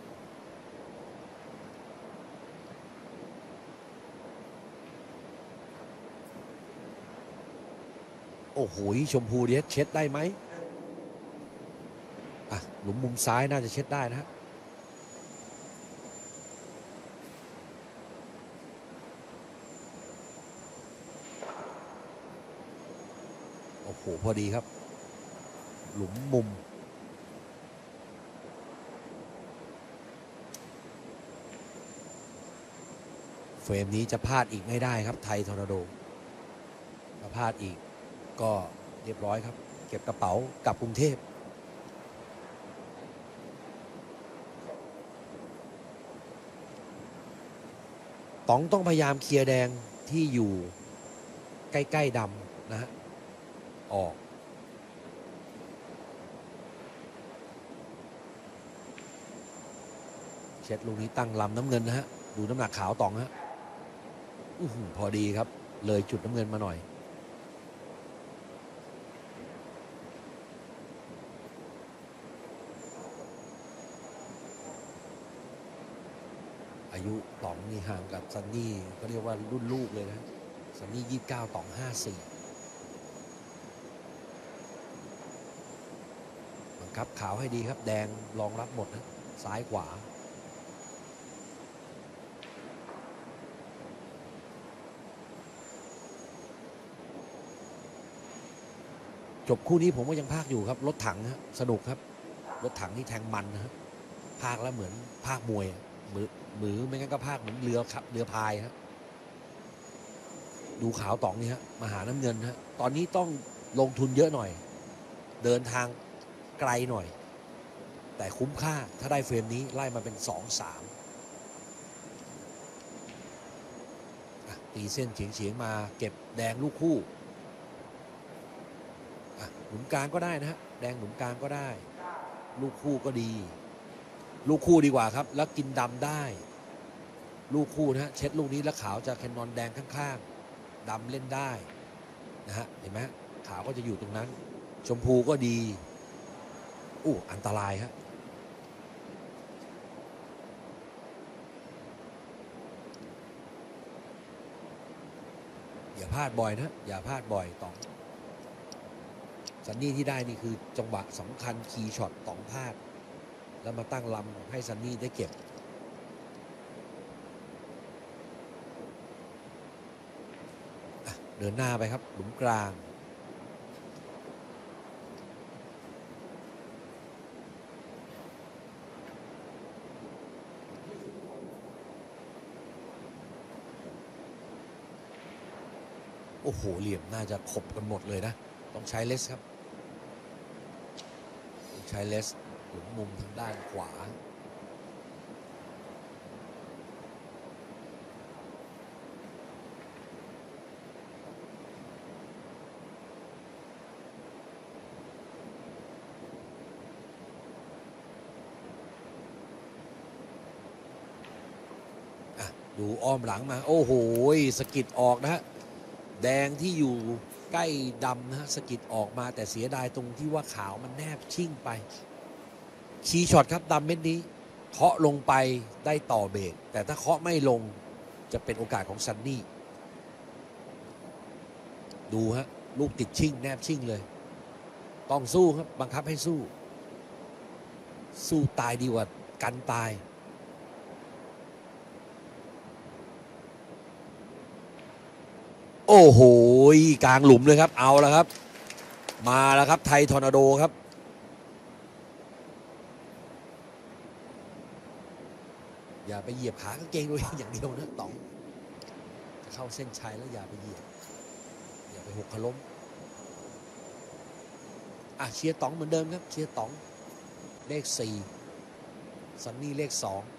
โอ้โหชมพูเดียเช็ดได้ไหมอ่ะหลุมมุมซ้ายน่าจะเช็ดได้นะฮะโอ้โหพอดีครับหลุมมุมเฟรมนี้จะพลาดอีกไม่ได้ครับไทยทอร์นาโดถ้าพลาดอีกก็เรียบร้อยครับเก็บกระเป๋ากลับกรุงเทพต๋องต้องพยายามเคลียร์แดงที่อยู่ใกล้ๆดำนะฮะออกเช็ดลูกนี้ตั้งลำน้ำเงินนะฮะดูน้ำหนักขาวต๋องฮะอื้อหือพอดีครับเลยจุดน้ำเงินมาหน่อยอายุต๋องนี่ห่างกับซันนี่ก็เรียกว่ารุ่นลูกเลยนะซันนี่ยี่สิบเก้าต๋องห้าสี่บังคับขาวให้ดีครับแดงรองรับหมดนะซ้ายขวาจบคู่นี้ผมก็ยังพากอยู่ครับรถถังฮะสนุกครับรถถังนี่แทงมันนะครับพากแล้วเหมือนพากมวยมือมือไม่งั้นก็พากเหมือนเรือครับเรือพายฮะดูขาวต๋องนี่ฮะมาหาน้ำเงินฮะตอนนี้ต้องลงทุนเยอะหน่อยเดินทางไกลหน่อยแต่คุ้มค่าถ้าได้เฟรมนี้ไล่มาเป็นสองสามตีเส้นเฉียงๆมาเก็บแดงลูกคู่หนุนกลางก็ได้นะฮะแดงหนุนกลางก็ได้ลูกคู่ก็ดีลูกคู่ดีกว่าครับแล้วกินดำได้ลูกคู่นะฮะเช็ดลูกนี้แล้วขาวจะแคนนอนแดงข้างๆดำเล่นได้นะฮะเห็นไหมขาวก็จะอยู่ตรงนั้นชมพูก็ดีอู้อันตรายฮะอย่าพลาดบ่อยนะอย่าพลาดบ่อยต๋องซันนี่ที่ได้นี่คือจังหวะสำคัญคีย์ช็อตต๋องพลาดแล้วมาตั้งลำให้ซันนี่ได้เก็บเดินหน้าไปครับหลุมกลางโอ้โหเหลี่ยมน่าจะขบกันหมดเลยนะต้องใช้เลสครับชายเลสหลุมมุมทางด้านขวาดูอ้อมหลังมาโอ้โหสกิดออกนะฮะแดงที่อยู่ใกล้ดำนะฮะสกิดออกมาแต่เสียดายตรงที่ว่าขาวมันแนบชิ่งไปคีย์ช็อตครับดำเม็ดนี้เคาะลงไปได้ต่อเบรกแต่ถ้าเคาะไม่ลงจะเป็นโอกาสของซันนี่ดูฮะลูกติดชิ่งแนบชิ่งเลยต้องสู้ครับบังคับให้สู้สู้ตายดีกว่ากันตายโอ้โหกลางหลุมเลยครับเอาแล้วครับมาแล้วครับไทยทอร์นาโดครับอย่าไปเหยียบขากางเกงตัวเองอย่างเดียวนะต๋องจะเข้าเส้นชัยแล้วอย่าไปเหยียบอย่าไปหกขล้มอ่ะเชียร์ต๋องเหมือนเดิมครับเชียร์ต๋องเลขสี่ซันนี่เลขสอง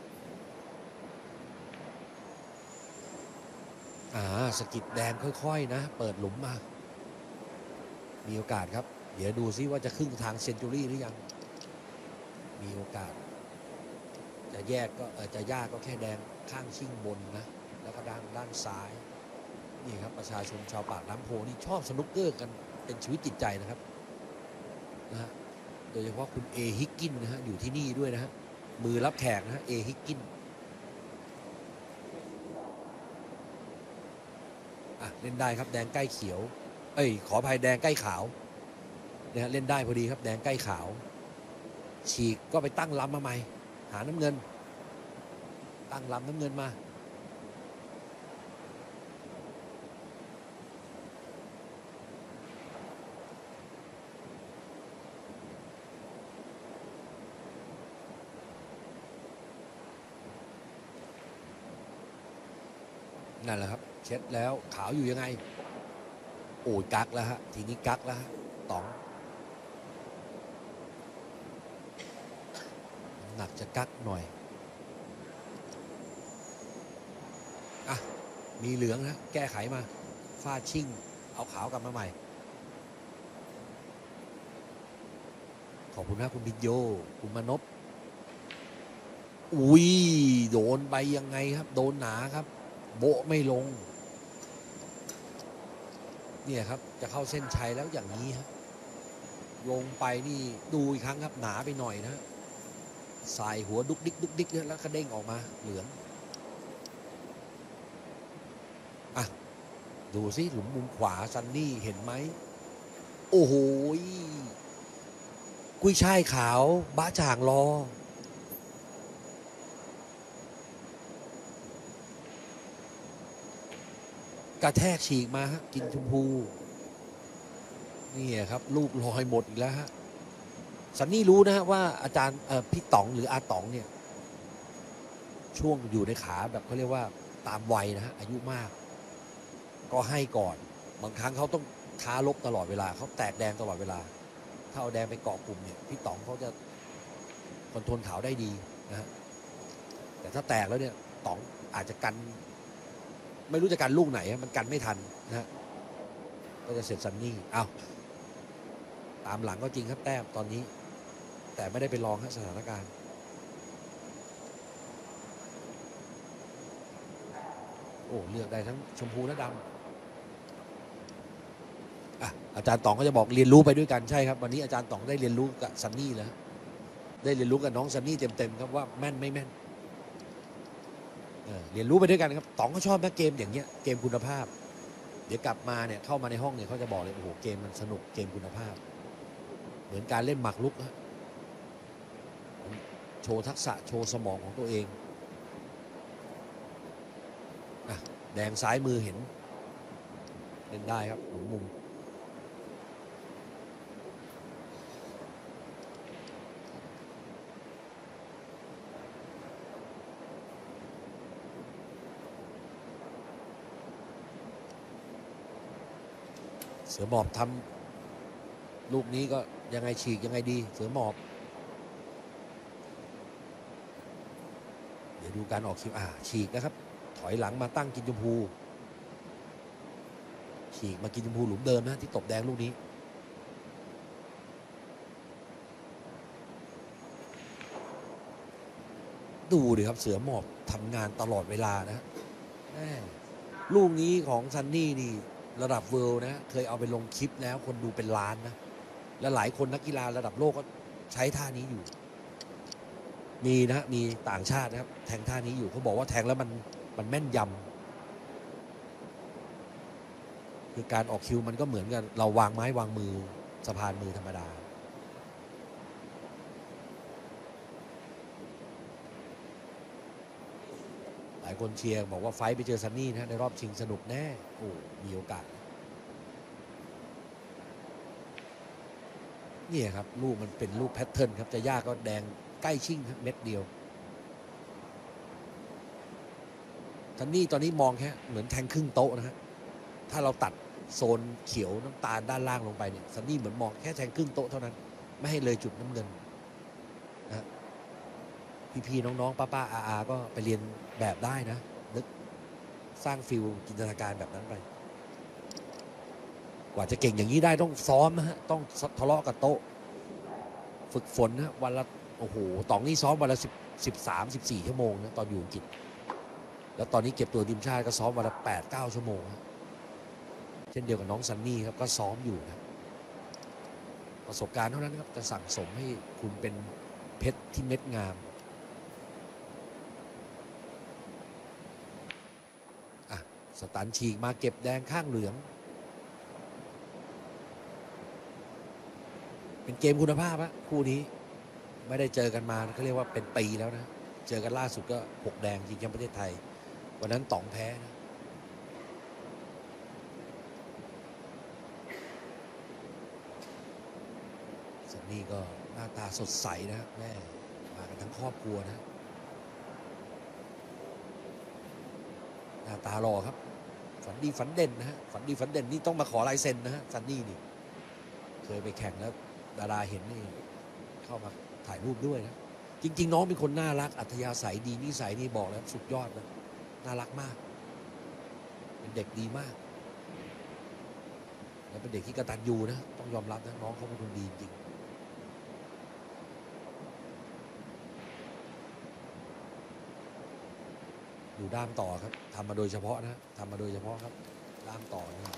อ่าสกิดแดงค่อยๆนะเปิดหลุมมามีโอกาสครับเดี๋ยวดูซิว่าจะครึ่งทางเซนจูรี่หรือยังมีโอกาสจะแยกก็เออจะยากก็แค่แดงข้างชิ่งบนนะแล้วก็ด้านด้านซ้ายนี่ครับประชาชนชาวปากน้ำโพนี่ชอบสนุกเกอร์กันเป็นชีวิตจิตใจนะครับนะฮะโดยเฉพาะคุณเอฮิกกินนะฮะอยู่ที่นี่ด้วยนะฮะมือรับแขกนะฮะเอฮิกกินเล่นได้ครับแดงใกล้เขียวเอ้ยขออภัยแดงใกล้ขาวนะฮะเล่นได้พอดีครับแดงใกล้ขาวฉีกก็ไปตั้งลำมาใหม่หาน้ำเงินตั้งลำน้ำเงินมานั่นแหละครับเช็ดแล้วขาวอยู่ยังไงโอ้ยกักแล้วฮะทีนี้กักแล้วฮะต๋องหนักจะกักหน่อยอ่ะมีเหลืองนะแก้ไขมาฟาดชิ่งเอาขาวกลับมาใหม่ขอบคุณนะคุณพิญโยคุณมนพอุ้ยโดนไปยังไงครับโดนหนาครับโบะไม่ลงเนี่ยครับจะเข้าเส้นชัยแล้วอย่างนี้ครับลงไปนี่ดูอีกครั้งครับหนาไปหน่อยนะสายหัวดุกดิกดุกดิกแล้วก็เด้งออกมาเหลืองอ่ะดูสิหลุมมุมขวาซันนี่เห็นไหมโอ้โหกุ้ยช่ายขาวบ้าจ่างรอกระแทกฉีกมาฮะกินชมพูนี่ครับลูกลอยหมดอีกแล้วฮะซันนี่รู้นะฮะว่าอาจารย์พี่ต๋องหรืออาต๋องเนี่ยช่วงอยู่ในขาแบบเขาเรียกว่าตามวัยนะฮะอายุมากก็ให้ก่อนบางครั้งเขาต้องท้าลบตลอดเวลาเขาแตกแดงตลอดเวลาถ้าเอาแดงไปเกาะกลุ่มเนี่ยพี่ต๋องเขาจะคอนโทรลขาวได้ดีนะฮะแต่ถ้าแตกแล้วเนี่ยต๋องอาจจะกันไม่รู้จะกันลูกไหนมันกันไม่ทันนะฮะก็จะเสร็จซันนี่เอาตามหลังก็จริงครับแต้มตอนนี้แต่ไม่ได้ไปลองฮะสถานการณ์โอ้เลือกได้ทั้งชมพูและดำอ่ะอาจารย์ต๋องก็จะบอกเรียนรู้ไปด้วยกันใช่ครับวันนี้อาจารย์ต๋องได้เรียนรู้กับซันนี่แล้วได้เรียนรู้กับน้องซันนี่เต็มๆครับว่าแม่นไม่แม่นเรียนรู้ไปด้วยกันครับต๋องก็ชอบนะเกมอย่างเงี้ยเกมคุณภาพเดี๋ยวกลับมาเนี่ยเข้ามาในห้องเนี่ยเขาจะบอกเลยโอ้โหเกมมันสนุกเกมคุณภาพเหมือนการเล่นหมากรุกฮะโชว์ทักษะโชว์สมองของตัวเองอ่ะแดงซ้ายมือเห็นเล่นได้ครับหมุนมุมเสือหมอบทำลูกนี้ก็ยังไงฉีกยังไงดีเสือหมอบเดี๋ยวดูการออกคิวอ่าฉีกนะครับถอยหลังมาตั้งกินชมพูฉีกมากินชมพูหลุมเดิมนะที่ตบแดงลูกนี้ดูดิครับเสือหมอบทำงานตลอดเวลานะแม่ลูกนี้ของซันนี่นี่ระดับเวิลด์นะเคยเอาไปลงคลิปแล้วคนดูเป็นล้านนะและหลายคนนักกีฬาระดับโลกก็ใช้ท่านี้อยู่มีนะมีต่างชาตินะครับแทงท่านี้อยู่เขาบอกว่าแทงแล้วมันมันแม่นยำคือการออกคิวมันก็เหมือนกันเราวางไม้วางมือสะพานมือธรรมดาหลายคนเชียร์บอกว่าไฟท์ไปเจอซันนี่นะในรอบชิงสนุกแน่โอ้มีโอกาสนี่ครับลูกมันเป็นลูกแพทเทิร์นครับจะยากก็แดงใกล้ชิ่งครับเม็ดเดียวซันนี่ตอนนี้มองแค่เหมือนแทงครึ่งโต๊ะนะฮะถ้าเราตัดโซนเขียวน้ำตาลด้านล่างลงไปเนี่ยซันนี่เหมือนมองแค่แทงครึ่งโต๊ะเท่านั้นไม่ให้เลยจุดน้ำเงินนะพี่ๆน้องๆป้าๆอาๆก็ไปเรียนแบบได้นะนึกสร้างฟิลจินตนาการแบบนั้นไปกว่าจะเก่งอย่างนี้ได้ต้องซ้อมนะฮะต้องทะเลาะกับโต๊ะฝึกฝนนะวันละโอ้โหตองนี่ซ้อมวันละสิบสิบสามสิบสี่ชั่วโมงนะตอนอยู่อังกฤษแล้วตอนนี้เก็บตัวทีมชาติก็ซ้อมวันละแปดเก้าชั่วโมงนะเช่นเดียวกับน้องซันนี่ครับก็ซ้อมอยู่นะประสบการณ์เท่านั้นครับจะสั่งสมให้คุณเป็นเพชรที่เม็ดงามอ่ะสตันฉีกมาเก็บแดงข้างเหลืองเป็นเกมคุณภาพอะคู่นี้ไม่ได้เจอกันมาเขาเรียกว่าเป็นปีแล้วนะเจอกันล่าสุดก็หกแดงชิงแชมป์ประเทศไทยวันนั้นต๋องแพ้นะซันนี่ก็หน้าตาสดใสนะแม่มากันทั้งครอบครัวนะหน้าตาหล่อครับฝันดีฝันเด่นนะฮะฝันดีฝันเด่นนี่ต้องมาขอลายเซ็นนะฮะซันนี่นี่เคยไปแข่งแล้วดาราเห็นนี่เข้ามาถ่ายรูปด้วยนะจริงๆน้องเป็นคนน่ารักอัธยาศัยดีนิสัยนี่บอกแล้วสุดยอดนะน่ารักมากเป็นเด็กดีมากแล้วเป็นเด็กที่กตัญญูนะต้องยอมรับนะน้องเขาเป็นคนดีจริงดูด้ามต่อครับทำมาโดยเฉพาะนะทำมาโดยเฉพาะครับด้ามต่อนี่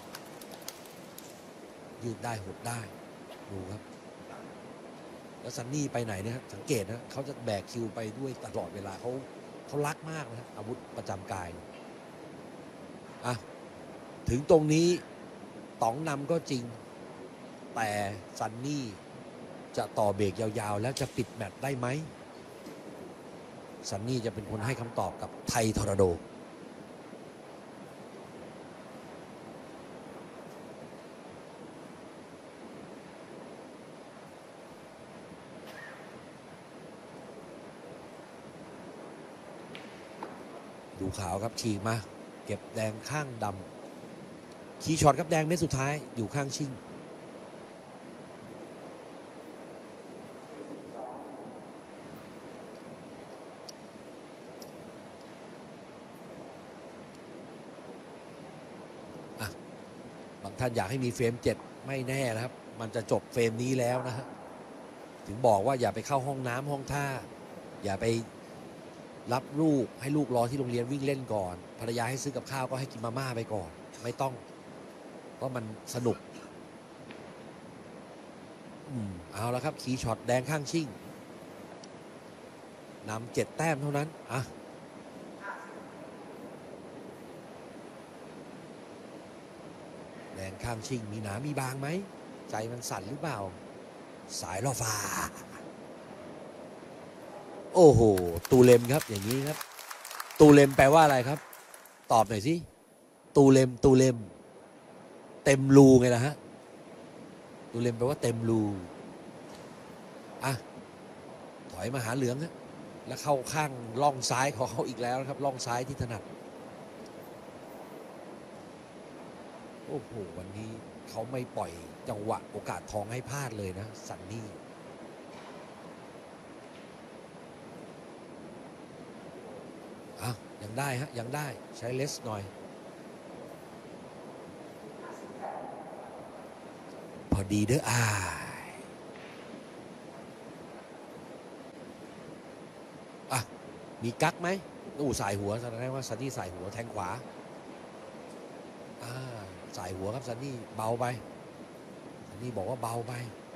ยืดได้หดได้ดูครับแล้วซันนี่ไปไหนเนี่ยสังเกตนะเขาจะแบกคิวไปด้วยตลอดเวลาเขาเขารักมากนะอาวุธประจำกายอ่ะถึงตรงนี้ต๋องนำก็จริงแต่ซันนี่จะต่อเบรกยาวๆแล้วจะปิดแมตช์ได้ไหมซันนี่จะเป็นคนให้คำตอบกับไทยทอร์นาโดดูขาวครับฉีกมาเก็บแดงข้างดำคีย์ช็อตครับแดงเม็ดสุดท้ายอยู่ข้างชิงอ่ะบางท่านอยากให้มีเฟรมเจ็ดไม่แน่นะครับมันจะจบเฟรมนี้แล้วนะฮะถึงบอกว่าอย่าไปเข้าห้องน้ำห้องท่าอย่าไปรับลูกให้ลูกรอที่โรงเรียนวิ่งเล่นก่อนภรรยาให้ซื้อกับข้าวก็ให้กินมาม่าไปก่อนไม่ต้องเพราะมันสนุกอืมเอาละครับคีย์ช็อตแดงข้างชิ่งนำเจ็ดแต้มเท่านั้นอ่ะแดงข้างชิ่งมีหนามีบางไหมใจมันสั่นหรือเปล่าสายล่อฟ้าโอ้โหตูเลมครับอย่างนี้ครับตูเลมแปลว่าอะไรครับตอบหน่อยสิตูเลมตูเลมเต็มรูไงล่ะฮะตูเลมแปลว่าเต็มรูอ่ะถอยมาหาเหลืองฮะแล้วเข้าข้างล่องซ้ายของเขาอีกแล้วนะครับล่องซ้ายที่ถนัดโอ้โหวันนี้เขาไม่ปล่อยจังหวะโอกาสทองให้พลาดเลยนะซันนี่ยังได้ฮะยังได้ใช้เลสหน่อยพอดีเด้ออ่าอ่ะมีกั๊กไหมอู้สายหัวแสดงว่าซันนี่สายหัวแทงขวาอ่าสายหัวครับซันนี่เบาไปซันนี่บอกว่าเบาไป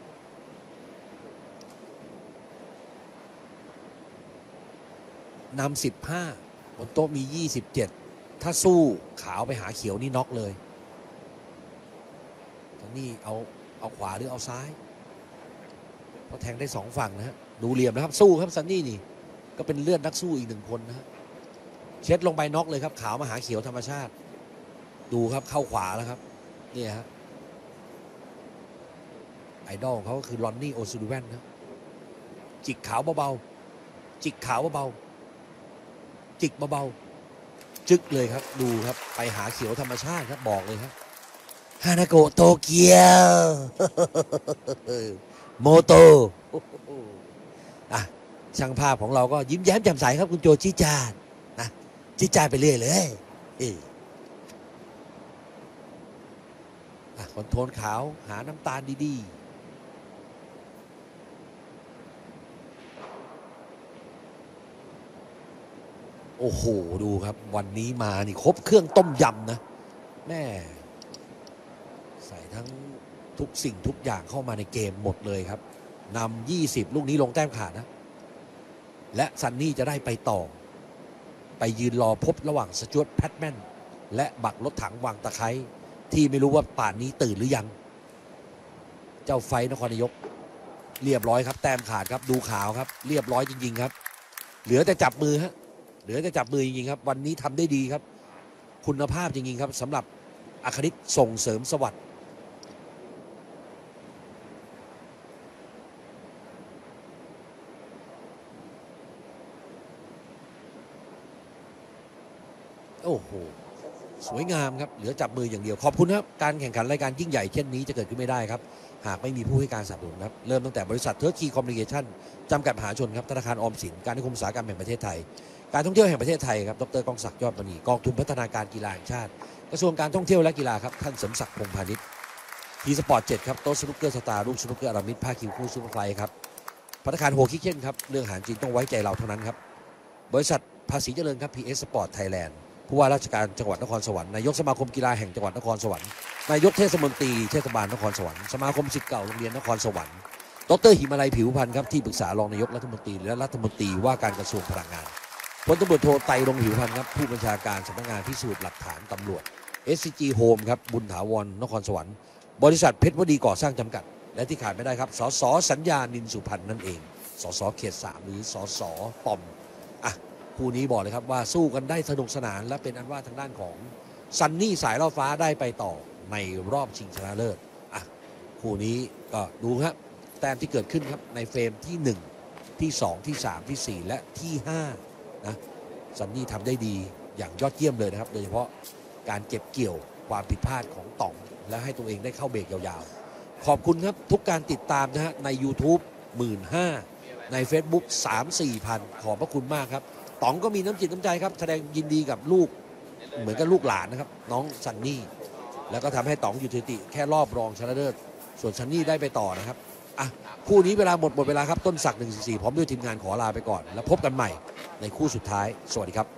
นำสิบห้าบนโต๊ะมียี่สิบเจ็ดถ้าสู้ขาวไปหาเขียวนี่น็อกเลยซันนี่เอาเอาขวาหรือเอาซ้ายเพราะแทงได้สองฝั่งนะฮะดูเหลี่ยมนะครับสู้ครับซันนี่นี่ก็เป็นเลือดนักสู้อีกหนึ่งคนนะฮะเช็ดลงไปน็อกเลยครับขาวมาหาเขียวธรรมชาติดูครับเข้าขวาแล้วครับเนี่ยฮะไอดอลของเขาก็คือลอนนี่โอซูดูแวนนะจิกขาวเบาๆจิกขาวเบาๆจิกเบาๆจึกเลยครับดูครับไปหาเขียวธรรมชาติครับบอกเลยครับฮานาโกะโตเกียวโมโตอ่ะช่างภาพของเราก็ยิ้มแย้มแจ่มใสครับคุณโจจิจานนะจิจานไปเรื่อยเลยเอออ่ะคอนโทรลขาวหาน้ำตาลดีๆโอ้โหดูครับวันนี้มานี่ครบเครื่องต้มยำนะแม่ใส่ทั้งทุกสิ่งทุกอย่างเข้ามาในเกมหมดเลยครับนำยี่สิบลูกนี้ลงแต้มขาดนะและซันนี่จะได้ไปต่อไปยืนรอพบระหว่างสจ๊วตแพทแมนและบักรถถังวางตะไคร้ที่ไม่รู้ว่าป่านนี้ตื่นหรือยังเจ้าไฟนครนายกเรียบร้อยครับแต้มขาดครับดูขาวครับเรียบร้อยจริงๆครับเหลือแต่จับมือฮะเหลือแต่จับมือจริงๆครับวันนี้ทำได้ดีครับคุณภาพจริงๆครับสำหรับอัคริตส่งเสริมสวัสดิ์โอ้โหสวยงามครับเหลือจับมืออย่างเดียวขอบคุณครับการแข่งขันรายการยิ่งใหญ่เช่นนี้จะเกิดขึ้นไม่ได้ครับหากไม่มีผู้ให้การสนับสนุนครับเริ่มตั้งแต่บริษัทเทิร์กคีคอมมิวนิเคชั่นจำกัดมหาชนครับธนาคารออมสินการนิคมอุตสาหกรรมแห่งประเทศไทยการท่องเที่ยวแห่งประเทศไทยครับดรกองศักดิ์ยอดมณีกองทุนพัฒนาการกีฬาแห่งชาติกระทรวงการท่องเที่ยวและกีฬาครับท่านเสริมศักดิ์พงษ์พาณิชย์ทีสปอร์ตเจ็ดครับโต๊ะสนุกเกอร์สตาร์รูปสนุกเกอร์อารามิดผ้าคิวคู่ซูเปอร์ไฟครับธนาคารโฮคิเคนครับเรื่องอาหารจีนต้องไว้ใจเราเท่านั้นครับบริษัทภาษีเจริญครับ พี เอส Sport Thailandผู้ว่าราชการจังหวัดนครสวรรค์นายกสมาคมกีฬาแห่งจังหวัดนครสวรรค์นายกเทศมนตรีเทศบาลนครสวรรค์สมาคมศิษย์เก่าโรงเรียนนครสวรรค์ดรหิมาลัยผิวพรรณครับที่ปรึกษารองนายกรัฐมนตรีและรัฐมนตรีว่าการกระทรวงพลังงานพลตำรวจโทไตรรงค์ผิวพรรณครับผู้บัญชาการสำนักงานพิสูจน์หลักฐานตำรวจ เอส ซี จี Home ครับบุญถาวรนครสวรรค์บริษัทเพชรวดีก่อสร้างจำกัดและที่ขาดไม่ได้ครับสสสัญญานินสุพรรณนั่นเองสสเขตสามหรือสสปอมอ่ะคู่นี้บอกเลยครับว่าสู้กันได้สนุกสนานและเป็นอันว่าทางด้านของซันนี่สายล่อฟ้าได้ไปต่อในรอบชิงชนะเลิศอ่ะคู่นี้ก็ดูครับแต้มที่เกิดขึ้นครับในเฟรมที่หนึ่งที่สองที่สามที่สี่และที่ห้านะซันนี่ทำได้ดีอย่างยอดเยี่ยมเลยนะครับโดยเฉพาะการเก็บเกี่ยวความผิดพลาดของต่องและให้ตัวเองได้เข้าเบรกยาวๆขอบคุณครับทุกการติดตามนะฮะใน YouTube หมื่นห้าใน Facebook สามสี่พันขอบพระคุณมากครับต๋องก็มีน้ำจิตน้ำใจครับแสดงยินดีกับลูกเหมือนกับลูกหลานนะครับน้องซันนี่แล้วก็ทำให้ต๋องอยู่สถิติแค่รอบรองชนะเลิศส่วนซันนี่ได้ไปต่อนะครับอ่ะคู่นี้เวลาหมดหมดเวลาครับต้นศักดิ์หนึ่งสี่สี่พร้อมด้วยทีมงานขอลาไปก่อนแล้วพบกันใหม่ในคู่สุดท้ายสวัสดีครับ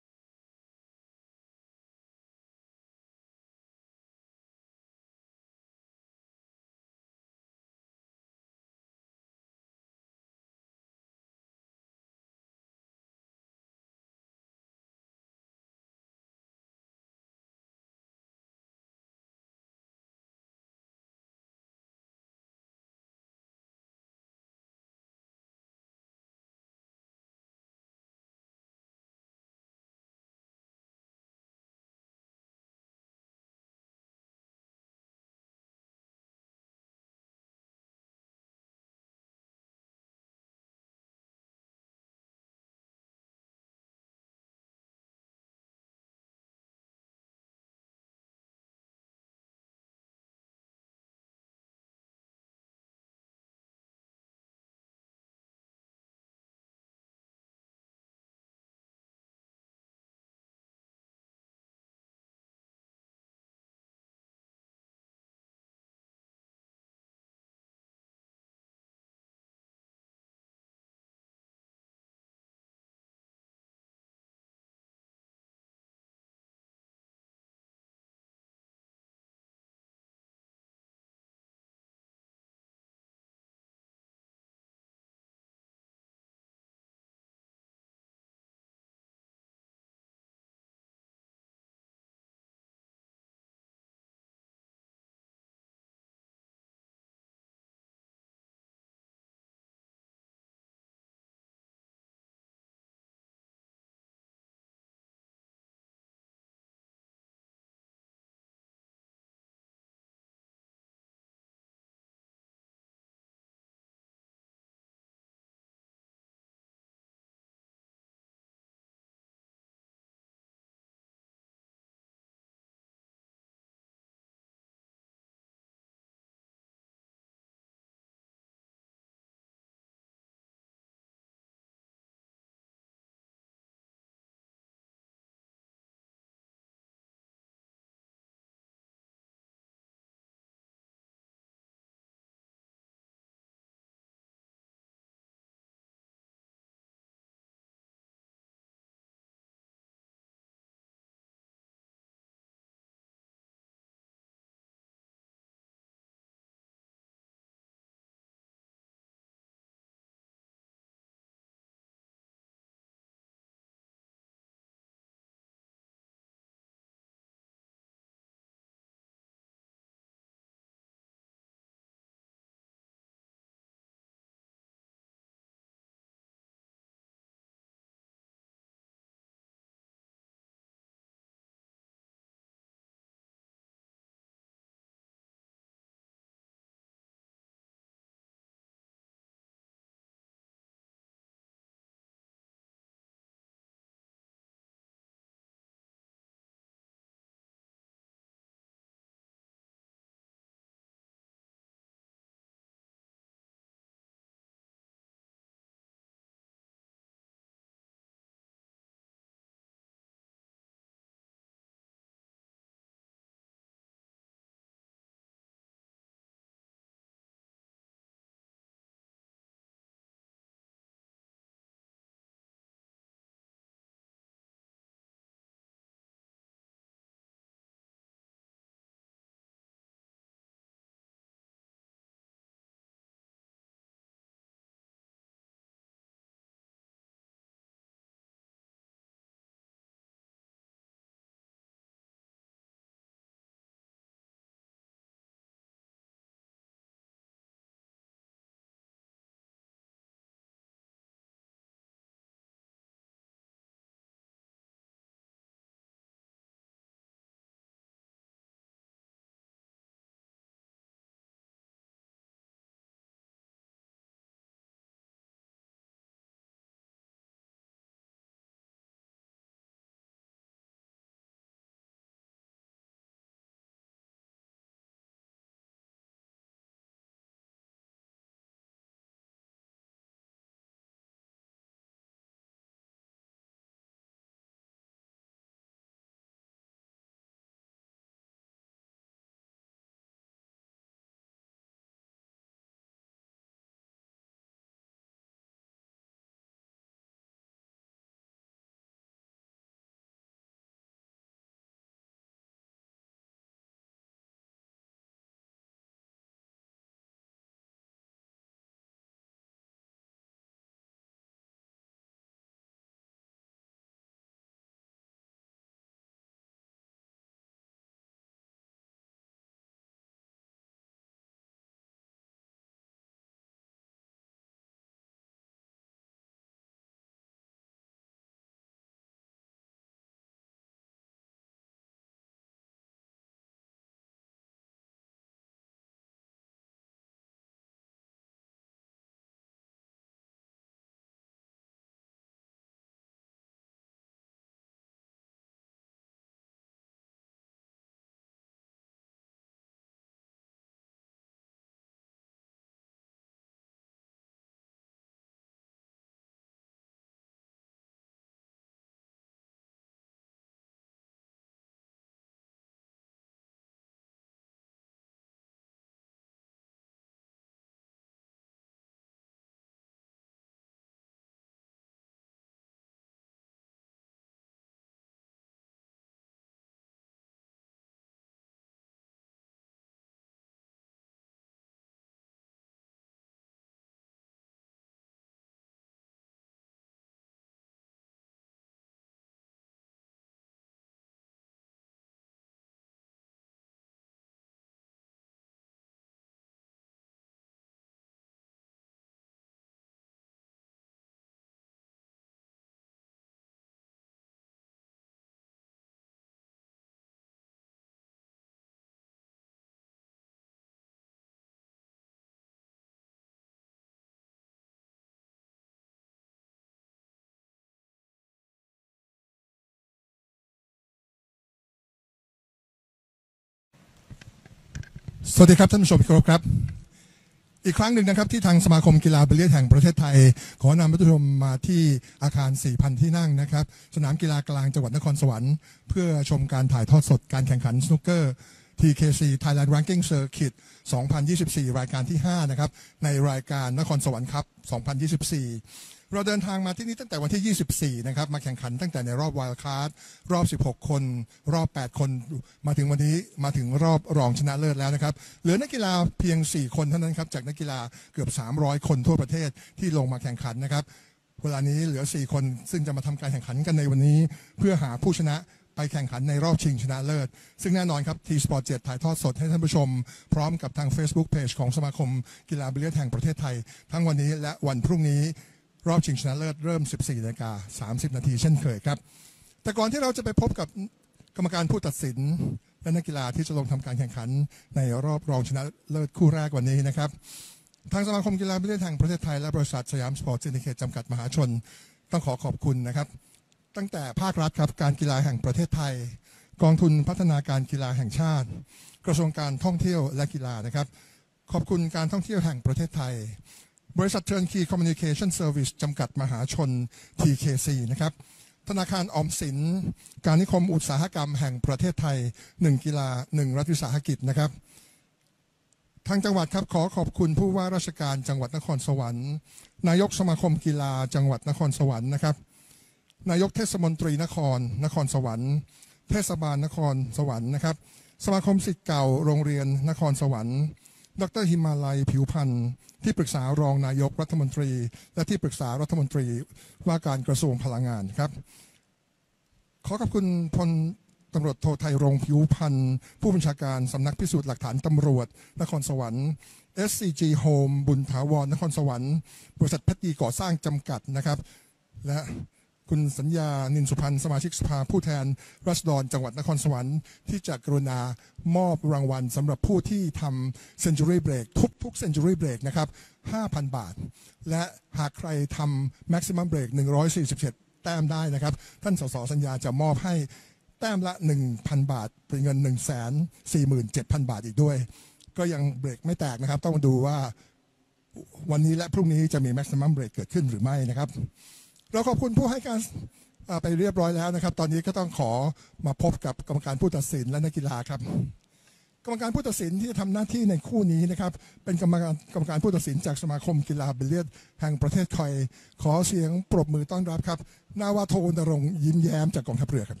สวัสดีครับท่านผู้ชมที่เคารพครับอีกครั้งหนึ่งนะครับที่ทางสมาคมกีฬาบิลเลียร์ดแห่งประเทศไทยขอนำท่านผู้ชมมาที่อาคาร สี่พัน ที่นั่งนะครับสนามกีฬากลางจังหวัดนครสวรรค์เพื่อชมการถ่ายทอดสดการแข่งขันสนุกเกอร์ ที เค ซี Thailand Ranking Circuit สองพันยี่สิบสี่ รายการที่ห้านะครับในรายการนครสวรรค์ครับสองพันยี่สิบสี่เราเดินทางมาที่นี่ตั้งแต่วันที่ยี่สิบสี่นะครับมาแข่งขันตั้งแต่ในรอบ Wild Card รอบสิบหกคนรอบแปดคนมาถึงวันนี้มาถึงรอบรองชนะเลิศแล้วนะครับเหลือนักกีฬาเพียงสี่คนเท่านั้นครับจากนักกีฬาเกือบสามร้อยคนทั่วประเทศที่ลงมาแข่งขันนะครับเวลานี้เหลือสี่คนซึ่งจะมาทำการแข่งขันกันในวันนี้เพื่อหาผู้ชนะไปแข่งขันในรอบชิงชนะเลิศซึ่งแน่นอนครับ ที สปอร์ต เจ็ด ถ่ายทอดสดให้ท่านผู้ชมพร้อมกับทาง Facebook Page ของสมาคมกีฬาบิลเลียร์ดแห่งประเทศไทยทั้งวันนี้และวันพรุ่งนี้รอบชิงชนะเลิศเริ่ม สิบสี่นาฬิกาสามสิบนาทีเช่นเคยครับแต่ก่อนที่เราจะไปพบกับกรรมการผู้ตัดสินและนักกีฬาที่จะลงทำการแข่งขันในรอบรองชนะเลิศคู่แรกวันนี้นะครับทางสมาคมกีฬาบิลเลียร์ดแห่งประเทศไทยและบริษัทสยามสปอร์ตซินดิเคตจำกัดมหาชนต้องขอขอบคุณนะครับตั้งแต่ภาครัฐครับการกีฬาแห่งประเทศไทยกองทุนพัฒนาการกีฬาแห่งชาติกระทรวงการท่องเที่ยวและกีฬานะครับขอบคุณการท่องเที่ยวแห่งประเทศไทยบริษัท Turnkey Communication Service จำกัดมหาชน ที เค ซี นะครับธนาคารออมสินการนิคมอุตสาหกรรมแห่งประเทศไทยหนึ่งกีฬาหนึ่งรัฐวิสาหกิจนะครับทางจังหวัดครับขอขอบคุณผู้ว่าราชการจังหวัดนครสวรรค์นายกสมาคมกีฬาจังหวัดนครสวรรค์นะครับนายกเทศมนตรีนครนครสวรรค์เทศบาลนครสวรรค์นะครับสมาคมศิษย์เก่าโรงเรียนนครสวรรค์ดร.หิมาลัยผิวพันธ์ที่ปรึกษารองนายกรัฐมนตรีและที่ปรึกษารัฐมนตรีว่าการกระทรวงพลังงานครับขอขอบคุณพลตำรวจโทไทยรงค์ผิวพันธ์ผู้บัญชาการสำนักพิสูจน์หลักฐานตำรวจนครสวรรค์ เอส ซี จี Home บุญถาวรนครสวรรค์บริษัทเพชรดีก่อสร้างจำกัดนะครับและคุณสัญญานินสุพันธ์สมาชิกสภาผู้แทนราษฎรจังหวัดนครสวรรค์ที่จะกรุณามอบรางวัลสำหรับผู้ที่ทำ Century Break ทุกทุก Century Break นะครับ ห้าพัน บาทและหากใครทำ Maximum Break หนึ่งร้อยสี่สิบเจ็ดแต้มได้นะครับท่านสสสัญญาจะมอบให้แต้มละ หนึ่งพัน บาทเป็นเงิน หนึ่งแสนสี่หมื่นเจ็ดพัน บาทอีกด้วยก็ยังเบรกไม่แตกนะครับต้องมาดูว่าวันนี้และพรุ่งนี้จะมี Maximum Break เกิดขึ้นหรือไม่นะครับเราขอบคุณผู้ให้การไปเรียบร้อยแล้วนะครับตอนนี้ก็ต้องขอมาพบกับกรรมการผู้ตัดสินและนักกีฬาครับกรรมการผู้ตัดสินที่จะทำหน้าที่ในคู่นี้นะครับเป็นกรรมการกรรมการผู้ตัดสินจากสมาคมกีฬาบิลเลียร์ดแห่งประเทศไทยขอเสียงปรบมือต้อนรับครับนาวาโทณรงค์ยิ้มแย้มจากกองทัพเรือครับ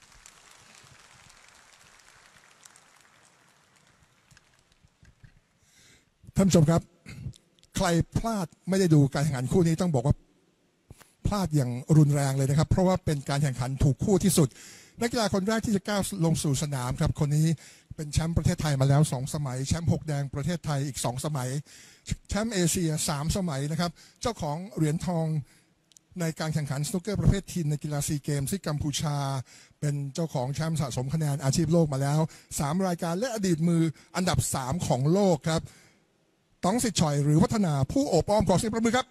ท่านผู้ชมครับใครพลาดไม่ได้ดูการแข่งขันคู่นี้ต้องบอกว่าพลาดอย่างรุนแรงเลยนะครับเพราะว่าเป็นการแข่งขันถูกคู่ที่สุดนักกีฬาคนแรกที่จะก้าวลงสู่สนามครับคนนี้เป็นแชมป์ประเทศไทยมาแล้วสองสมัยแชมป์หกแดงประเทศไทยอีกสองสมัยแชมป์เอเชียสามสมัยนะครับเจ้าของเหรียญทองในการแข่งขันสนุกเกอร์ประเภททีมในกีฬาซีเกมที่กัมพูชาเป็นเจ้าของแชมป์สะสมคะแนนอาชีพโลกมาแล้วสามรายการและอดีตมืออันดับสามของโลกครับต้องสิทธิ์ฉอยหรือวัฒนาผู้โอบอ้อมขอเสียงปรบมือครับ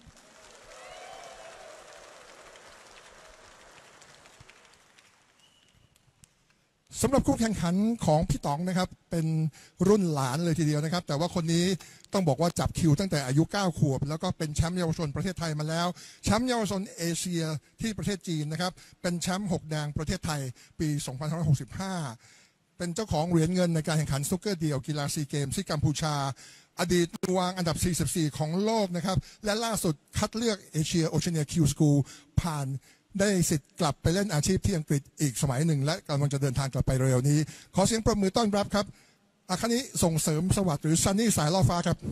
สำหรับคู่แข่งขันของพี่ต๋องนะครับเป็นรุ่นหลานเลยทีเดียวนะครับแต่ว่าคนนี้ต้องบอกว่าจับคิวตั้งแต่อายุเก้าขวบแล้วก็เป็นแชมป์เยาวชนประเทศไทยมาแล้วแชมป์เยาวชนเอเชียที่ประเทศจีนนะครับเป็นแชมป์หกแดงประเทศไทยปีสองพันห้าร้อยหกสิบห้าเป็นเจ้าของเหรียญเงินในการแข่งขันสนุกเกอร์เดี่ยวกีฬาซีเกมที่กัมพูชาอดีตมือวางอันดับสี่สิบสี่ของโลกนะครับและล่าสุดคัดเลือกเอเชียโอเชียเนียคิวสกูลผ่านได้สิทธิ์กลับไปเล่นอาชีพที่อังกฤษอีกสมัยหนึ่งและกำลังจะเดินทางกลับไปเร็วนี้ขอเสียงปรบมือต้อนรับครับอาคานิส่งเสริมสวัสดิ์หรือซันนี่สายล่อฟ้าครับ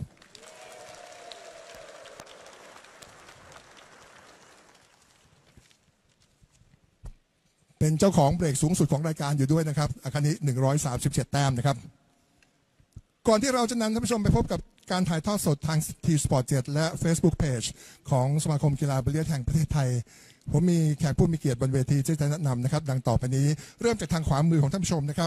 เป็นเจ้าของเบรกสูงสุดของรายการอยู่ด้วยนะครับอาคานิหนึ่งร้อยสามสิบเจ็ดแต้มนะครับก่อนที่เราจะนำท่านผู้ชมไปพบกับการถ่ายทอดสดทาง ที สปอร์ต เจ็ด และ Facebook Page ของสมาคมกีฬาบิลเลียร์ดแห่งประเทศไทยผมมีแขกผู้มีเกียรติบนเวทีที่จะแนะนำนะครับดังต่อไปนี้เริ่มจากทางขวามือของท่านผู้ชมนะครับ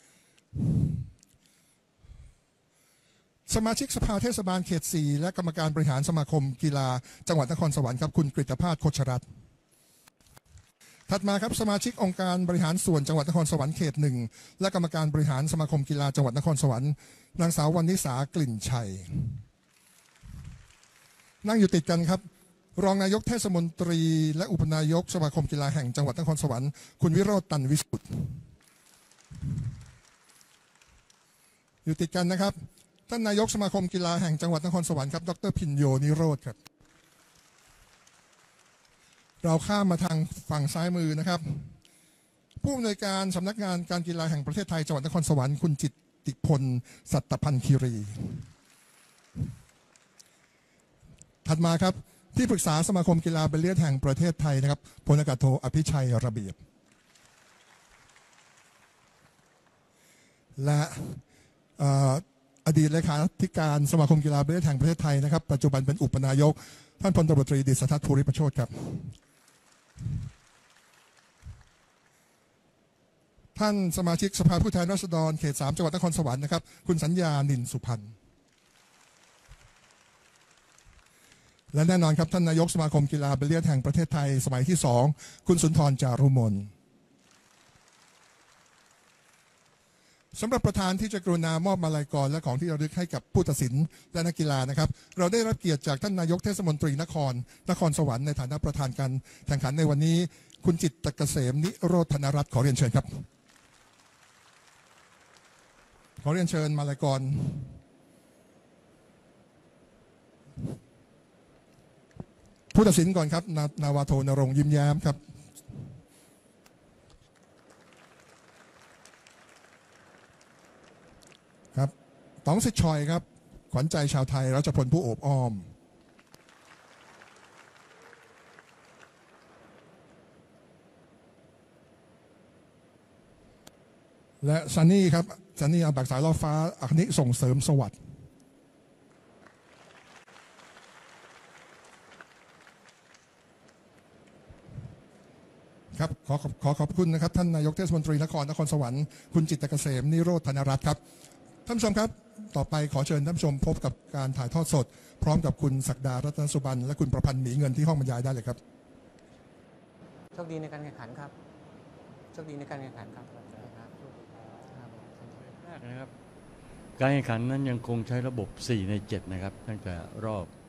สมาชิกสภาเทศบาลเขตสี่และกรรมการบริหารสมาคมกีฬาจังหวัดนครสวรรค์ครับคุณกฤตภาส โคชรัตน์ถัดมาครับสมาชิกองค์การบริหารส่วนจังหวัดนครสวรรค์เขตหนึ่งและกรรมการบริหารสมาคมกีฬาจังหวัดนครสวรรค์นางสาววรรณิสากลิ่นชัยนั่งอยู่ติดกันครับรองนายกเทศมนตรีและอุปนายกสมาคมกีฬาแห่งจังหวัดนครสวรรค์คุณวิโรจน์ตันวิสุทธิ์อยู่ติดกันนะครับท่านนายกสมาคมกีฬาแห่งจังหวัดนครสวรรค์ครับดรพิญโยนิโรธครับเราข้ามมาทางฝั่งซ้ายมือนะครับผู้อำนวยการสำนักงานการกีฬาแห่งประเทศไทยจังหวัดนครสวรรค์คุณจิตติพลสัตพันธ์คีรีถัดมาครับที่ปรึกษาสมาคมกีฬาเบลเลียดแห่งประเทศไทยนะครับพลอากาศโทอภิชัยระเบียบและอดีตเลขาธิการสมาคมกีฬาเบลเลียดแห่งประเทศไทยนะครับปัจจุบันเป็นอุปนายกท่านพลตำรวจตรีดิษฐทัศน์ภูริประโชติครับท่านสมาชิกสภาผู้แทนราษฎรเขตสามจังหวัดนครสวรรค์นะครับคุณสัญญานินสุพรรณและแน่นอนครับท่านนายกสมาคมกีฬาเบลเลียดแห่งประเทศไทยสมัยที่สองคุณสุนทรจารุมนสำหรับประธานที่จะกรุณามอบมาลัยกรและของที่ระลึกให้กับผู้ตัดสินและนักกีฬานะครับเราได้รับเกียรติจากท่านนายกเทศมนตรีนครนครสวรรค์ในฐานะประธานการแข่งขันในวันนี้คุณจิตตเกษมนิโรธนรัตน์ขอเรียนเชิญครับขอเรียนเชิญมาลัยกรผู้ตัดสินก่อนครับนานาวาโทนรงค์ยิ้มแย้มครับครับต๋องสิทธิ์ชอยครับขวัญใจชาวไทยรัชพลผู้โอบอ้อมและซันนี่ครับซันนี่อาบักสายล่อฟ้าอัคนิส่งเสริมสวัสดิ์ครับขอขอขอบคุณนะครับท่านนายกเทศมนตรีนครนครสวรรค์คุณจิตตเกษมนิโรธธนรัตน์ครับท่านผู้ชมครับต่อไปขอเชิญท่านผู้ชมพบกับการถ่ายทอดสดพร้อมกับคุณศักดารัตนสุบรรณและคุณประพันธ์หมีเงินที่ห้องบรรยายได้เลยครับโชคดีในการแข่งขันครับโชคดีในการแข่งขันครับแรกนะครับการแข่งขันนั้นยังคงใช้ระบบสี่ในเจ็ดนะครับตั้งแต่รอบ